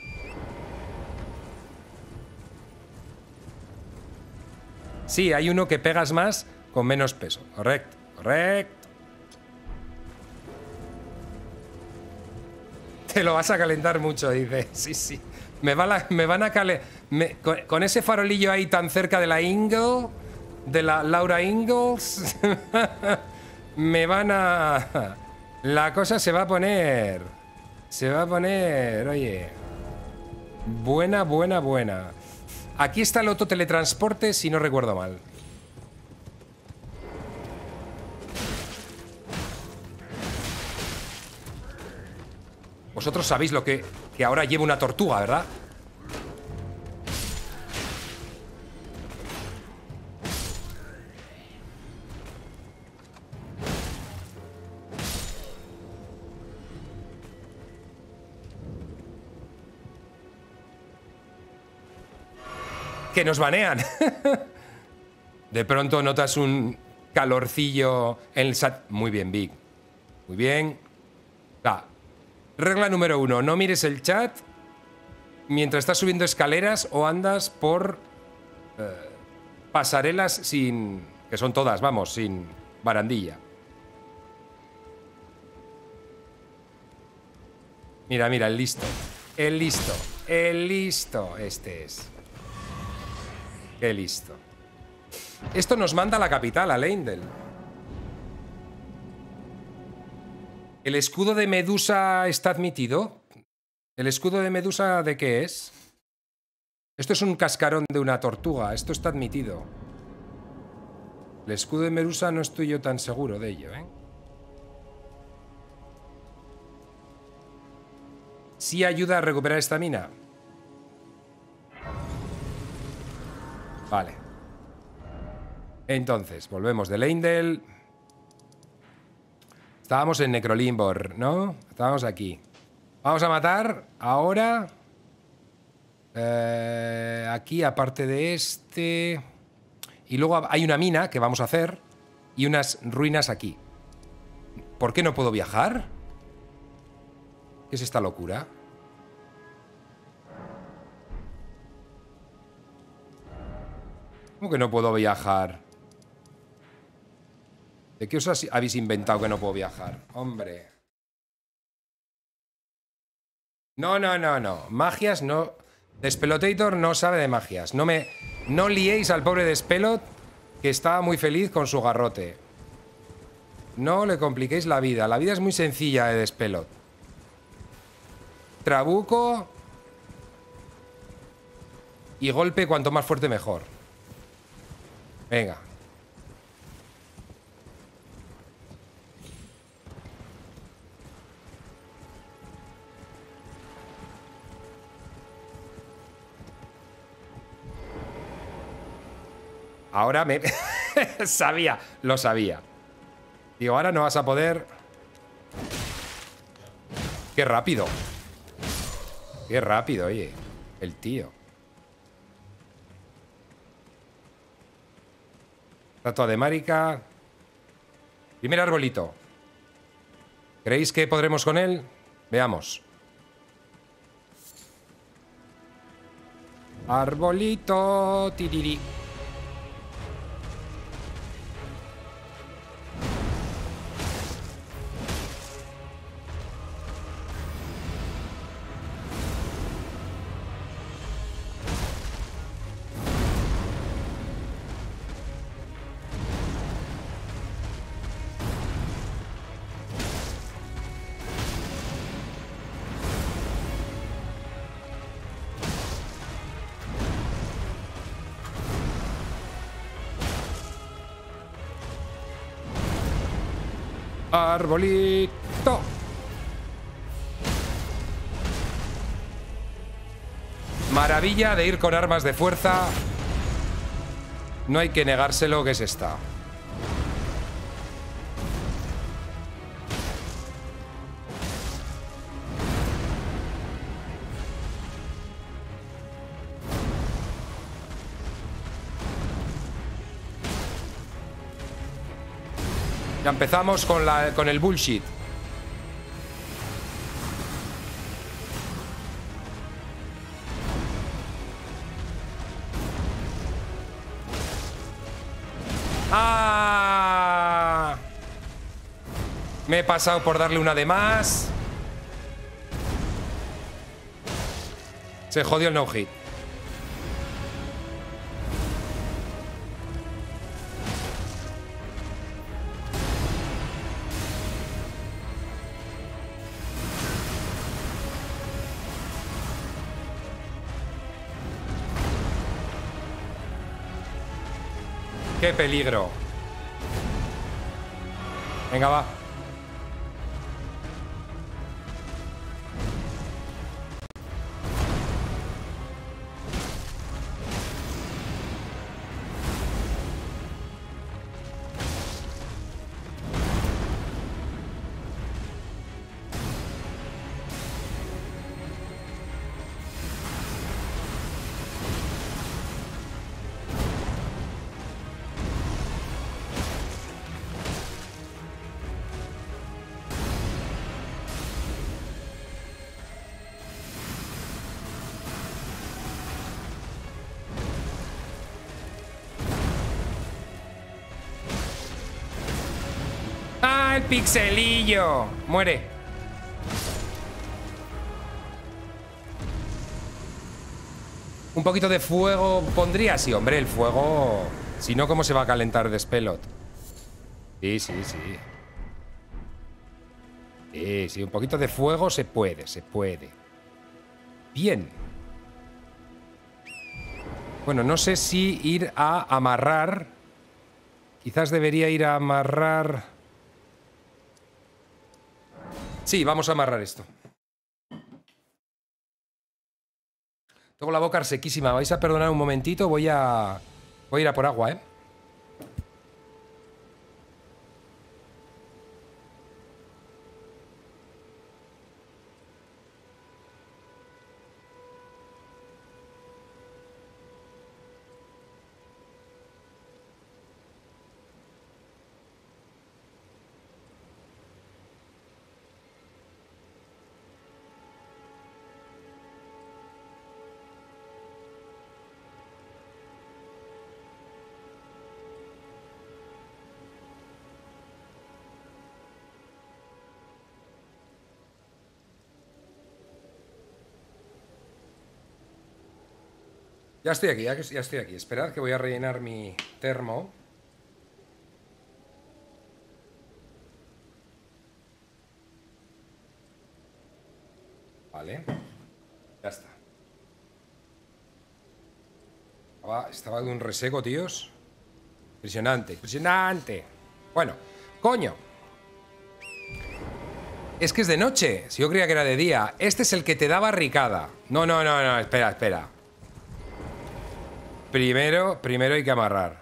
Sí, hay uno que pegas más con menos peso. Correcto, correcto. Te lo vas a calentar mucho, dice. Sí, sí. Me van a calentar. Con ese farolillo ahí tan cerca de la Ingle, de la Laura Ingalls, me van a... La cosa se va a poner... Se va a poner... Oye... Buena, buena, buena. Aquí está el autoteletransporte, si no recuerdo mal. Vosotros sabéis lo que ahora lleva una tortuga, ¿verdad? Que nos banean. De pronto notas un calorcillo en el chat. Muy bien, Vic. Muy bien. Regla número 1. No mires el chat mientras estás subiendo escaleras o andas por pasarelas sin... Que son todas, vamos, sin barandilla. Mira, mira, el listo. El listo. El listo. Este es. Qué listo. Esto nos manda a la capital, a Leyndell. ¿El escudo de Medusa está admitido? ¿El escudo de Medusa de qué es? Esto es un cascarón de una tortuga. Esto está admitido. El escudo de Medusa no estoy yo tan seguro de ello, ¿eh? Sí ayuda a recuperar estamina. Vale. Entonces, volvemos de Leyndell. Estábamos en Necrolimbor, ¿no? Estábamos aquí. Vamos a matar ahora. Aquí, aparte de este. Y luego hay una mina que vamos a hacer. Y unas ruinas aquí. ¿Por qué no puedo viajar? ¿Qué es esta locura? ¿Cómo que no puedo viajar? ¿De qué os habéis inventado que no puedo viajar? Hombre. No, no, no, no. Magias no... Despelotator no sabe de magias. No liéis al pobre Despelot, que estaba muy feliz con su garrote. No le compliquéis la vida. La vida es muy sencilla de Despelot. Trabuco y golpe cuanto más fuerte mejor. Venga. Ahora me... sabía, lo sabía. Digo, ahora no vas a poder... ¡Qué rápido! ¡Qué rápido, oye! El tío. Estatua de Marika. Primer arbolito. ¿Creéis que podremos con él? Veamos. Arbolito. Tiriri. Arbolito. Maravilla de ir con armas de fuerza. No hay que negárselo que es esta. Ya empezamos con el bullshit. ¡Ah! Me he pasado por darle una de más. Se jodió el no-hit. ¡Qué peligro! Venga, va. ¡Ah, el pixelillo! Muere. Un poquito de fuego pondría, sí, hombre, el fuego. Si no, ¿cómo se va a calentar Despelot? Sí, sí, sí. Sí, sí, un poquito de fuego se puede, se puede. Bien. Bueno, no sé si ir a amarrar. Quizás debería ir a amarrar. Sí, vamos a amarrar esto. Tengo la boca sequísima. Vais a perdonar un momentito. Voy a ir a por agua, ¿eh? Ya estoy aquí, ya estoy aquí. Esperad que voy a rellenar mi termo. Vale. Ya está. Estaba de un reseco, tíos. Impresionante, impresionante. Bueno, coño. Es que es de noche. Si yo creía que era de día. Este es el que te da barricada. No, no, no, no. Espera, espera. Primero hay que amarrar.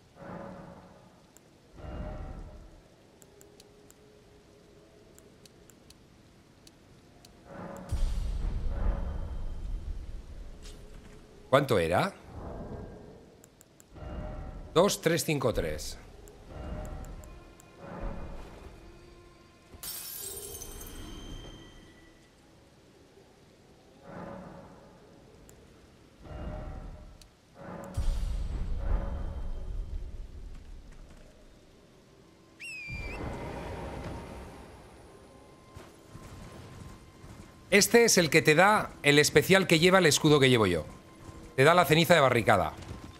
¿Cuánto era? 2353. Este es el que te da el especial que lleva el escudo que llevo yo. Te da la ceniza de barricada.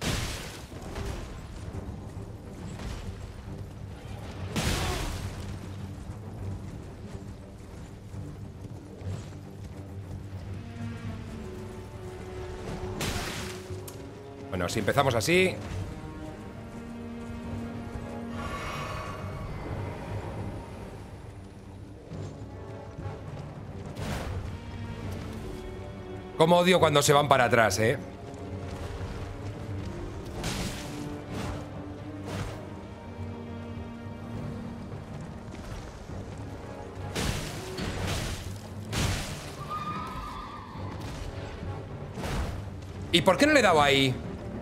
Bueno, si empezamos así... Cómo odio cuando se van para atrás, ¿eh? ¿Y por qué no le he dado ahí?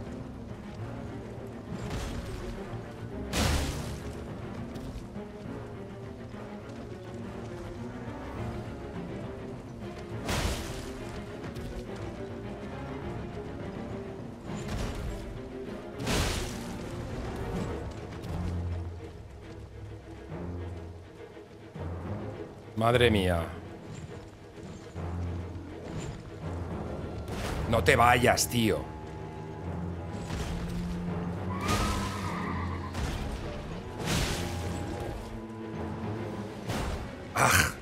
Madre mía. No te vayas, tío. ¡Ah!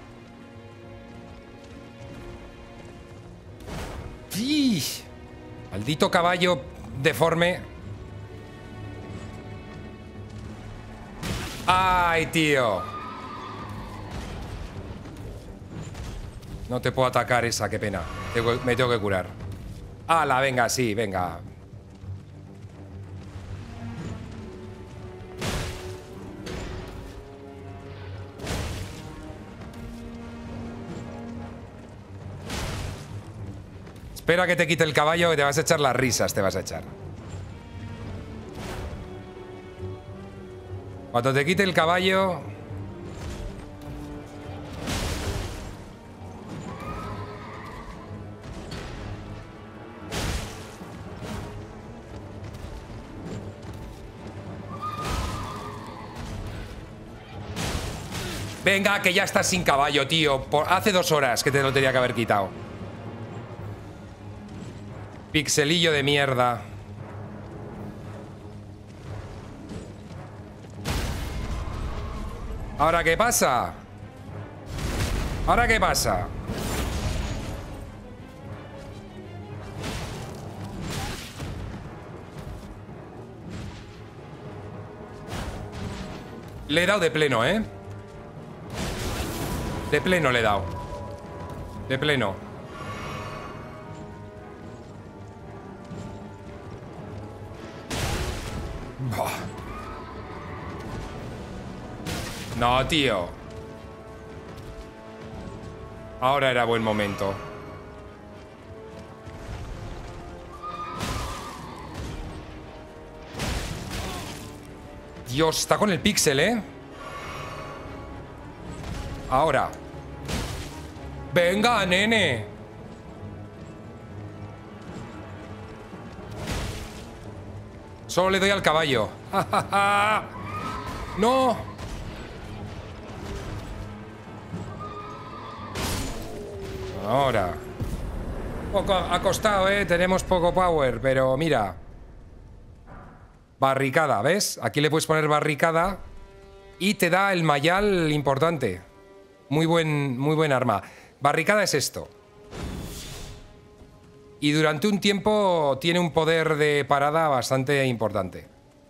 ¡Sí! Maldito caballo deforme. ¡Ay, tío! No te puedo atacar esa, qué pena. Me tengo que curar. ¡Hala! Venga, sí, venga. Espera que te quite el caballo, que te vas a echar las risas, te vas a echar. Cuando te quite el caballo... Venga, que ya estás sin caballo, tío. Hace 2 horas que te lo tenía que haber quitado. Pixelillo de mierda. ¿Ahora qué pasa? ¿Ahora qué pasa? Le he dado de pleno, ¿eh? De pleno le he dado. De pleno. Buah. No, tío. Ahora era buen momento. Dios, está con el píxel, ¿eh? Ahora. Venga, nene. Solo le doy al caballo. ¡No! Ahora. Poco ha costado, ¿eh? Tenemos poco power, pero mira. Barricada, ¿ves? Aquí le puedes poner barricada y te da el mayal importante. Muy buen arma. Barricada es esto. Y durante un tiempo tiene un poder de parada bastante importante.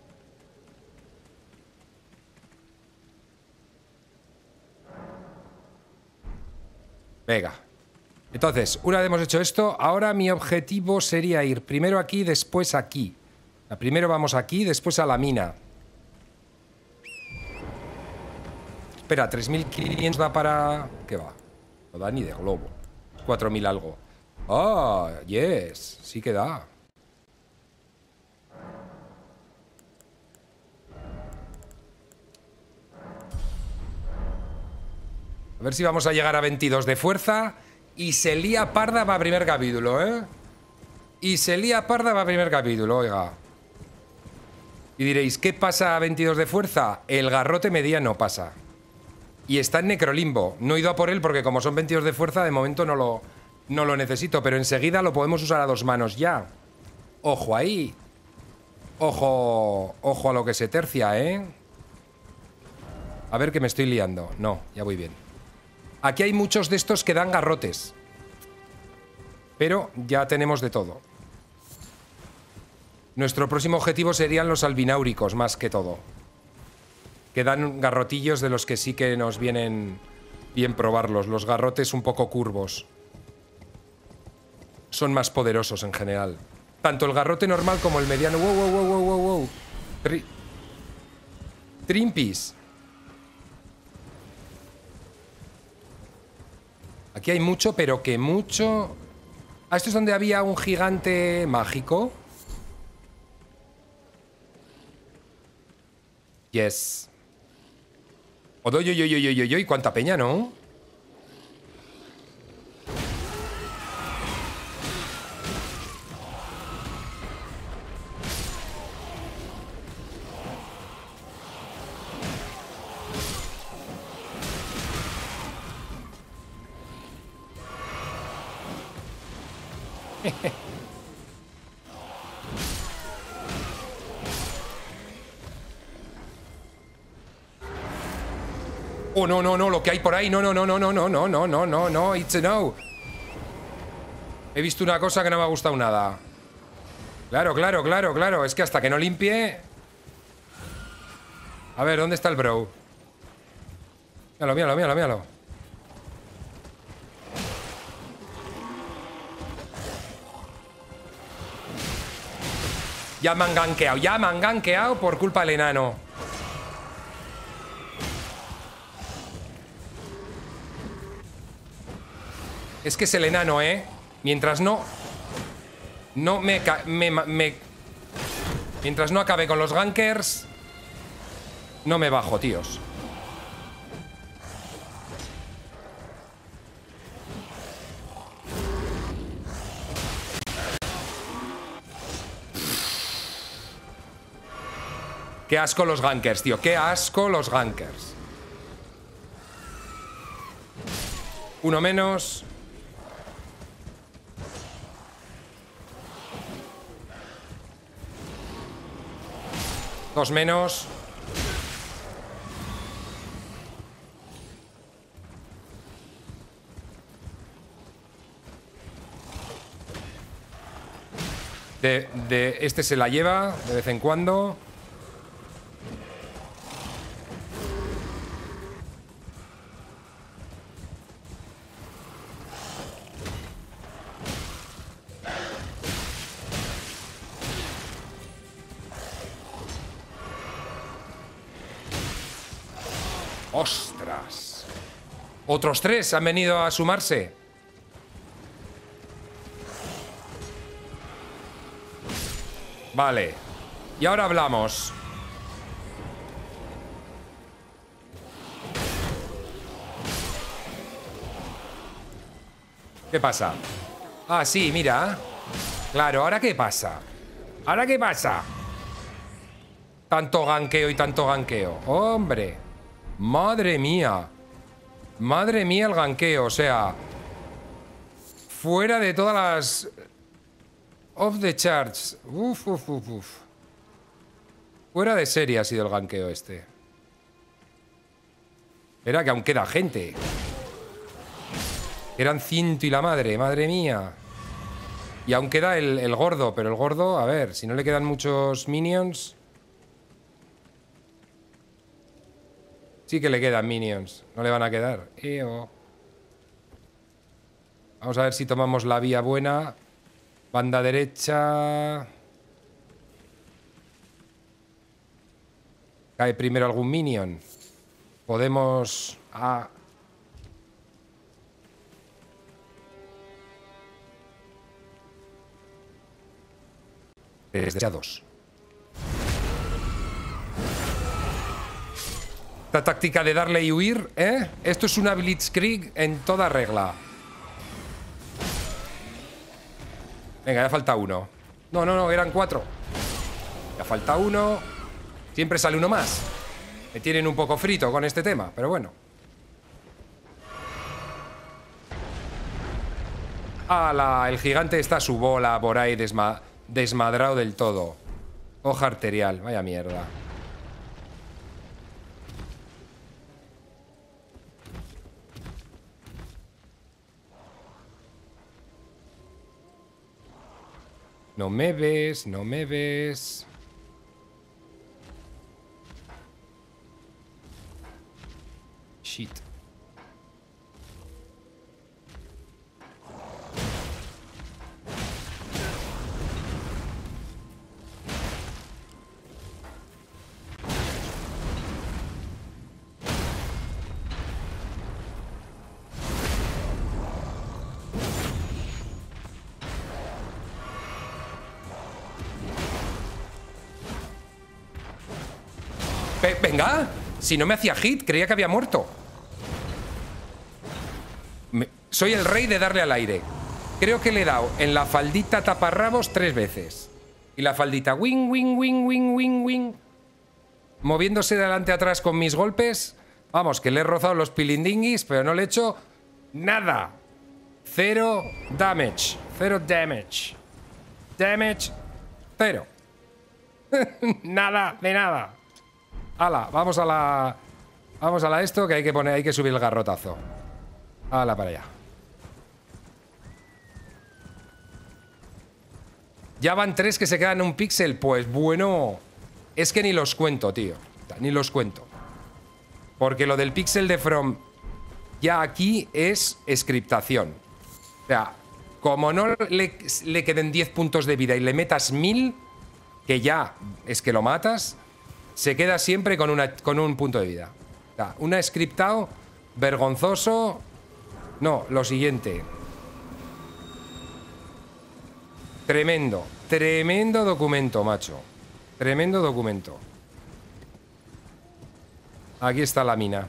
Venga. Entonces, una vez hemos hecho esto, ahora mi objetivo sería ir primero aquí, después aquí. Primero vamos aquí, después a la mina. Espera, 3.500 da para... ¿Qué va? No da ni de globo. 4.000 algo. Ah, yes. Sí que da. A ver si vamos a llegar a 22 de fuerza. Y se lía parda para primer capítulo, ¿eh? Y se lía parda para primer capítulo, oiga. Y diréis, ¿qué pasa a 22 de fuerza? El garrote mediano pasa. Y está en necrolimbo. No he ido a por él porque como son 22 de fuerza, de momento no lo necesito. Pero enseguida lo podemos usar a 2 manos ya. Ojo ahí. Ojo a lo que se tercia, ¿eh? A ver que me estoy liando. No, ya voy bien. Aquí hay muchos de estos que dan garrotes. Pero ya tenemos de todo. Nuestro próximo objetivo serían los albináuricos, más que todo. Que dan garrotillos de los que sí que nos vienen bien probarlos. Los garrotes un poco curvos. son más poderosos en general. Tanto el garrote normal como el mediano. Wow, wow, wow, wow, wow, wow. Trimpis. Aquí hay mucho, pero que mucho... Ah, esto es donde había un gigante mágico. Yes. Oy, cuánta peña, ¿no? Oh, no, no, no, lo que hay por ahí. No, no, no, no, no, no, no, no, no, no, no, it's a no. He visto una cosa que no me ha gustado nada. Claro, claro, claro, claro. Es que hasta que no limpie... A ver, ¿dónde está el bro? Míralo, míralo, míralo, míralo. Ya me han gankeado por culpa del enano. Es que es el enano, ¿eh? Mientras no... No mientras no acabe con los gankers... No me bajo, tíos. Qué asco los gankers, tío. Qué asco los gankers. Uno menos. Dos menos. Este se la lleva de vez en cuando. ¡Ostras! Otros tres han venido a sumarse. Vale. Y ahora hablamos. ¿Qué pasa? Ah, sí, mira. Claro, ¿ahora qué pasa? ¿Ahora qué pasa? Tanto ganqueo y tanto ganqueo. ¡Hombre! ¡Madre mía! ¡Madre mía el ganqueo! O sea... Fuera de todas las... Off the charts. Uf, uf, uf, uf. Fuera de serie ha sido el ganqueo este. Espera, que aún queda gente. Eran 100 y la madre, madre mía. Y aún queda el gordo, pero el gordo, a ver, si no le quedan muchos minions... Sí que le quedan minions, no le van a quedar. Vamos a ver si tomamos la vía buena. Banda derecha... Cae primero algún minion. Podemos... Deseados. La táctica de darle y huir, ¿eh? Esto es una blitzkrieg en toda regla. Venga, ya falta uno. No, no, no, eran 4. Ya falta uno. Siempre sale uno más. Me tienen un poco frito con este tema, pero bueno. ¡Hala! El gigante está a su bola por ahí desmadrado del todo. Hoja arterial, vaya mierda. No me ves, no me ves. Shit. Venga. Si no me hacía hit, creía que había muerto. Soy el rey de darle al aire. Creo que le he dado en la faldita taparrabos 3 veces. Y la faldita wing, wing, wing, wing, wing, wing. Moviéndose de adelante a atrás con mis golpes. Vamos, que le he rozado los pilindinguis, pero no le he hecho nada. 0 damage. 0 damage. Damage 0. Nada de nada. Hala, vamos a la... Vamos a la esto que hay que subir el garrotazo. Hala para allá. Ya van 3 que se quedan en un píxel. Pues bueno, es que ni los cuento, tío. Ni los cuento. Porque lo del píxel de From ya aquí es scriptación. O sea, como no le queden 10 puntos de vida y le metas 1000, que ya es que lo matas, se queda siempre con un punto de vida. O sea, una scriptado vergonzoso. No, lo siguiente. Tremendo, tremendo documento, macho. Tremendo documento. Aquí está la mina.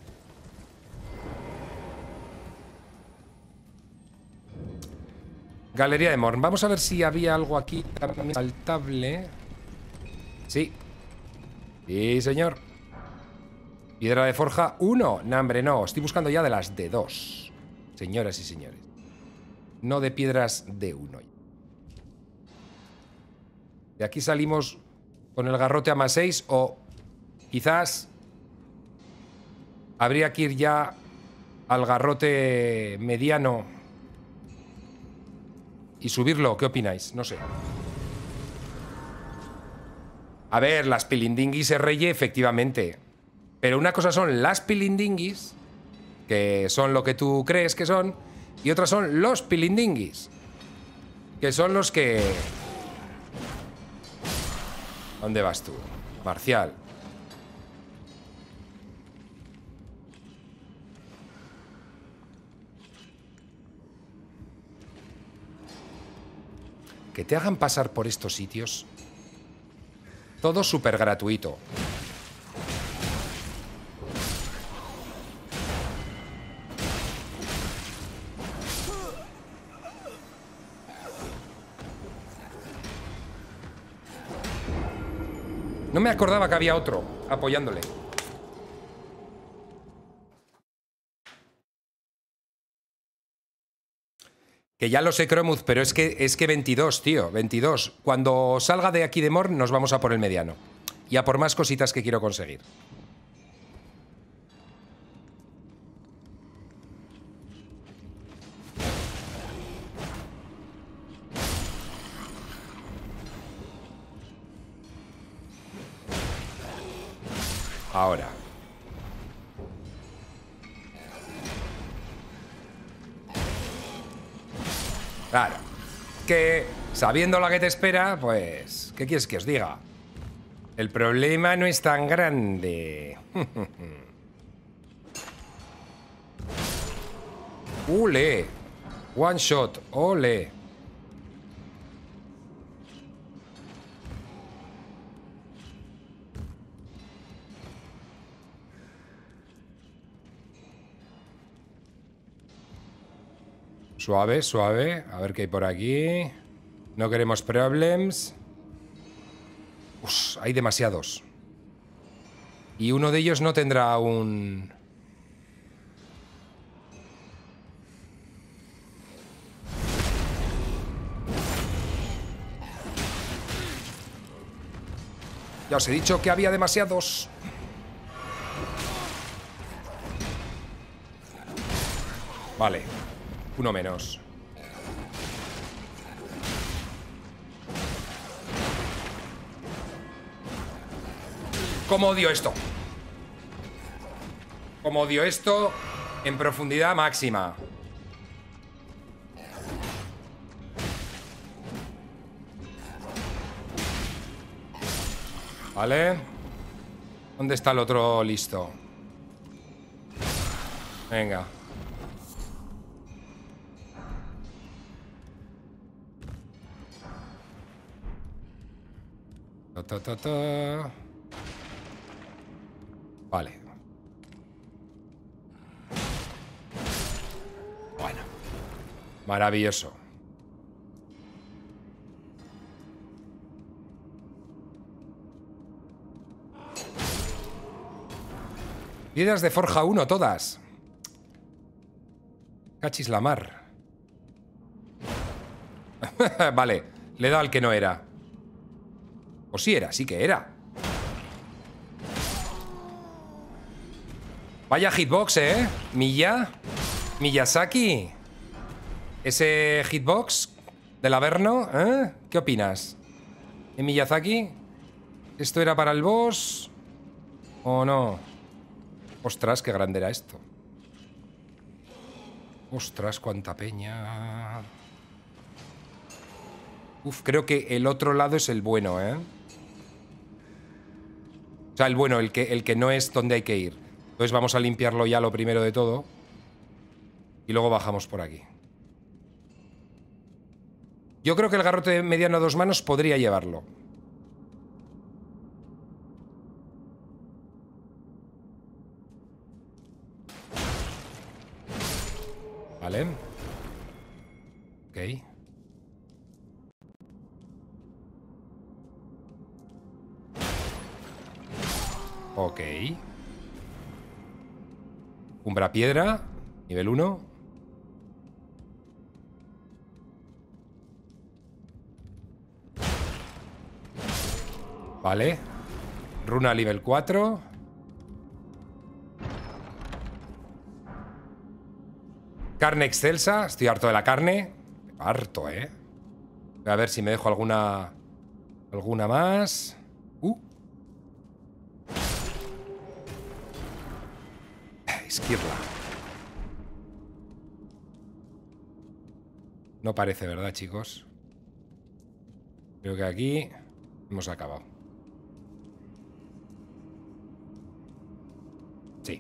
Galería de Morn. Vamos a ver si había algo aquí también saltable. Sí. Sí, señor. Piedra de forja 1. No, hombre, no. Estoy buscando ya de las de 2. Señoras y señores. No de piedras de 1. De aquí salimos con el garrote a +6 o quizás habría que ir ya al garrote mediano y subirlo. ¿Qué opináis? No sé. A ver, las pilindinguis reye, efectivamente. Pero una cosa son las pilindinguis, que son lo que tú crees que son, y otras son los pilindinguis, que son los que... ¿Dónde vas tú, Marcial? Que te hagan pasar por estos sitios. Todo súper gratuito. No me acordaba que había otro apoyándole. Que ya lo sé, Cromuz, pero es que 22, tío, 22. Cuando salga de aquí de Morn nos vamos a por el mediano. Y a por más cositas que quiero conseguir. Ahora. Claro. Que sabiendo la que te espera, pues... ¿Qué quieres que os diga? El problema no es tan grande. ¡Ule! One shot. ¡Ole! Suave, suave. A ver qué hay por aquí. No queremos problems. Uf, hay demasiados. Y uno de ellos no tendrá un... Ya os he dicho que había demasiados. Vale. Uno menos. ¿Cómo odio esto? ¿Cómo odio esto en profundidad máxima? Vale. ¿Dónde está el otro listo? Venga. Ta, ta, ta, ta. Vale. Bueno. Maravilloso. Piedras de forja 1, todas. Cachis la mar. Vale, le he dado al que no era. O sí era, sí que era. Vaya hitbox, ¿eh? Miyazaki. Ese hitbox del Averno, ¿eh? ¿Qué opinas? ¿En Miyazaki? ¿Esto era para el boss? ¿O no? Ostras, qué grande era esto. Ostras, cuánta peña. Uf, creo que el otro lado es el bueno, ¿eh? O sea, el bueno, el que no es donde hay que ir. Entonces vamos a limpiarlo ya lo primero de todo. Y luego bajamos por aquí. Yo creo que el garrote mediano a 2 manos podría llevarlo. Vale. Ok. Ok. Umbra piedra, nivel 1. Vale. Runa nivel 4. Carne excelsa. Estoy harto de la carne. Harto, ¿eh? Voy a ver si me dejo alguna más. Esquirla. No parece, ¿verdad, chicos? Creo que aquí hemos acabado. Sí.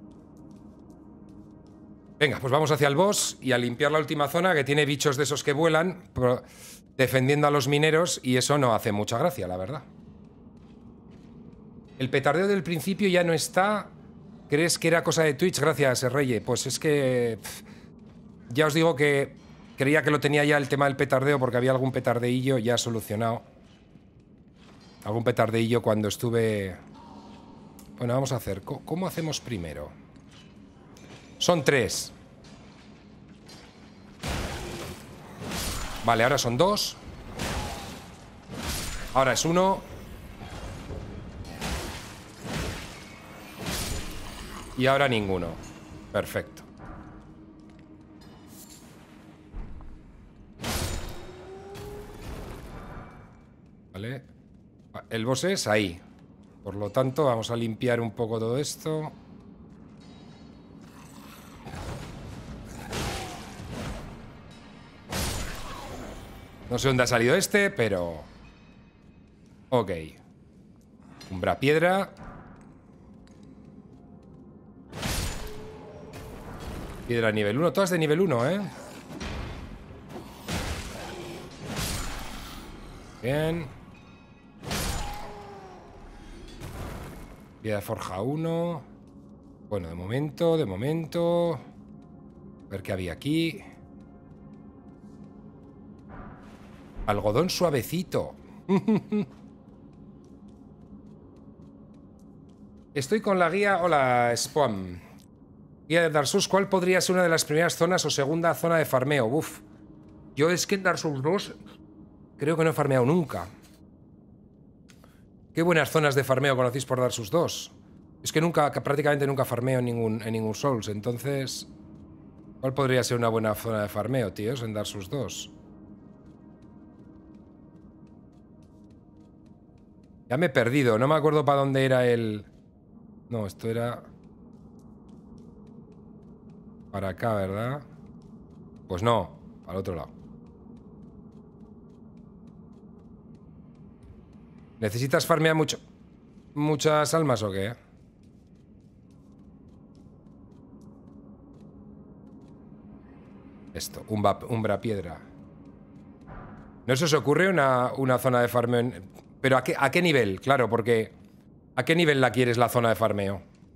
Venga, pues vamos hacia el boss y a limpiar la última zona que tiene bichos de esos que vuelan, defendiendo a los mineros, y eso no hace mucha gracia, la verdad. El petardeo del principio ya no está. ¿Crees que era cosa de Twitch? Gracias, Reye. Pues es que... ya os digo que creía que lo tenía ya el tema del petardeo porque había algún petardeillo ya solucionado. Algún petardeillo cuando estuve... Bueno, vamos a hacer... ¿Cómo hacemos primero? Son 3. Vale, ahora son 2. Ahora es 1. Y ahora ninguno. Perfecto. Vale. El boss es ahí. Por lo tanto, vamos a limpiar un poco todo esto. No sé dónde ha salido este, pero... Ok. Umbra piedra. Piedra nivel 1. Todas de nivel 1, ¿eh? Bien. Piedra forja 1. Bueno, de momento. A ver qué había aquí. Algodón suavecito. Estoy con la guía... Hola, Spam. Guía de Dark Souls. ¿Cuál podría ser una de las primeras zonas o segunda zona de farmeo? Uf. Yo es que en Dark Souls 2 creo que no he farmeado nunca. Qué buenas zonas de farmeo conocéis por Dark Souls 2. Es que prácticamente nunca farmeo en ningún Souls. Entonces, ¿cuál podría ser una buena zona de farmeo, tíos, en Dark Souls 2? Ya me he perdido. No me acuerdo para dónde era el... No, esto era... para acá, ¿verdad? Pues no, al otro lado. ¿Necesitas farmear muchas almas o qué? Esto, umbra piedra. ¿No se os ocurre una zona de farmeo? ¿Pero a qué nivel? Claro, porque... ¿a qué nivel la quieres la zona de farmeo?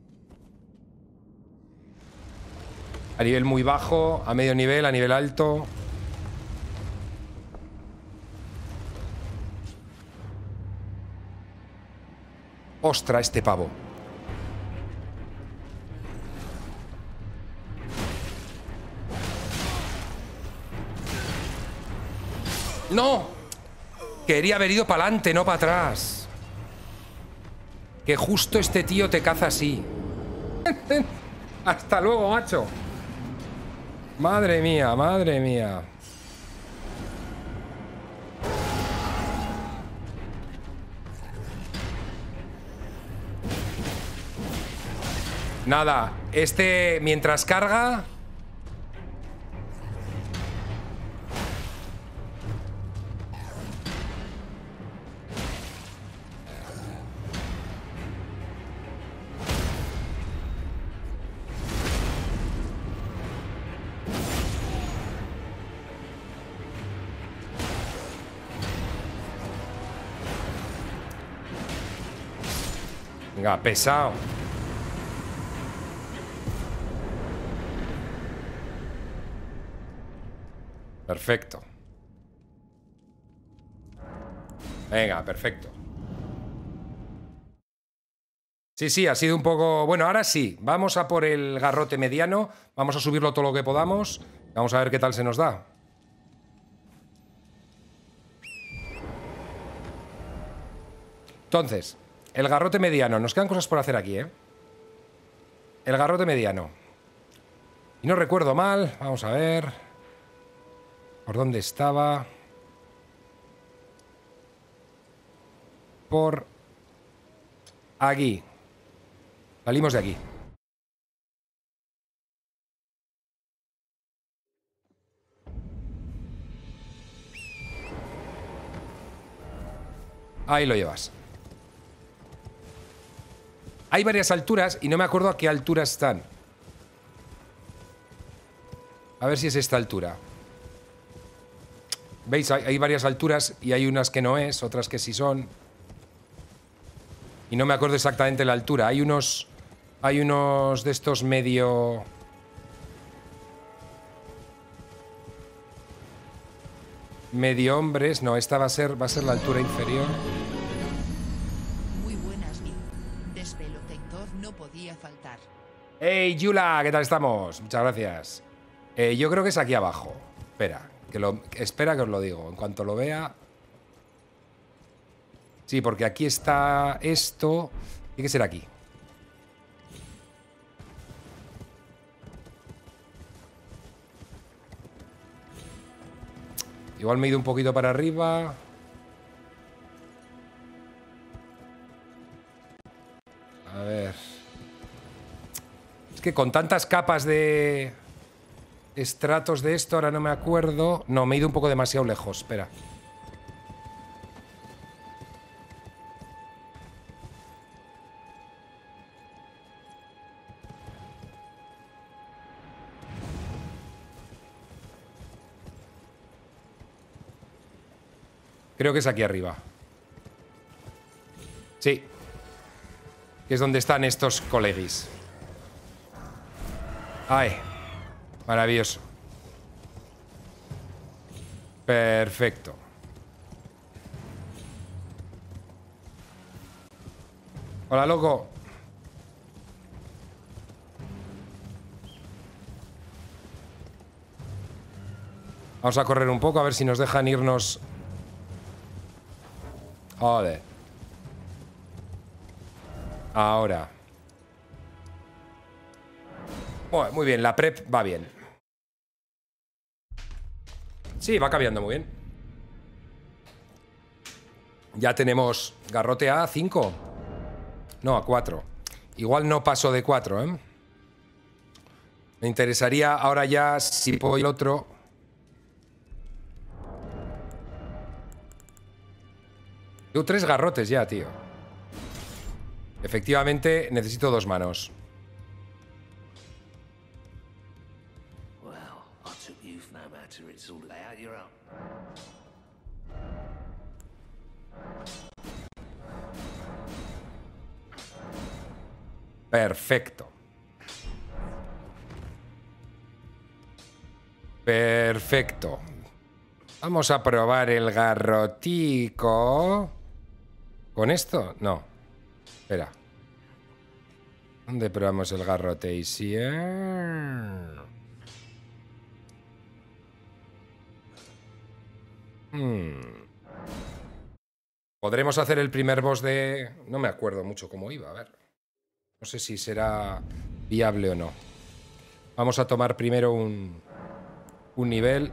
A nivel muy bajo, a medio nivel, a nivel alto. Ostra, este pavo. ¡No! Quería haber ido para adelante, no para atrás. Que justo este tío te caza así. Hasta luego, macho. Madre mía, madre mía. Nada, este mientras carga... Venga, pesado. Perfecto. Venga, perfecto. Sí, sí, ha sido un poco... Bueno, ahora sí. Vamos a por el garrote mediano. Vamos a subirlo todo lo que podamos. Vamos a ver qué tal se nos da. Entonces, el garrote mediano. Nos quedan cosas por hacer aquí, ¿eh? El garrote mediano. Y no recuerdo mal. Vamos a ver. ¿Por dónde estaba? Por aquí. Salimos de aquí. Ahí lo llevas. Hay varias alturas y no me acuerdo a qué altura están. A ver si es esta altura. ¿Veis? Hay varias alturas y hay unas que no es, otras que sí son. Y no me acuerdo exactamente la altura. Hay unos de estos medio... Medio hombres. No, esta va a ser la altura inferior. Muy buenas, Desvelotector no podía faltar. ¡Hey, Yula! ¿Qué tal estamos? Muchas gracias. Yo creo que es aquí abajo. Espera que os lo digo. En cuanto lo vea... Sí, porque aquí está esto. Tiene que ser aquí. Igual me he ido un poquito para arriba. A ver. Es que con tantas capas de estratos de esto, ahora no me acuerdo. No, me he ido un poco demasiado lejos. Espera. Creo que es aquí arriba. Sí. Que es donde están estos colegis. ¡Ay! Maravilloso. Perfecto. Hola, loco. Vamos a correr un poco a ver si nos dejan irnos. Joder. Ahora. Bueno, muy bien, la prep va bien. Sí, va cambiando muy bien. Ya tenemos garrote a 5. No, a 4. Igual no paso de 4, ¿eh? Me interesaría ahora ya si puedo el otro. Tengo 3 garrotes ya, tío. Efectivamente, necesito 2 manos. Perfecto. Perfecto. Vamos a probar el garrotico. ¿Con esto? No. Espera. ¿Dónde probamos el garrotation? Podremos hacer el primer boss de... No me acuerdo mucho cómo iba, a ver. No sé si será viable o no. Vamos a tomar primero un nivel.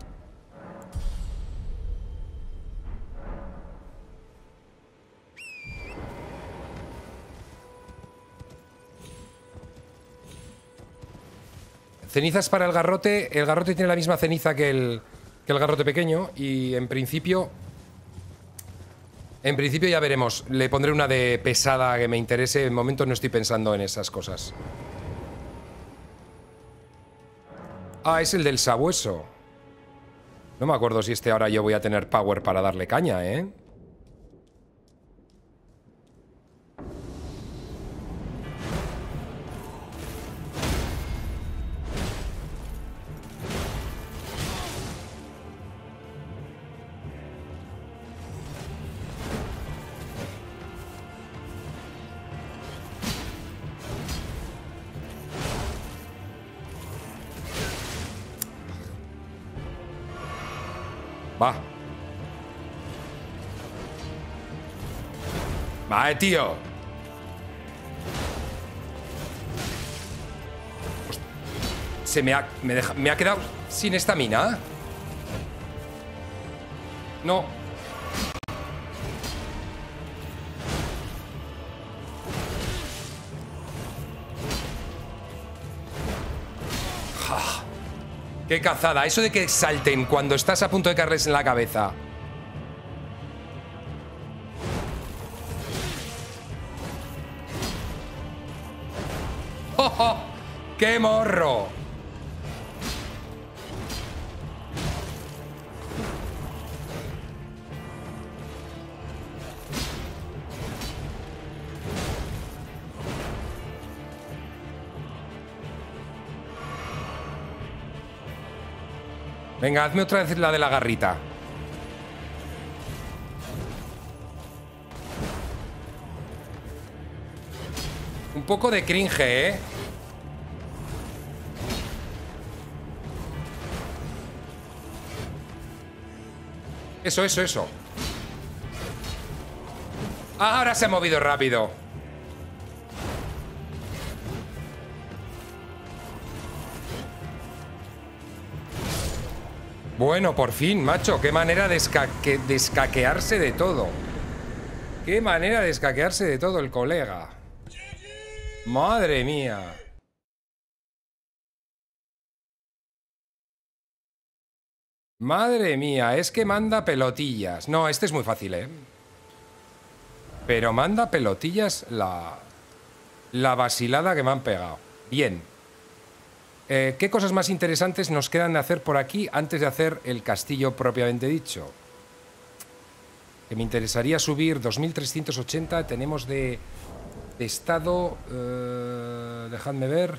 Cenizas para el garrote. El garrote tiene la misma ceniza que el garrote pequeño. Y en principio ya veremos. Le pondré una de pesada que me interese. De momento no estoy pensando en esas cosas. Ah, es el del sabueso. No me acuerdo si ahora yo voy a tener power para darle caña, ¿eh? Va. Va, tío. Me ha quedado sin estamina. No. ¡Qué cazada! Eso de que salten cuando estás a punto de caerles en la cabeza. ¡Oh, oh! ¡Qué morro! Venga, hazme otra vez la de la garrita. Un poco de cringe, ¿eh? Eso. Ahora se ha movido rápido. Bueno, por fin, macho. Qué manera de escaquearse de todo. Qué manera de escaquearse de todo el colega. Madre mía. Madre mía, es que manda pelotillas. No, este es muy fácil, ¿eh? Pero manda pelotillas la vasilada que me han pegado. Bien. ¿Qué cosas más interesantes nos quedan de hacer por aquí antes de hacer el castillo propiamente dicho? Que me interesaría subir 2380. Tenemos de estado... dejadme ver.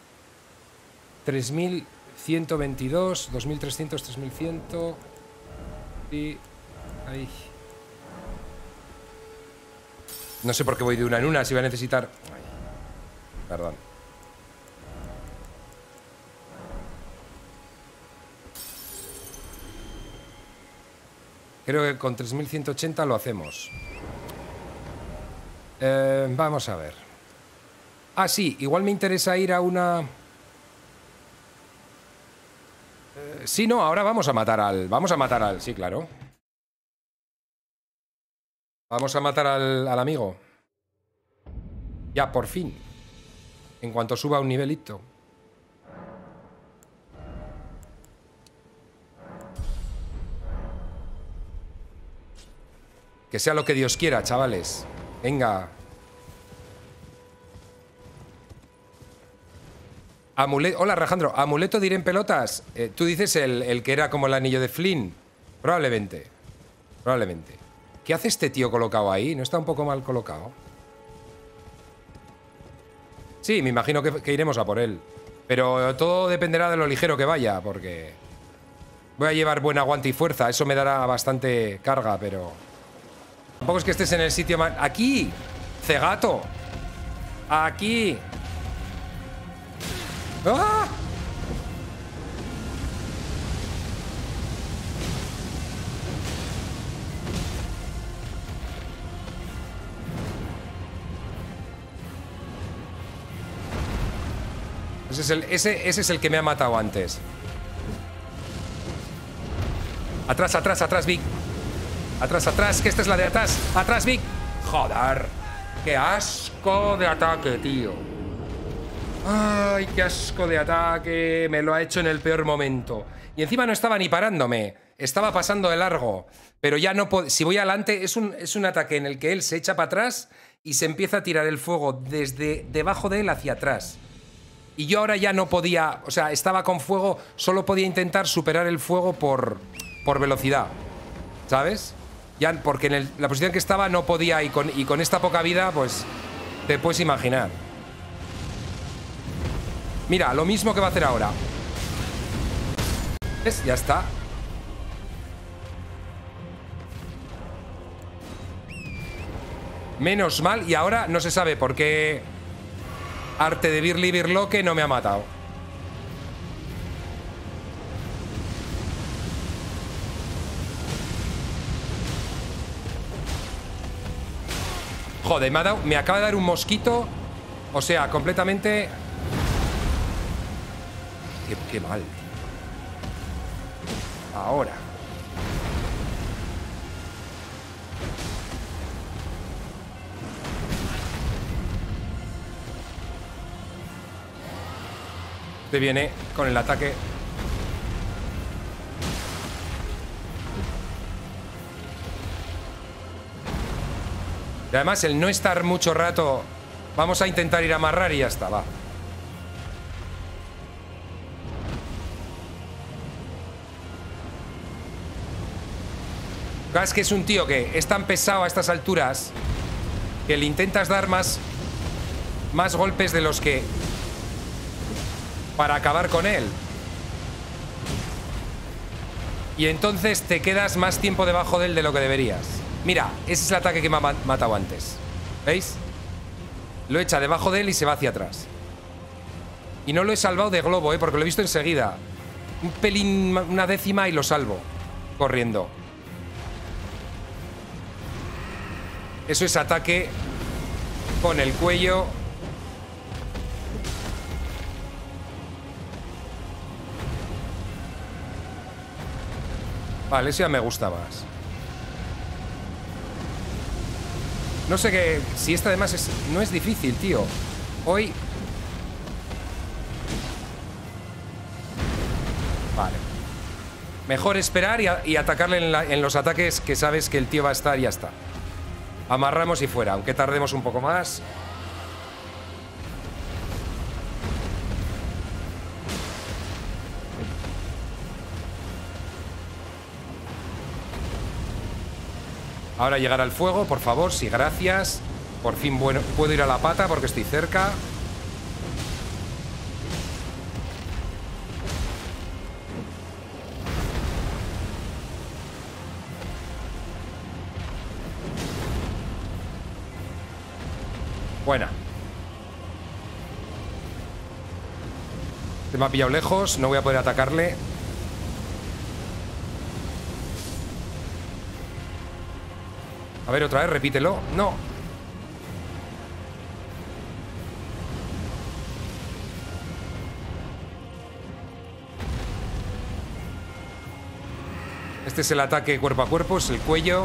3122, 2300, 3100. Y... ahí. No sé por qué voy de una en una, si voy a necesitar... Ay, perdón. Creo que con 3180 lo hacemos. Vamos a ver. Ah, sí, igual me interesa ir a una... sí, no, ahora vamos a matar al... Vamos a matar al... Sí, claro. Vamos a matar al amigo. Ya, por fin. En cuanto suba un nivelito. Que sea lo que Dios quiera, chavales. Venga. Hola, Alejandro. ¿Amuleto de ir en pelotas? Tú dices el que era como el anillo de Flynn. Probablemente. Probablemente. ¿Qué hace este tío colocado ahí? ¿No está un poco mal colocado? Sí, me imagino que iremos a por él. Pero todo dependerá de lo ligero que vaya, porque... Voy a llevar buen aguante y fuerza. Eso me dará bastante carga, pero... Tampoco es que estés en el sitio más... ¡Aquí! ¡Cegato! ¡Aquí! ¡Ah! Ese es el que me ha matado antes. Atrás, atrás, atrás, Vic. Atrás, atrás, que esta es la de atrás. Atrás, Vic. Joder. Qué asco de ataque, tío. Ay, qué asco de ataque. Me lo ha hecho en el peor momento. Y encima no estaba ni parándome. Estaba pasando de largo. Pero ya no puedo... Si voy adelante, es un ataque en el que él se echa para atrás y se empieza a tirar el fuego desde debajo de él hacia atrás. Y yo ahora ya no podía... O sea, estaba con fuego, solo podía intentar superar el fuego por velocidad. ¿Sabes? Ya, porque en la posición que estaba no podía, y con esta poca vida, pues te puedes imaginar. Mira, lo mismo que va a hacer ahora. ¿Ves? Ya está. Menos mal, y ahora no se sabe por qué Arte de Birli Birloque no me ha matado. Joder, me acaba de dar un mosquito. O sea, completamente... Qué mal. Ahora. Te viene con el ataque. Y además el no estar mucho rato. Vamos a intentar ir a amarrar y ya está, va. Es que es un tío que es tan pesado a estas alturas que le intentas dar más golpes de los que... para acabar con él. Y entonces te quedas más tiempo debajo de él de lo que deberías. Mira, ese es el ataque que me ha matado antes. ¿Veis? Lo echa debajo de él y se va hacia atrás. Y no lo he salvado de globo, porque lo he visto enseguida. Un pelín, una décima y lo salvo. Corriendo. Eso es ataque con el cuello. Vale, eso ya me gusta más. No sé qué... Si esta además no es difícil, tío. Hoy... Vale. Mejor esperar y atacarle en los ataques que sabes que el tío va a estar y ya está. Amarramos y fuera, aunque tardemos un poco más. Ahora llegar al fuego, por favor, sí, gracias. Por fin, bueno, puedo ir a la pata porque estoy cerca. Buena. Se me ha pillado lejos, no voy a poder atacarle. A ver, otra vez, repítelo. No. Este es el ataque cuerpo a cuerpo, es el cuello.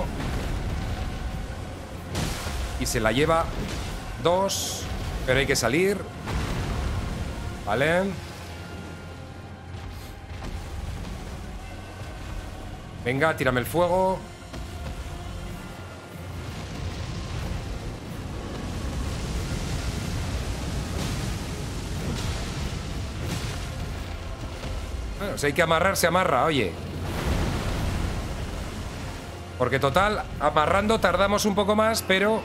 Y se la lleva. 2. Pero hay que salir. Vale. Venga, tírame el fuego. Bueno, si hay que amarrar, se amarra, oye. Porque total, amarrando tardamos un poco más, pero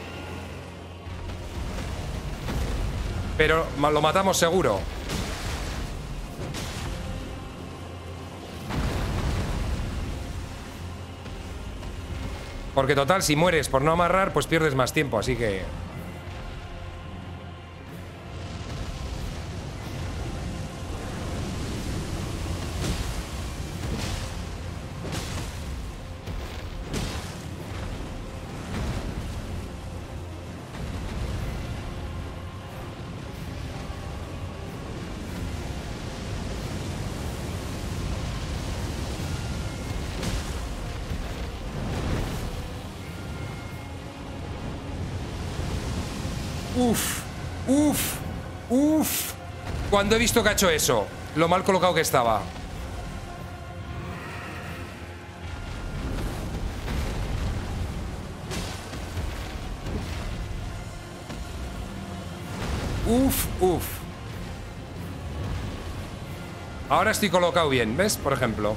lo matamos seguro. Porque total, si mueres por no amarrar, pues pierdes más tiempo, así que... Uf, uf, uf. Cuando he visto que ha hecho eso, lo mal colocado que estaba. Uf, uf. Ahora estoy colocado bien, ¿ves? Por ejemplo.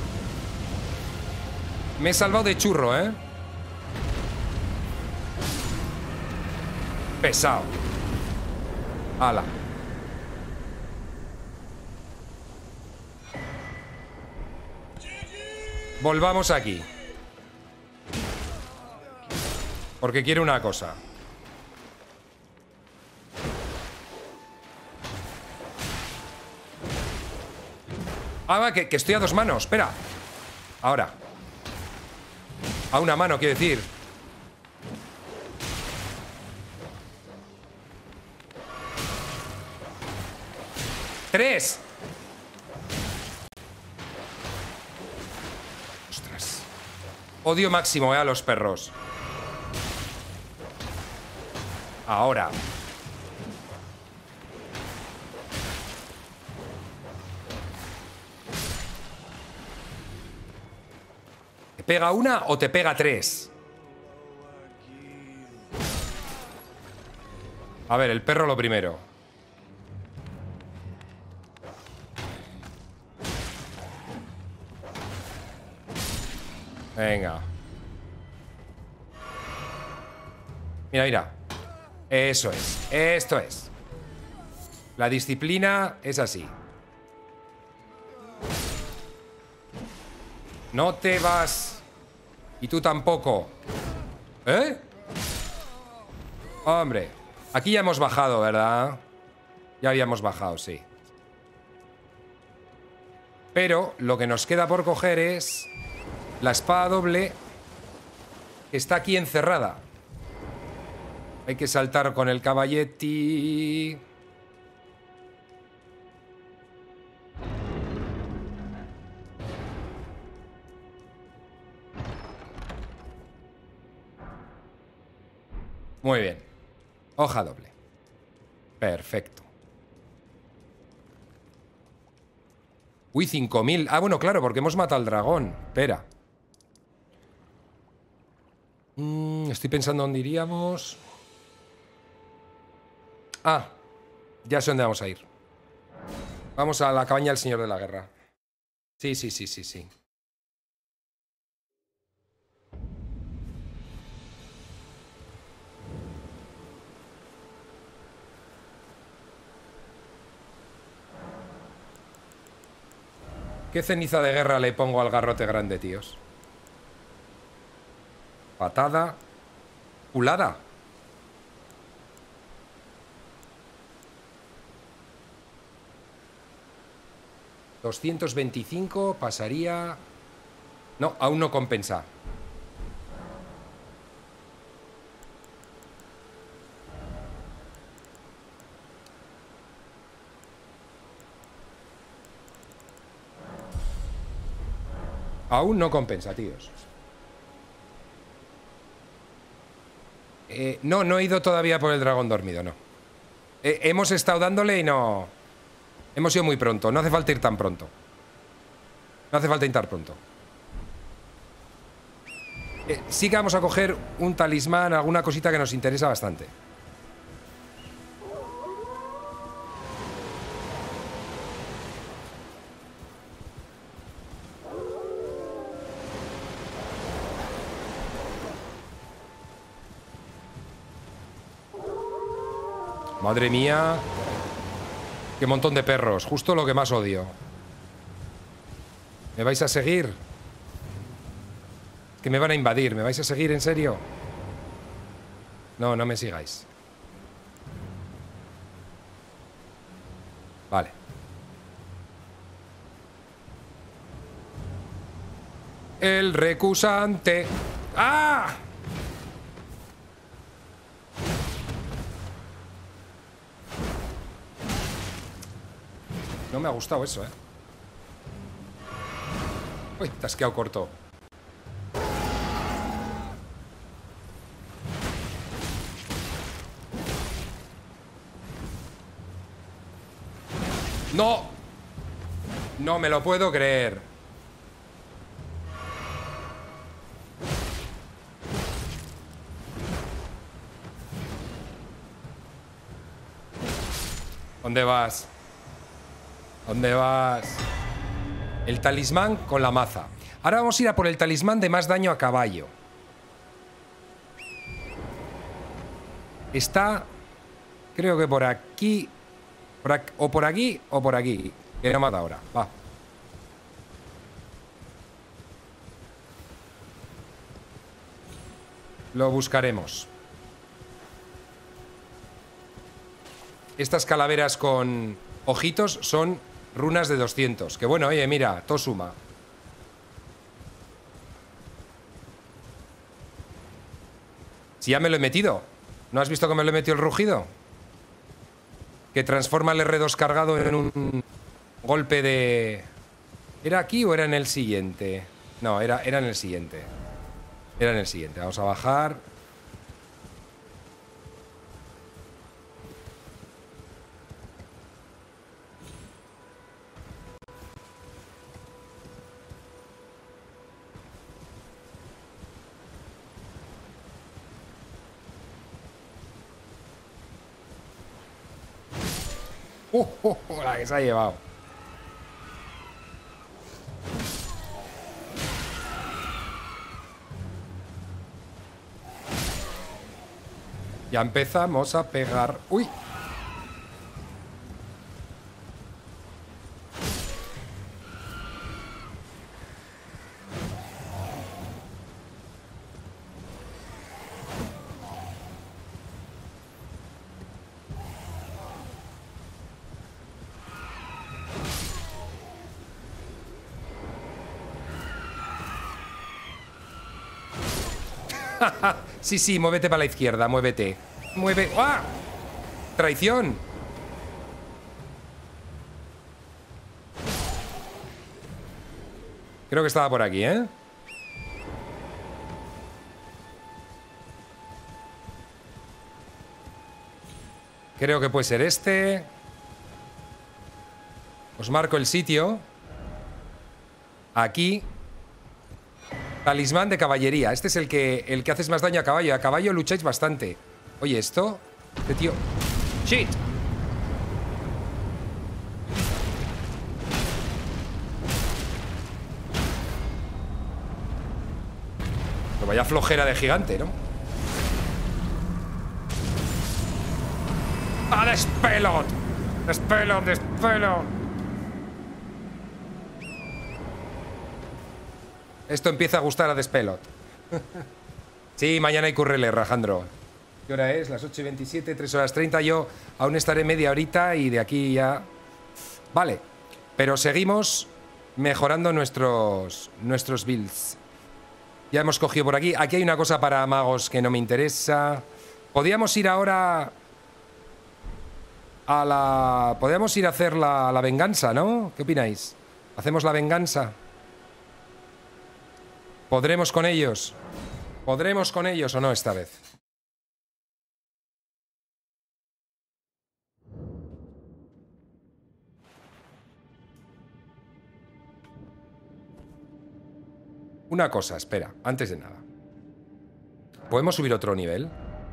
Me he salvado de churro, ¿eh? Pesado. Ala. Volvamos aquí. Porque quiero una cosa. Ah, va, que estoy a dos manos. Espera. Ahora. A una mano, quiero decir. ¡Tres! Ostras. Odio máximo, a los perros. Ahora. ¿Te pega una o te pega tres? A ver, el perro lo primero. Venga. Mira, mira. Eso es. Esto es. La disciplina es así. No te vas. Y tú tampoco. ¿Eh? Hombre. Aquí ya hemos bajado, ¿verdad? Ya habíamos bajado, sí. Pero lo que nos queda por coger es... la espada doble que está aquí encerrada. Hay que saltar con el caballetti. Muy bien. Hoja doble. Perfecto. Uy, 5000. Ah, bueno, claro, porque hemos matado al dragón. Espera. Estoy pensando dónde iríamos. Ah, ya sé dónde vamos a ir. Vamos a la cabaña del Señor de la Guerra. Sí, sí, sí, sí, sí. ¿Qué ceniza de guerra le pongo al garrote grande, tíos? Patada. Culada. $225 pasaría... No, aún no compensa. Aún no compensa, tíos. No he ido todavía por el dragón dormido, no. Hemos estado dándole y no... Hemos ido muy pronto, no hace falta ir tan pronto. No hace falta ir tan pronto. Sí que vamos a coger un talismán, alguna cosita que nos interesa bastante. Madre mía. Qué montón de perros. Justo lo que más odio. ¿Me vais a seguir? Que me van a invadir. ¿Me vais a seguir, en serio? No, no me sigáis. Vale. El recusante. ¡Ah! No me ha gustado eso, ¿eh? Uy, te has quedado corto. ¡No! No me lo puedo creer. ¿Dónde vas? ¿Dónde vas? El talismán con la maza. Ahora vamos a ir a por el talismán de más daño a caballo. Está... Creo que por aquí... o por aquí o por aquí. Que no mata ahora. Va. Lo buscaremos. Estas calaveras con ojitos son runas de 200. Que bueno, oye, mira, todo suma. Si ya me lo he metido. ¿No has visto que me lo he metido el rugido? Que transforma el R2 cargado en un golpe de... ¿Era aquí o era en el siguiente? No, era en el siguiente. Era en el siguiente. Vamos a bajar. La que se ha llevado. Ya empezamos a pegar. ¡Uy! Sí, sí, muévete para la izquierda, muévete. Mueve... ¡Ah! ¡Traición! Creo que estaba por aquí, ¿eh? Creo que puede ser este. Os marco el sitio. Aquí. Talismán de caballería. Este es el que haces más daño a caballo. A caballo lucháis bastante. Oye, esto... Este tío... ¡Shit! Pero vaya flojera de gigante, ¿no? ¡Ah, despelot! ¡Despelot, despelot! Esto empieza a gustar a Despelot. Sí, mañana hay currele, Rajandro. ¿Qué hora es? Las 8:27, 3 horas 30. Yo aún estaré media horita y de aquí ya... Vale, pero seguimos mejorando nuestros builds. Ya hemos cogido por aquí. Aquí hay una cosa para magos que no me interesa. Podríamos ir ahora a la... Podríamos ir a hacer la venganza, ¿no? ¿Qué opináis? ¿Hacemos la venganza? ¿Podremos con ellos? ¿Podremos con ellos o no esta vez? Una cosa, espera, antes de nada. ¿Podemos subir otro nivel?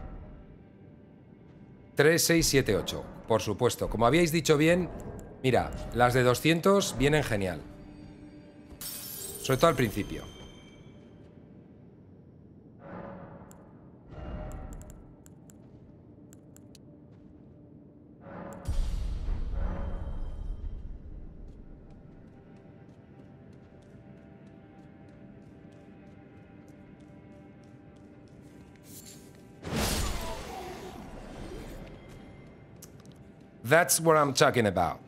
3, 6, 7, 8. Por supuesto. Como habíais dicho bien, mira, las de 200 vienen genial. Sobre todo al principio. That's what I'm talking about.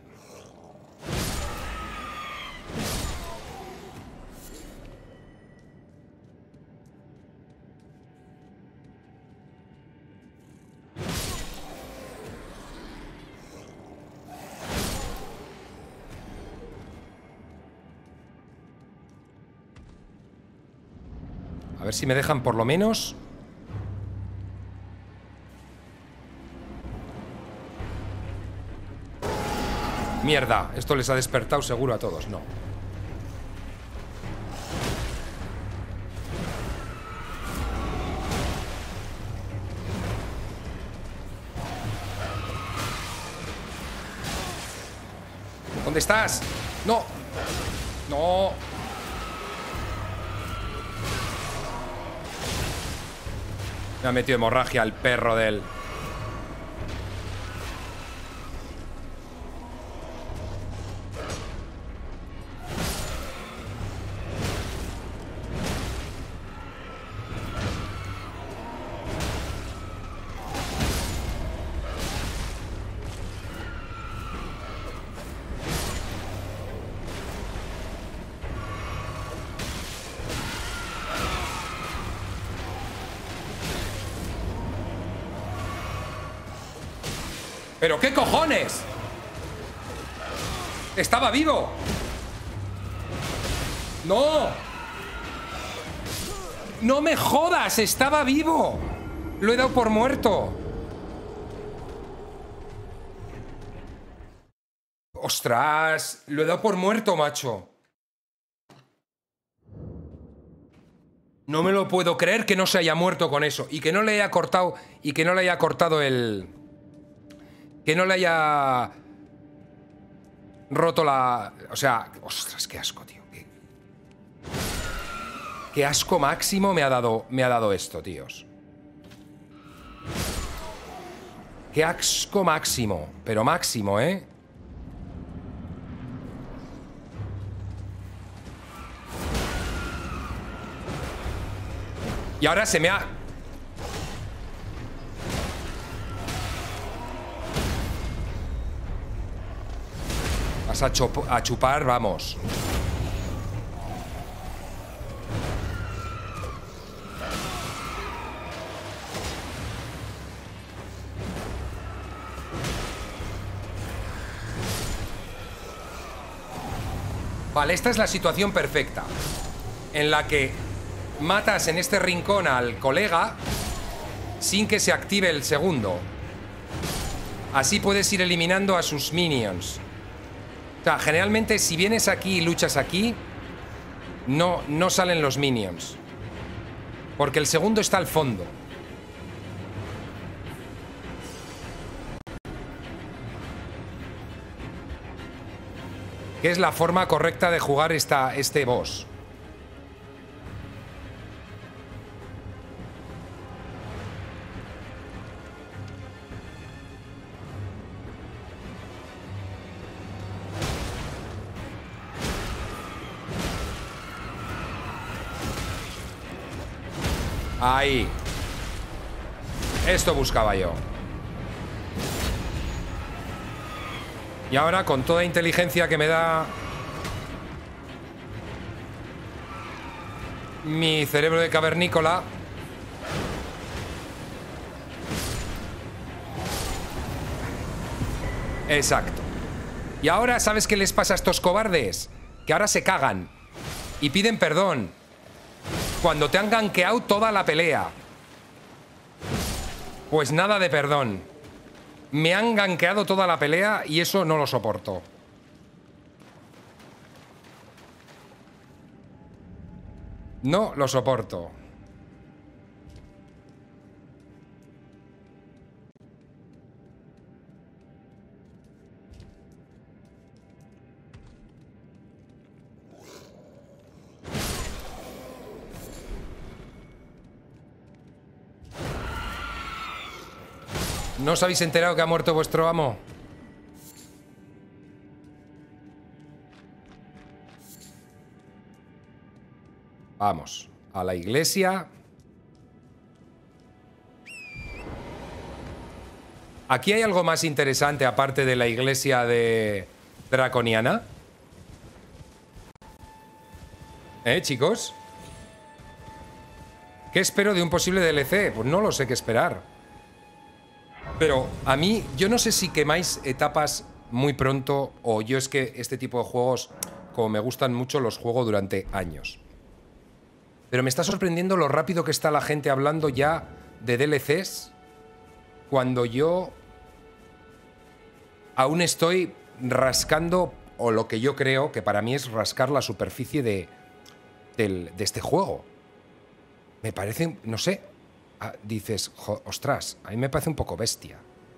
A ver si me dejan por lo menos. Mierda, esto les ha despertado seguro a todos, no. ¿Dónde estás? No. No. Me ha metido hemorragia el perro de él. ¿Pero qué cojones? ¡Estaba vivo! ¡No! ¡No me jodas! ¡Estaba vivo! Lo he dado por muerto. ¡Ostras! Lo he dado por muerto, macho. No me lo puedo creer que no se haya muerto con eso. Y que no le haya cortado. Y que no le haya cortado el... Que no le haya roto la... O sea, ostras, qué asco, tío. Qué asco máximo me ha dado esto, tíos. Qué asco máximo. Pero máximo, ¿eh? Y ahora se me ha... Vas a chupar, vamos. Vale, esta es la situación perfecta. En la que matas en este rincón al colega sin que se active el segundo. Así puedes ir eliminando a sus minions. O sea, generalmente si vienes aquí y luchas aquí, no salen los minions. Porque el segundo está al fondo. Que es la forma correcta de jugar este boss. Ahí. Esto buscaba yo. Y ahora, con toda inteligencia que me da mi cerebro de cavernícola, exacto. Y ahora, ¿sabes qué les pasa a estos cobardes? Que ahora se cagan y piden perdón cuando te han gankeado toda la pelea. Pues nada de perdón. Me han gankeado toda la pelea y eso no lo soporto. No lo soporto. ¿No os habéis enterado que ha muerto vuestro amo? Vamos, a la iglesia. Aquí hay algo más interesante aparte de la iglesia de Draconiana. Chicos. ¿Qué espero de un posible DLC? Pues no lo sé qué esperar. Pero a mí, yo no sé si quemáis etapas muy pronto o yo es que este tipo de juegos, como me gustan mucho, los juego durante años. Pero me está sorprendiendo lo rápido que está la gente hablando ya de DLCs cuando yo aún estoy rascando, o lo que yo creo que para mí es rascar la superficie de este juego. Me parece, no sé, dices, ostras, a mí me parece un poco bestia.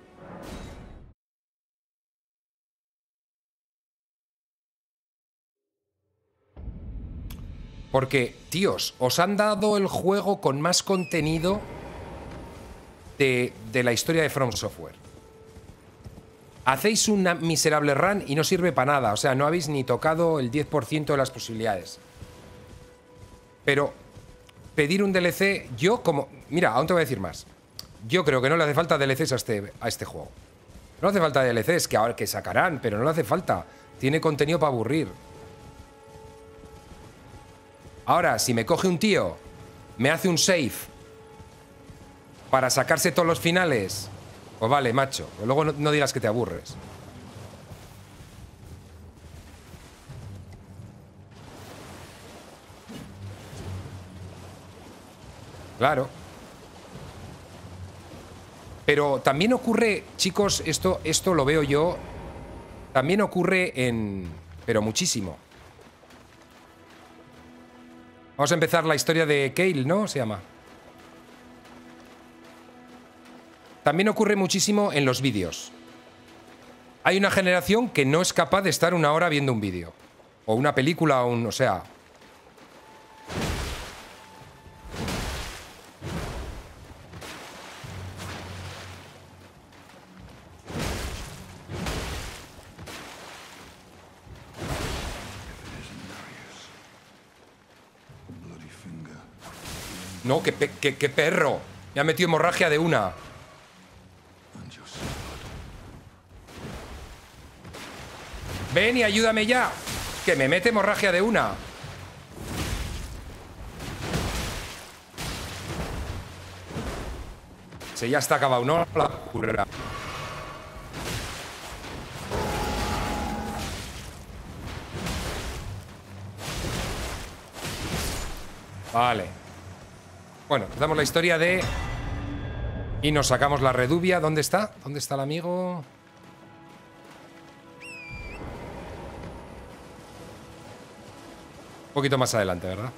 Porque, tíos, os han dado el juego con más contenido de la historia de From Software. Hacéis una miserable run y no sirve para nada. O sea, no habéis ni tocado el 10% de las posibilidades. Pero pedir un DLC, yo como... Mira, aún te voy a decir más. Yo creo que no le hace falta DLCs a este juego. No hace falta DLCs, que ahora que sacarán, pero no le hace falta. Tiene contenido para aburrir. Ahora, si me coge un tío, me hace un save para sacarse todos los finales, pues vale, macho. Pues luego no digas que te aburres. Claro. Pero también ocurre, chicos, esto lo veo yo, también ocurre en... pero muchísimo. Vamos a empezar la historia de Kale, ¿no? Se llama. También ocurre muchísimo en los vídeos. Hay una generación que no es capaz de estar una hora viendo un vídeo. O una película, o sea... No, qué perro. Me ha metido hemorragia de una. Ven y ayúdame ya. Que me mete hemorragia de una. Se ya está acabado, ¿no? La curra. Vale. Bueno, damos la historia de... Y nos sacamos la redubia. ¿Dónde está? ¿Dónde está el amigo? Un poquito más adelante, ¿verdad?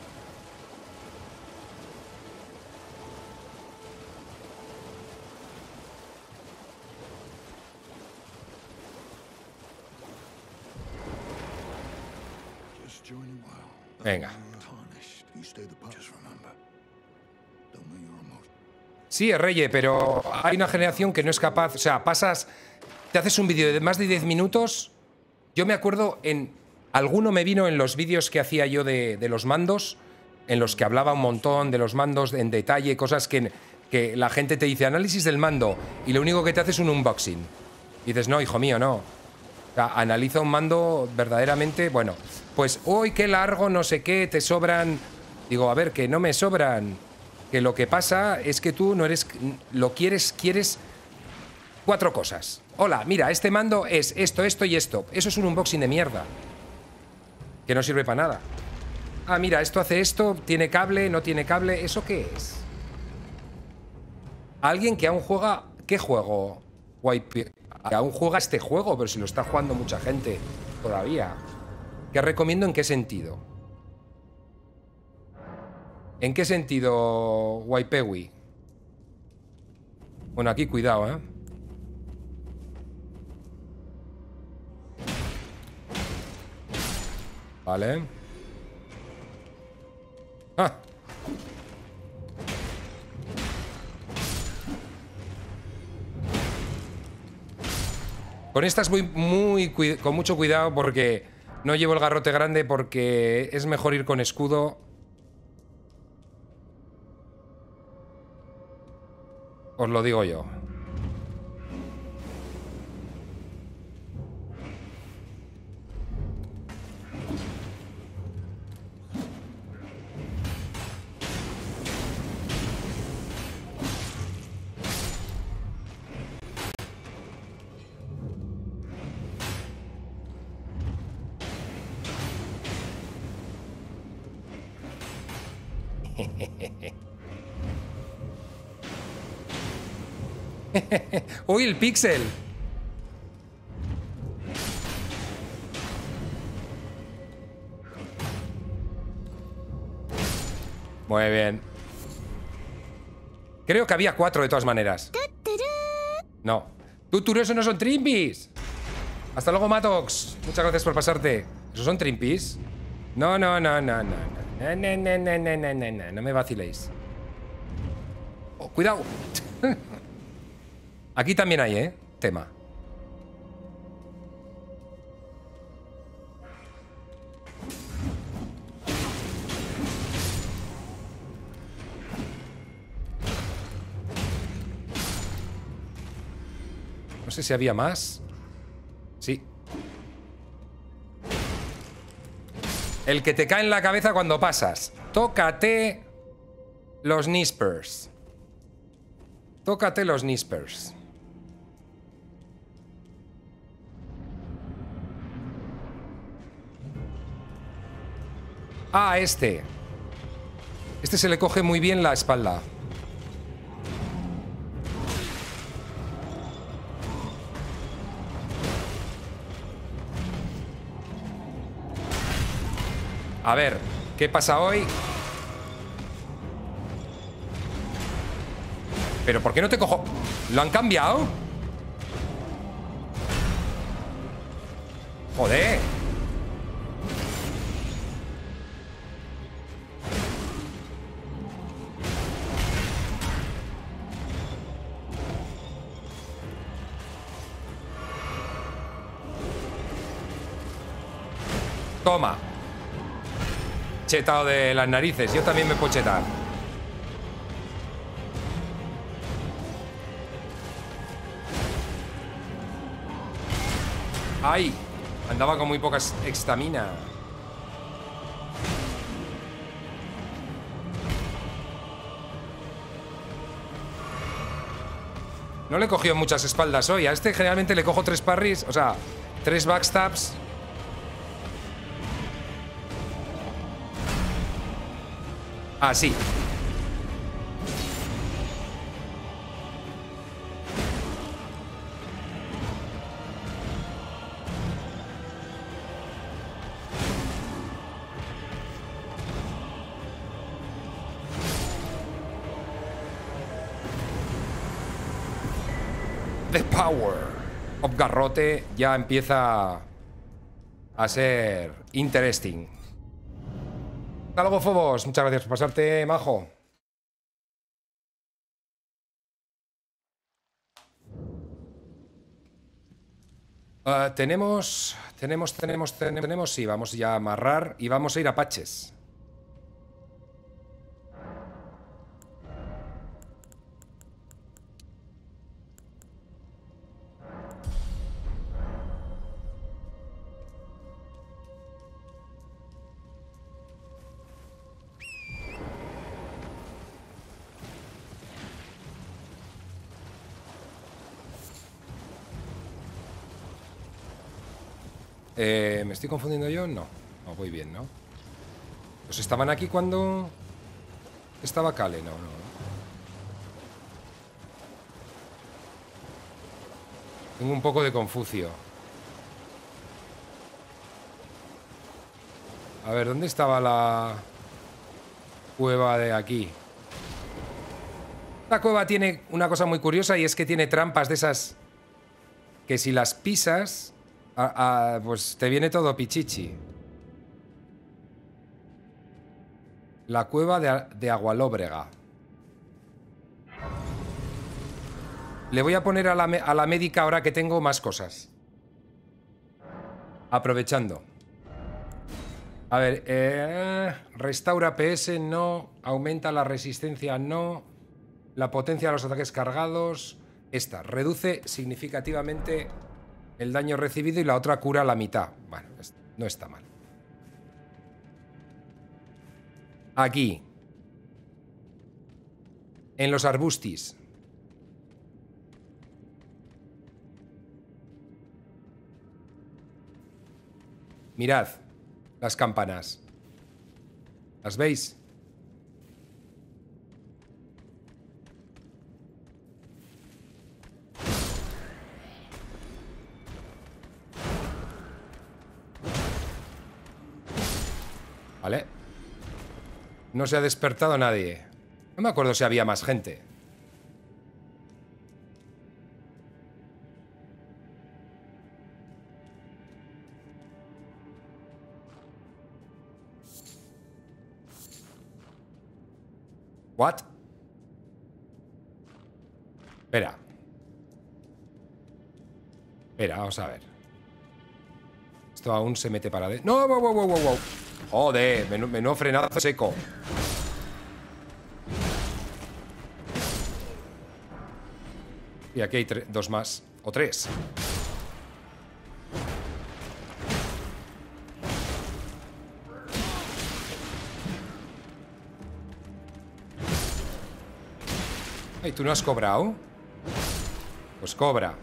Venga. Sí, es Reye, pero hay una generación que no es capaz... O sea, te haces un vídeo de más de 10 minutos. Yo me acuerdo alguno me vino en los vídeos que hacía yo de los mandos, en los que hablaba un montón de los mandos en detalle, cosas que la gente te dice, análisis del mando, y lo único que te hace es un unboxing. Y dices, no, hijo mío, no. O sea, analiza un mando verdaderamente... Bueno, pues, uy, qué largo, no sé qué, te sobran... Digo, a ver, que no me sobran... Que lo que pasa es que tú no eres... Quieres 4 cosas. Hola, mira, este mando es esto, esto y esto. Eso es un unboxing de mierda. Que no sirve para nada. Ah, mira, esto hace esto, tiene cable, no tiene cable. ¿Eso qué es? Alguien que aún juega... ¿Qué juego? Que aún juega este juego, pero si lo está jugando mucha gente todavía. ¿Qué recomiendo en qué sentido? ¿En qué sentido, Waipewi? Bueno, aquí cuidado, ¿eh? Vale. ¡Ah! Con estas voy con mucho cuidado porque no llevo el garrote grande porque es mejor ir con escudo. Os lo digo yo. ¡Uy, el pixel! Muy bien. Creo que había 4 de todas maneras. No. Tuturu, eso no son trimpis. Hasta luego, Matox. Muchas gracias por pasarte. ¿Esos son trimpis? No, no, no, no, no, no. No, no, no, no, no, no, no, no. No me vaciléis. Oh, cuidado. Aquí también hay, tema. No sé si había más. Sí. El que te cae en la cabeza cuando pasas. Tócate los nispers. Tócate los nispers. Ah, este. Este se le coge muy bien la espalda. A ver, ¿qué pasa hoy? ¿Pero por qué no te cojo? ¿Lo han cambiado? Joder. Toma. Chetado de las narices. Yo también me puedo chetar. ¡Ay! Andaba con muy poca estamina. No le he cogido muchas espaldas hoy. A este generalmente le cojo 3 parries. O sea, 3 backstabs. Así. The power of Garrote ya empieza a ser interesting. Hasta luego, Fobos. Muchas gracias por pasarte, majo. Tenemos. Sí, vamos ya a amarrar y vamos a ir a Patches. ¿Me estoy confundiendo yo? No. No, voy bien, ¿no? Pues estaban aquí cuando estaba Kale, no. Tengo un poco de confucio. A ver, ¿dónde estaba la cueva de aquí? La cueva tiene una cosa muy curiosa y es que tiene trampas de esas que si las pisas, pues te viene todo pichichi. La cueva de Agualóbrega. Le voy a poner a la médica ahora que tengo más cosas. Aprovechando. A ver, restaura PS, no. Aumenta la resistencia, no. La potencia de los ataques cargados. Esta, reduce significativamente el daño recibido y la otra cura la mitad. Bueno, no está mal. Aquí. En los arbustis. Mirad las campanas. ¿Las veis? Vale. No se ha despertado nadie. No me acuerdo si había más gente. ¿What? Espera. Espera, vamos a ver. Esto aún se mete para adentro. ¡No! ¡Wow, wow, wow, wow! Joder, menudo frenazo seco. Y aquí hay dos más. O tres. Ay, ¿tú no has cobrado? Pues cobra.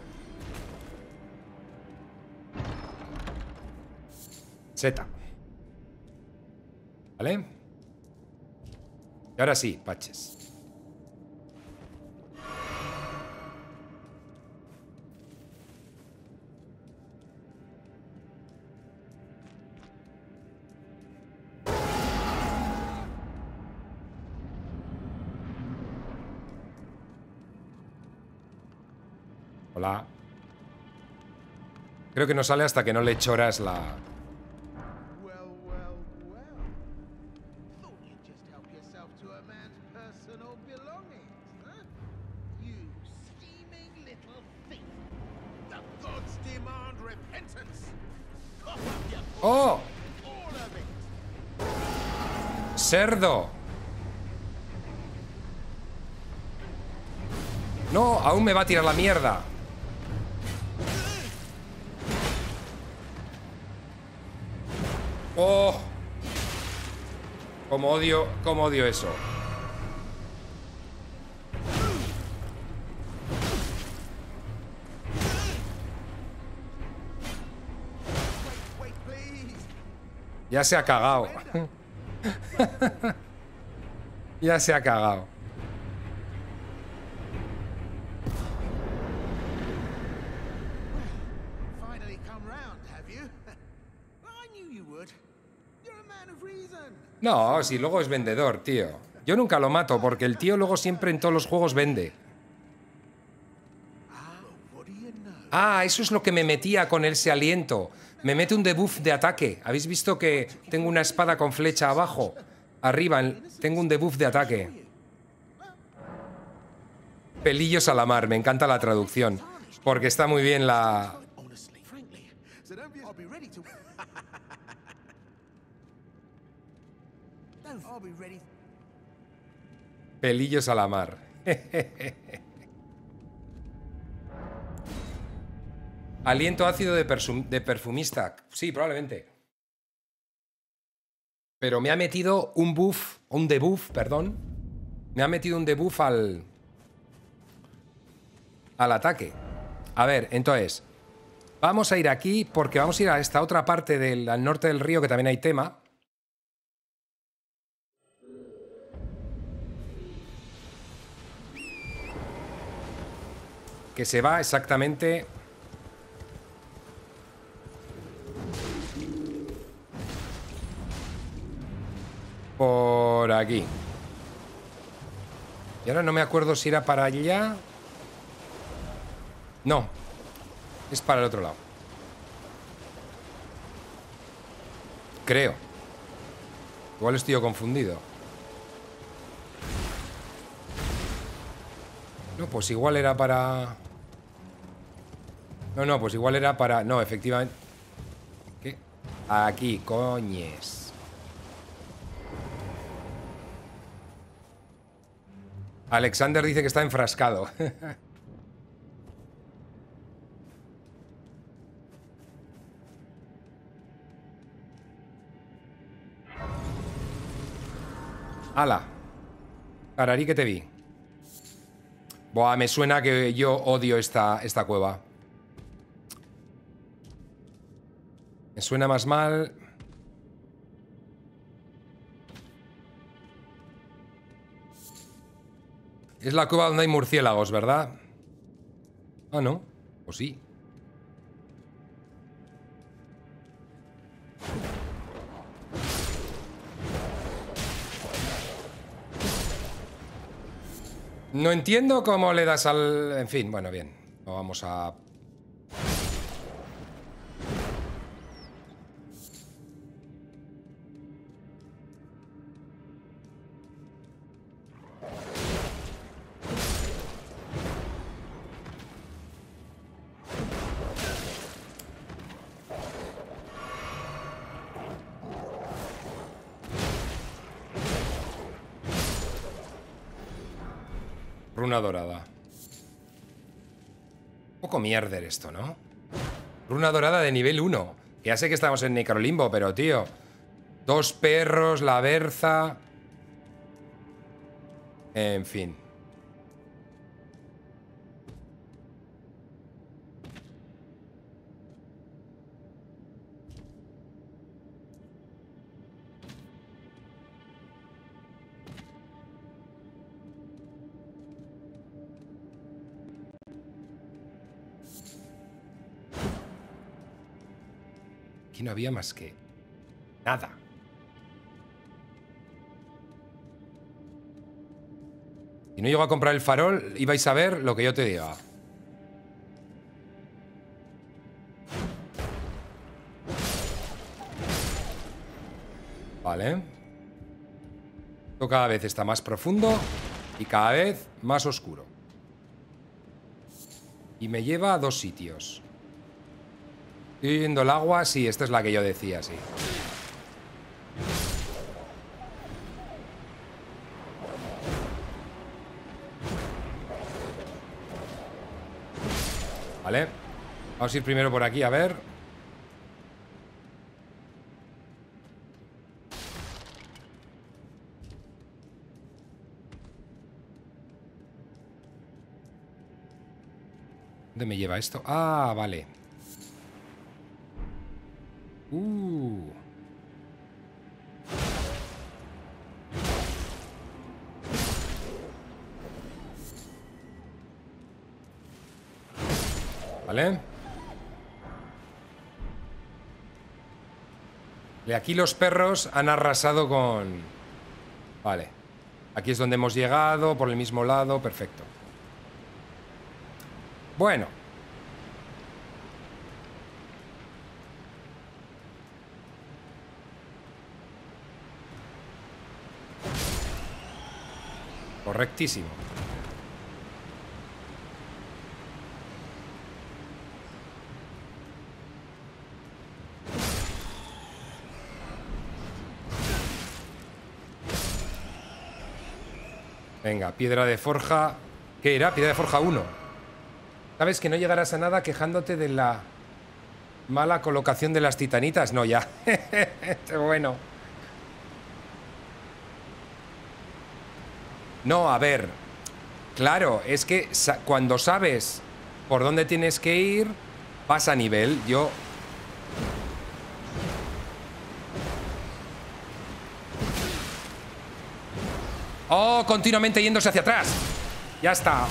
Z. ¿Vale? Y ahora sí, Patches. Hola. Creo que no sale hasta que no le choras la... Well, well, well. Thought you'd just help yourself to a man's personal belongings, huh? You scheming little thief. The gods demand repentance. Cough up your ¡Oh! all of it. ¡Cerdo! No, aún me va a tirar la mierda. ¡Oh! Cómo odio eso. Wait, please. Ya se ha cagado. Ya se ha cagado. Finally come round, have you? I knew you would. You're a man of reason. No, si luego es vendedor, tío. Yo nunca lo mato porque el tío luego siempre en todos los juegos vende. What do you know? Ah, eso es lo que me metía con ese aliento. Me mete un debuff de ataque. ¿Habéis visto que tengo una espada con flecha abajo? Arriba tengo un debuff de ataque. Pelillos a la mar, me encanta la traducción. Porque está muy bien la... Honestly, frankly. So don't be. I'll be ready to. I'll be ready. Pelillos a la mar. Aliento ácido de perfumista. Sí, probablemente. Pero me ha metido un buff, un debuff, perdón. Me ha metido un debuff al ataque. A ver, entonces, vamos a ir aquí porque vamos a ir a esta otra parte al norte del río que también hay tema. Que se va exactamente... por aquí. Y ahora no me acuerdo si era para allá. No. Es para el otro lado. Creo. Igual estoy yo confundido. No, pues igual era para... No, pues igual era para... No, efectivamente... ¿Qué? Aquí, coñes. Alexander dice que está enfrascado. ¡Hala! Cararí que te vi. Buah, me suena que yo odio esta cueva. Me suena más mal. Es la cueva donde hay murciélagos, ¿verdad? Ah, no. O sí. No entiendo cómo le das al... En fin, bueno, bien. Lo vamos a... Runa dorada. Un poco mierder esto, ¿no? Runa dorada de nivel 1. Ya sé que estamos en Necrolimbo, pero tío... 2 perros, la berza... En fin. Aquí no había más que... nada. Si no llego a comprar el farol, ibais a ver lo que yo te diga. Vale. Esto cada vez está más profundo y cada vez más oscuro. Y me lleva a 2 sitios. Estoy viendo el agua. Sí, esta es la que yo decía, sí. Vale. Vamos a ir primero por aquí, a ver. ¿Dónde me lleva esto? Ah, vale. Vale. Y aquí los perros han arrasado con... Vale. Aquí es donde hemos llegado, por el mismo lado, perfecto. Bueno. Correctísimo. Venga, piedra de forja. ¿Qué era? Piedra de forja 1. ¿Sabes que no llegarás a nada quejándote de la mala colocación de las titanitas? No, ya. Bueno. No, a ver. Claro, es que cuando sabes por dónde tienes que ir, vas a nivel. Yo... Oh, continuamente yéndose hacia atrás. Ya está.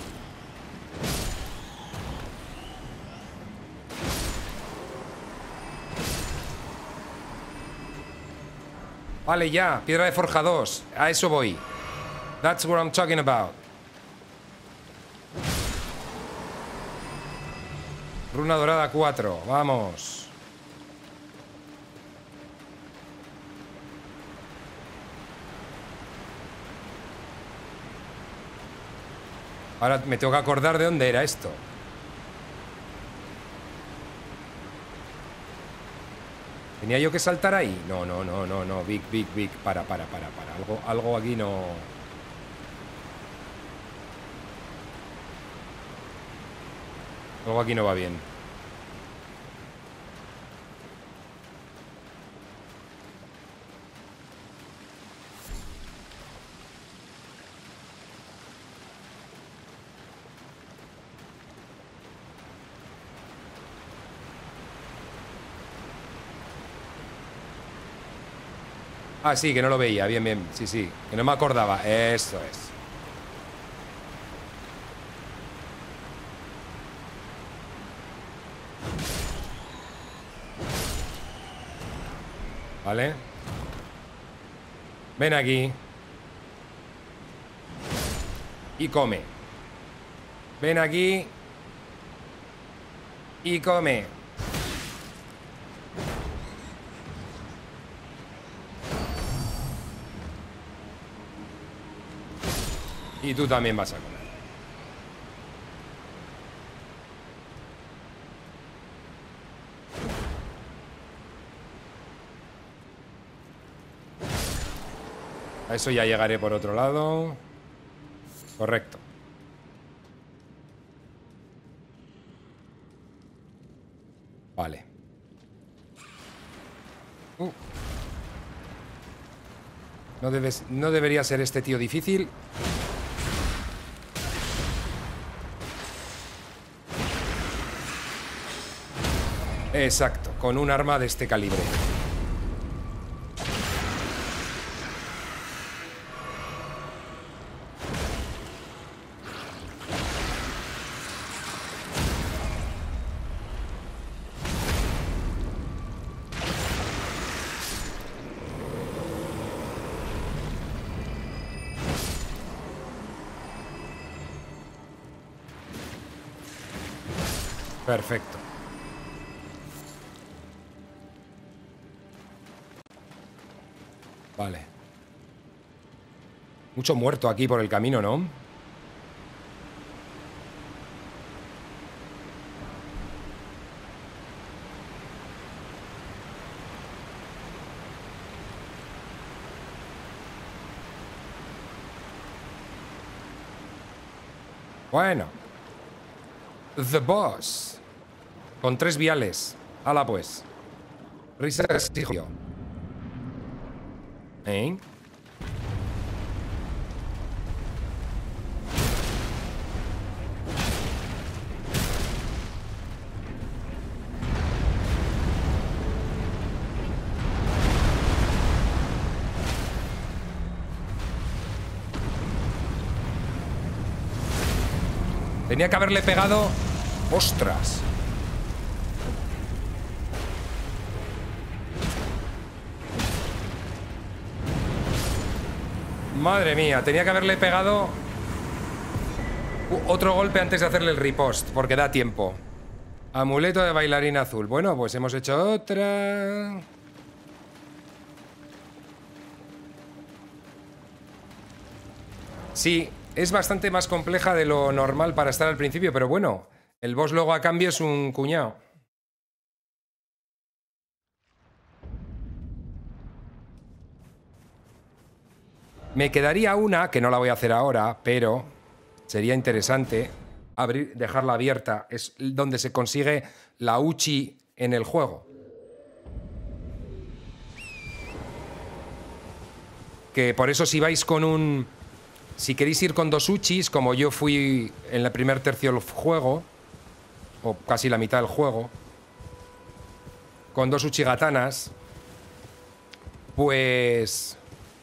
Vale, ya. Piedra de forja 2. A eso voy. That's what I'm talking about. Runa dorada 4. Vamos. Ahora me tengo que acordar de dónde era esto. ¿Tenía yo que saltar ahí? No, no, no, no, no. Big. Para. Algo aquí no... Algo aquí no va bien. Ah, sí, que no lo veía. Bien. Sí. Que no me acordaba. Eso es. Vale. Y come. Ven aquí. Y come. Y tú también vas a comer. A eso ya llegaré por otro lado. Correcto. Vale. No debería ser este tío difícil. Exacto, con un arma de este calibre. Perfecto. Vale. Mucho muerto aquí por el camino, ¿no? Bueno. The Boss. Con 3 viales. Hala pues. Risa de prestigio. ¿Eh? Tenía que haberle pegado. ¡Ostras! Madre mía, tenía que haberle pegado otro golpe antes de hacerle el riposte, porque da tiempo. Amuleto de bailarina azul. Bueno, pues hemos hecho otra. Sí, es bastante más compleja de lo normal para estar al principio, pero bueno, el boss luego a cambio es un cuñado. Me quedaría una, que no la voy a hacer ahora, pero sería interesante dejarla abierta. Es donde se consigue la Uchi en el juego. Que por eso si vais con un... Si queréis ir con 2 Uchis, como yo fui en el primer tercio del juego, o casi la mitad del juego, con 2 Uchigatanas, pues...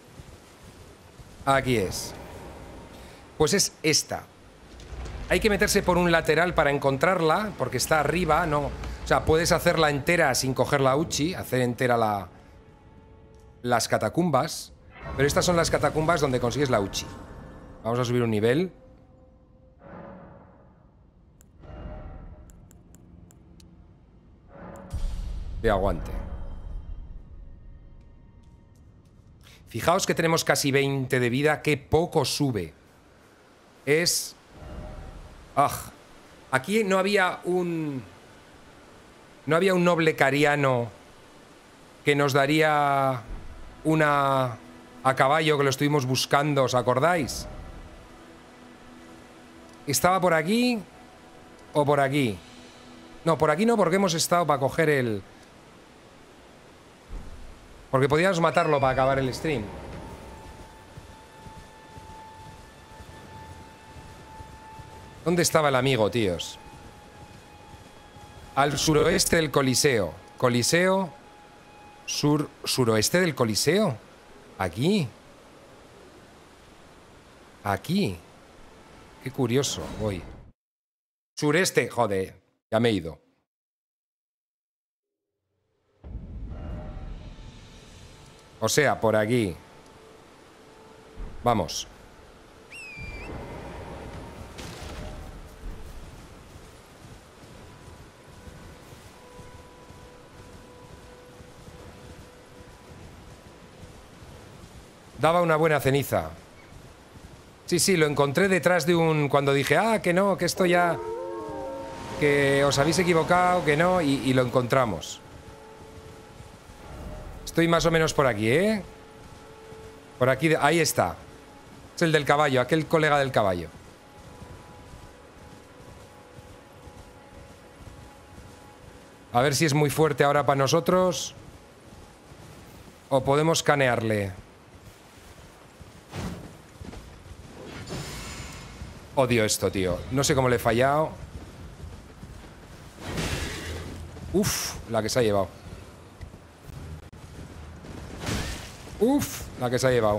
Aquí es. Pues es esta. Hay que meterse por un lateral para encontrarla, porque está arriba, no... O sea, puedes hacerla entera sin coger la Uchi, hacer entera las catacumbas, pero estas son las catacumbas donde consigues la Uchi. Vamos a subir un nivel. De aguante. Fijaos que tenemos casi 20 de vida. Qué poco sube. Es... ¡Ah! Aquí no había un... No había un noble cariano que nos daría una... a caballo, que lo estuvimos buscando, ¿os acordáis? ¿Estaba por aquí o por aquí? No, por aquí no, porque hemos estado para coger el... Porque podíamos matarlo para acabar el stream. ¿Dónde estaba el amigo, tíos? Al suroeste del Coliseo. Coliseo... Suroeste del Coliseo. Aquí. Aquí. Qué curioso, voy. Sureste, joder, ya me he ido. O sea, por aquí. Vamos. Daba una buena ceniza. Sí, sí, lo encontré detrás de un... Cuando dije, ah, que no, que esto ya... Que os habéis equivocado, que no, y lo encontramos. Estoy más o menos por aquí, ¿eh? Por aquí, ahí está. Es el del caballo, aquel colega del caballo. A ver si es muy fuerte ahora para nosotros. O podemos canearle. Odio esto, tío. No sé cómo le he fallado. Uf, la que se ha llevado. Uf, la que se ha llevado.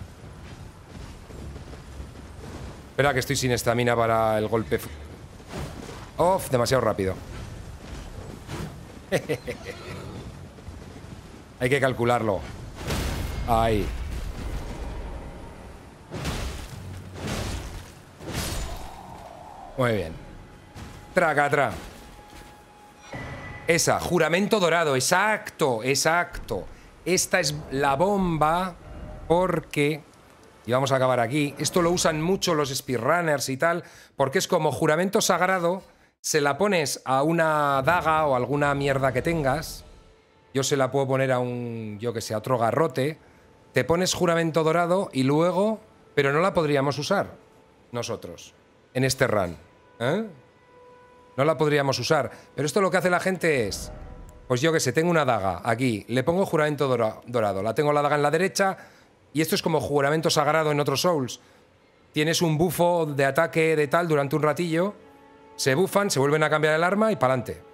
Espera, que estoy sin estamina para el golpe. Uf, demasiado rápido. Hay que calcularlo. Ahí. Muy bien. Tracatra. Esa, juramento dorado. Exacto, exacto. Esta es la bomba porque... Y vamos a acabar aquí. Esto lo usan mucho los speedrunners y tal, porque es como juramento sagrado. Se la pones a una daga o alguna mierda que tengas. Yo se la puedo poner a un, yo que sé, a otro garrote. Te pones juramento dorado y luego... Pero no la podríamos usar nosotros en este run. ¿Eh? No la podríamos usar. Pero esto lo que hace la gente es... Pues yo que sé, tengo una daga aquí. Le pongo juramento dorado. La tengo la daga en la derecha. Y esto es como juramento sagrado en otros Souls. Tienes un bufo de ataque de tal durante un ratillo. Se bufan, se vuelven a cambiar el arma y para adelante.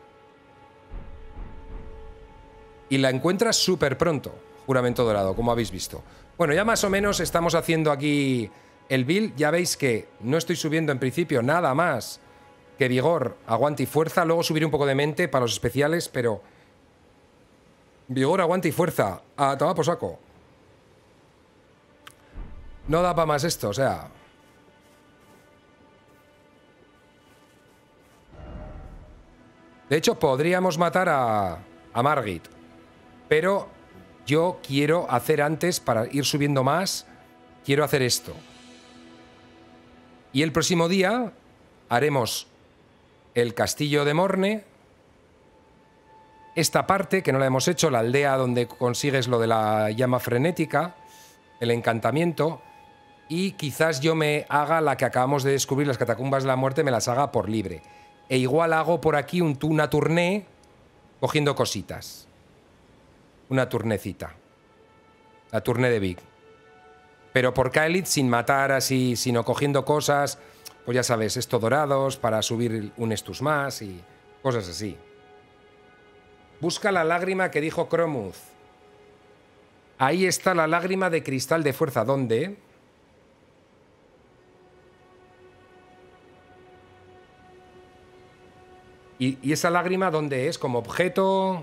Y la encuentras súper pronto, juramento dorado, como habéis visto. Bueno, ya más o menos estamos haciendo aquí el build. Ya veis que no estoy subiendo en principio nada más que vigor, aguante y fuerza. Luego subiré un poco de mente para los especiales, pero... Vigor, aguante y fuerza. A tomar por saco. No da para más esto, o sea... De hecho, podríamos matar a Margit. Pero yo quiero hacer antes, para ir subiendo más, quiero hacer esto. Y el próximo día haremos el castillo de Morne. Esta parte, que no la hemos hecho, la aldea donde consigues lo de la llama frenética, el encantamiento. Y quizás yo me haga la que acabamos de descubrir, las catacumbas de la muerte, me las haga por libre. E igual hago por aquí una tournée cogiendo cositas. Una turnecita. La tournée de Vic. Pero por Kaelid sin matar así, sino cogiendo cosas, pues ya sabes, estos dorados para subir un estus más y cosas así. Busca la lágrima que dijo Cromuth. Ahí está la lágrima de cristal de fuerza. ¿Dónde? ¿Y esa lágrima dónde es? ¿Como objeto?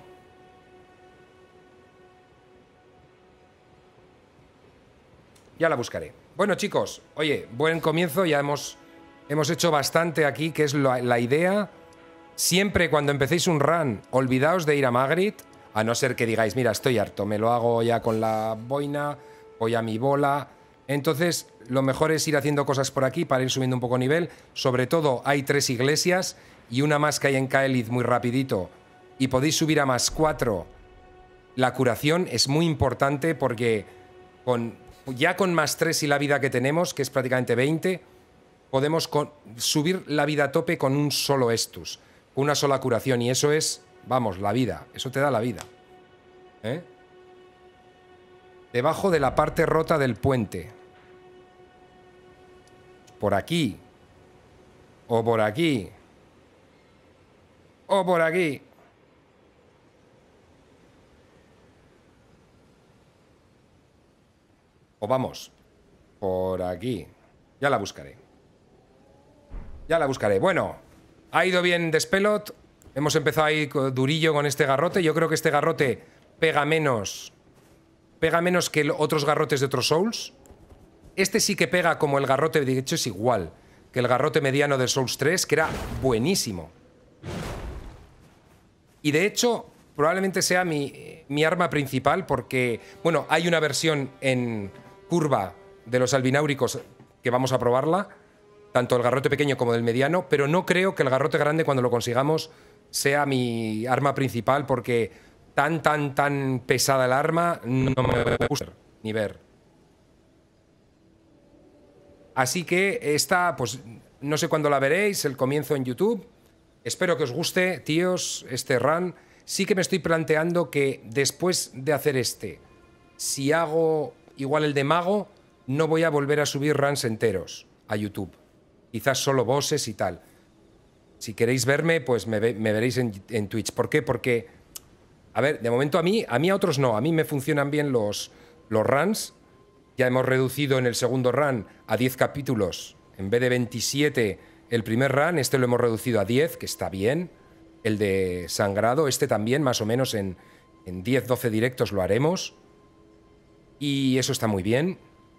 Ya la buscaré. Bueno, chicos, oye, buen comienzo. Ya hemos hecho bastante aquí, que es la idea. Siempre cuando empecéis un run, olvidaos de ir a Magritte, a no ser que digáis, mira, estoy harto, me lo hago ya con la boina, voy a mi bola. Entonces, lo mejor es ir haciendo cosas por aquí para ir subiendo un poco nivel. Sobre todo, hay 3 iglesias y una más que hay en Kaelid muy rapidito. Y podéis subir a +4. La curación es muy importante porque ya con +3 y la vida que tenemos, que es prácticamente 20, podemos subir la vida a tope con un solo estus, una sola curación. Y eso es, vamos, la vida. Eso te da la vida. ¿Eh? Debajo de la parte rota del puente. Por aquí. O por aquí. O por aquí. O vamos. Por aquí. Ya la buscaré. Ya la buscaré. Bueno, ha ido bien Despelot. Hemos empezado ahí durillo con este garrote. Yo creo que este garrote pega menos que otros garrotes de otros Souls. Este sí que pega como el garrote, de hecho es igual que el garrote mediano de Souls 3, que era buenísimo. Y de hecho, probablemente sea mi arma principal porque, bueno, hay una versión curva de los albináuricos que vamos a probarla, tanto el garrote pequeño como del mediano, pero no creo que el garrote grande, cuando lo consigamos, sea mi arma principal, porque tan pesada el arma no me gusta ni ver. Así que esta, pues no sé cuándo la veréis, el comienzo en YouTube. Espero que os guste, tíos, este run. Sí que me estoy planteando que después de hacer este, si hago igual el de mago, no voy a volver a subir runs enteros a YouTube. Quizás solo bosses y tal. Si queréis verme, pues me veréis en Twitch. ¿Por qué? Porque, a ver, de momento a mí a otros no. A mí me funcionan bien los runs. Ya hemos reducido en el segundo run a 10 capítulos. En vez de 27 el primer run, este lo hemos reducido a 10, que está bien. El de sangrado, este también, más o menos en 10, 12 directos lo haremos. Y eso está muy bien.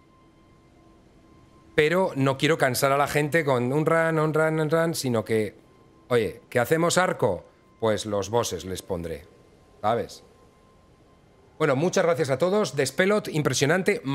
Pero no quiero cansar a la gente con un run, sino que, oye, ¿qué hacemos arco? Pues los bosses les pondré, ¿sabes? Bueno, muchas gracias a todos. Despelot, impresionante.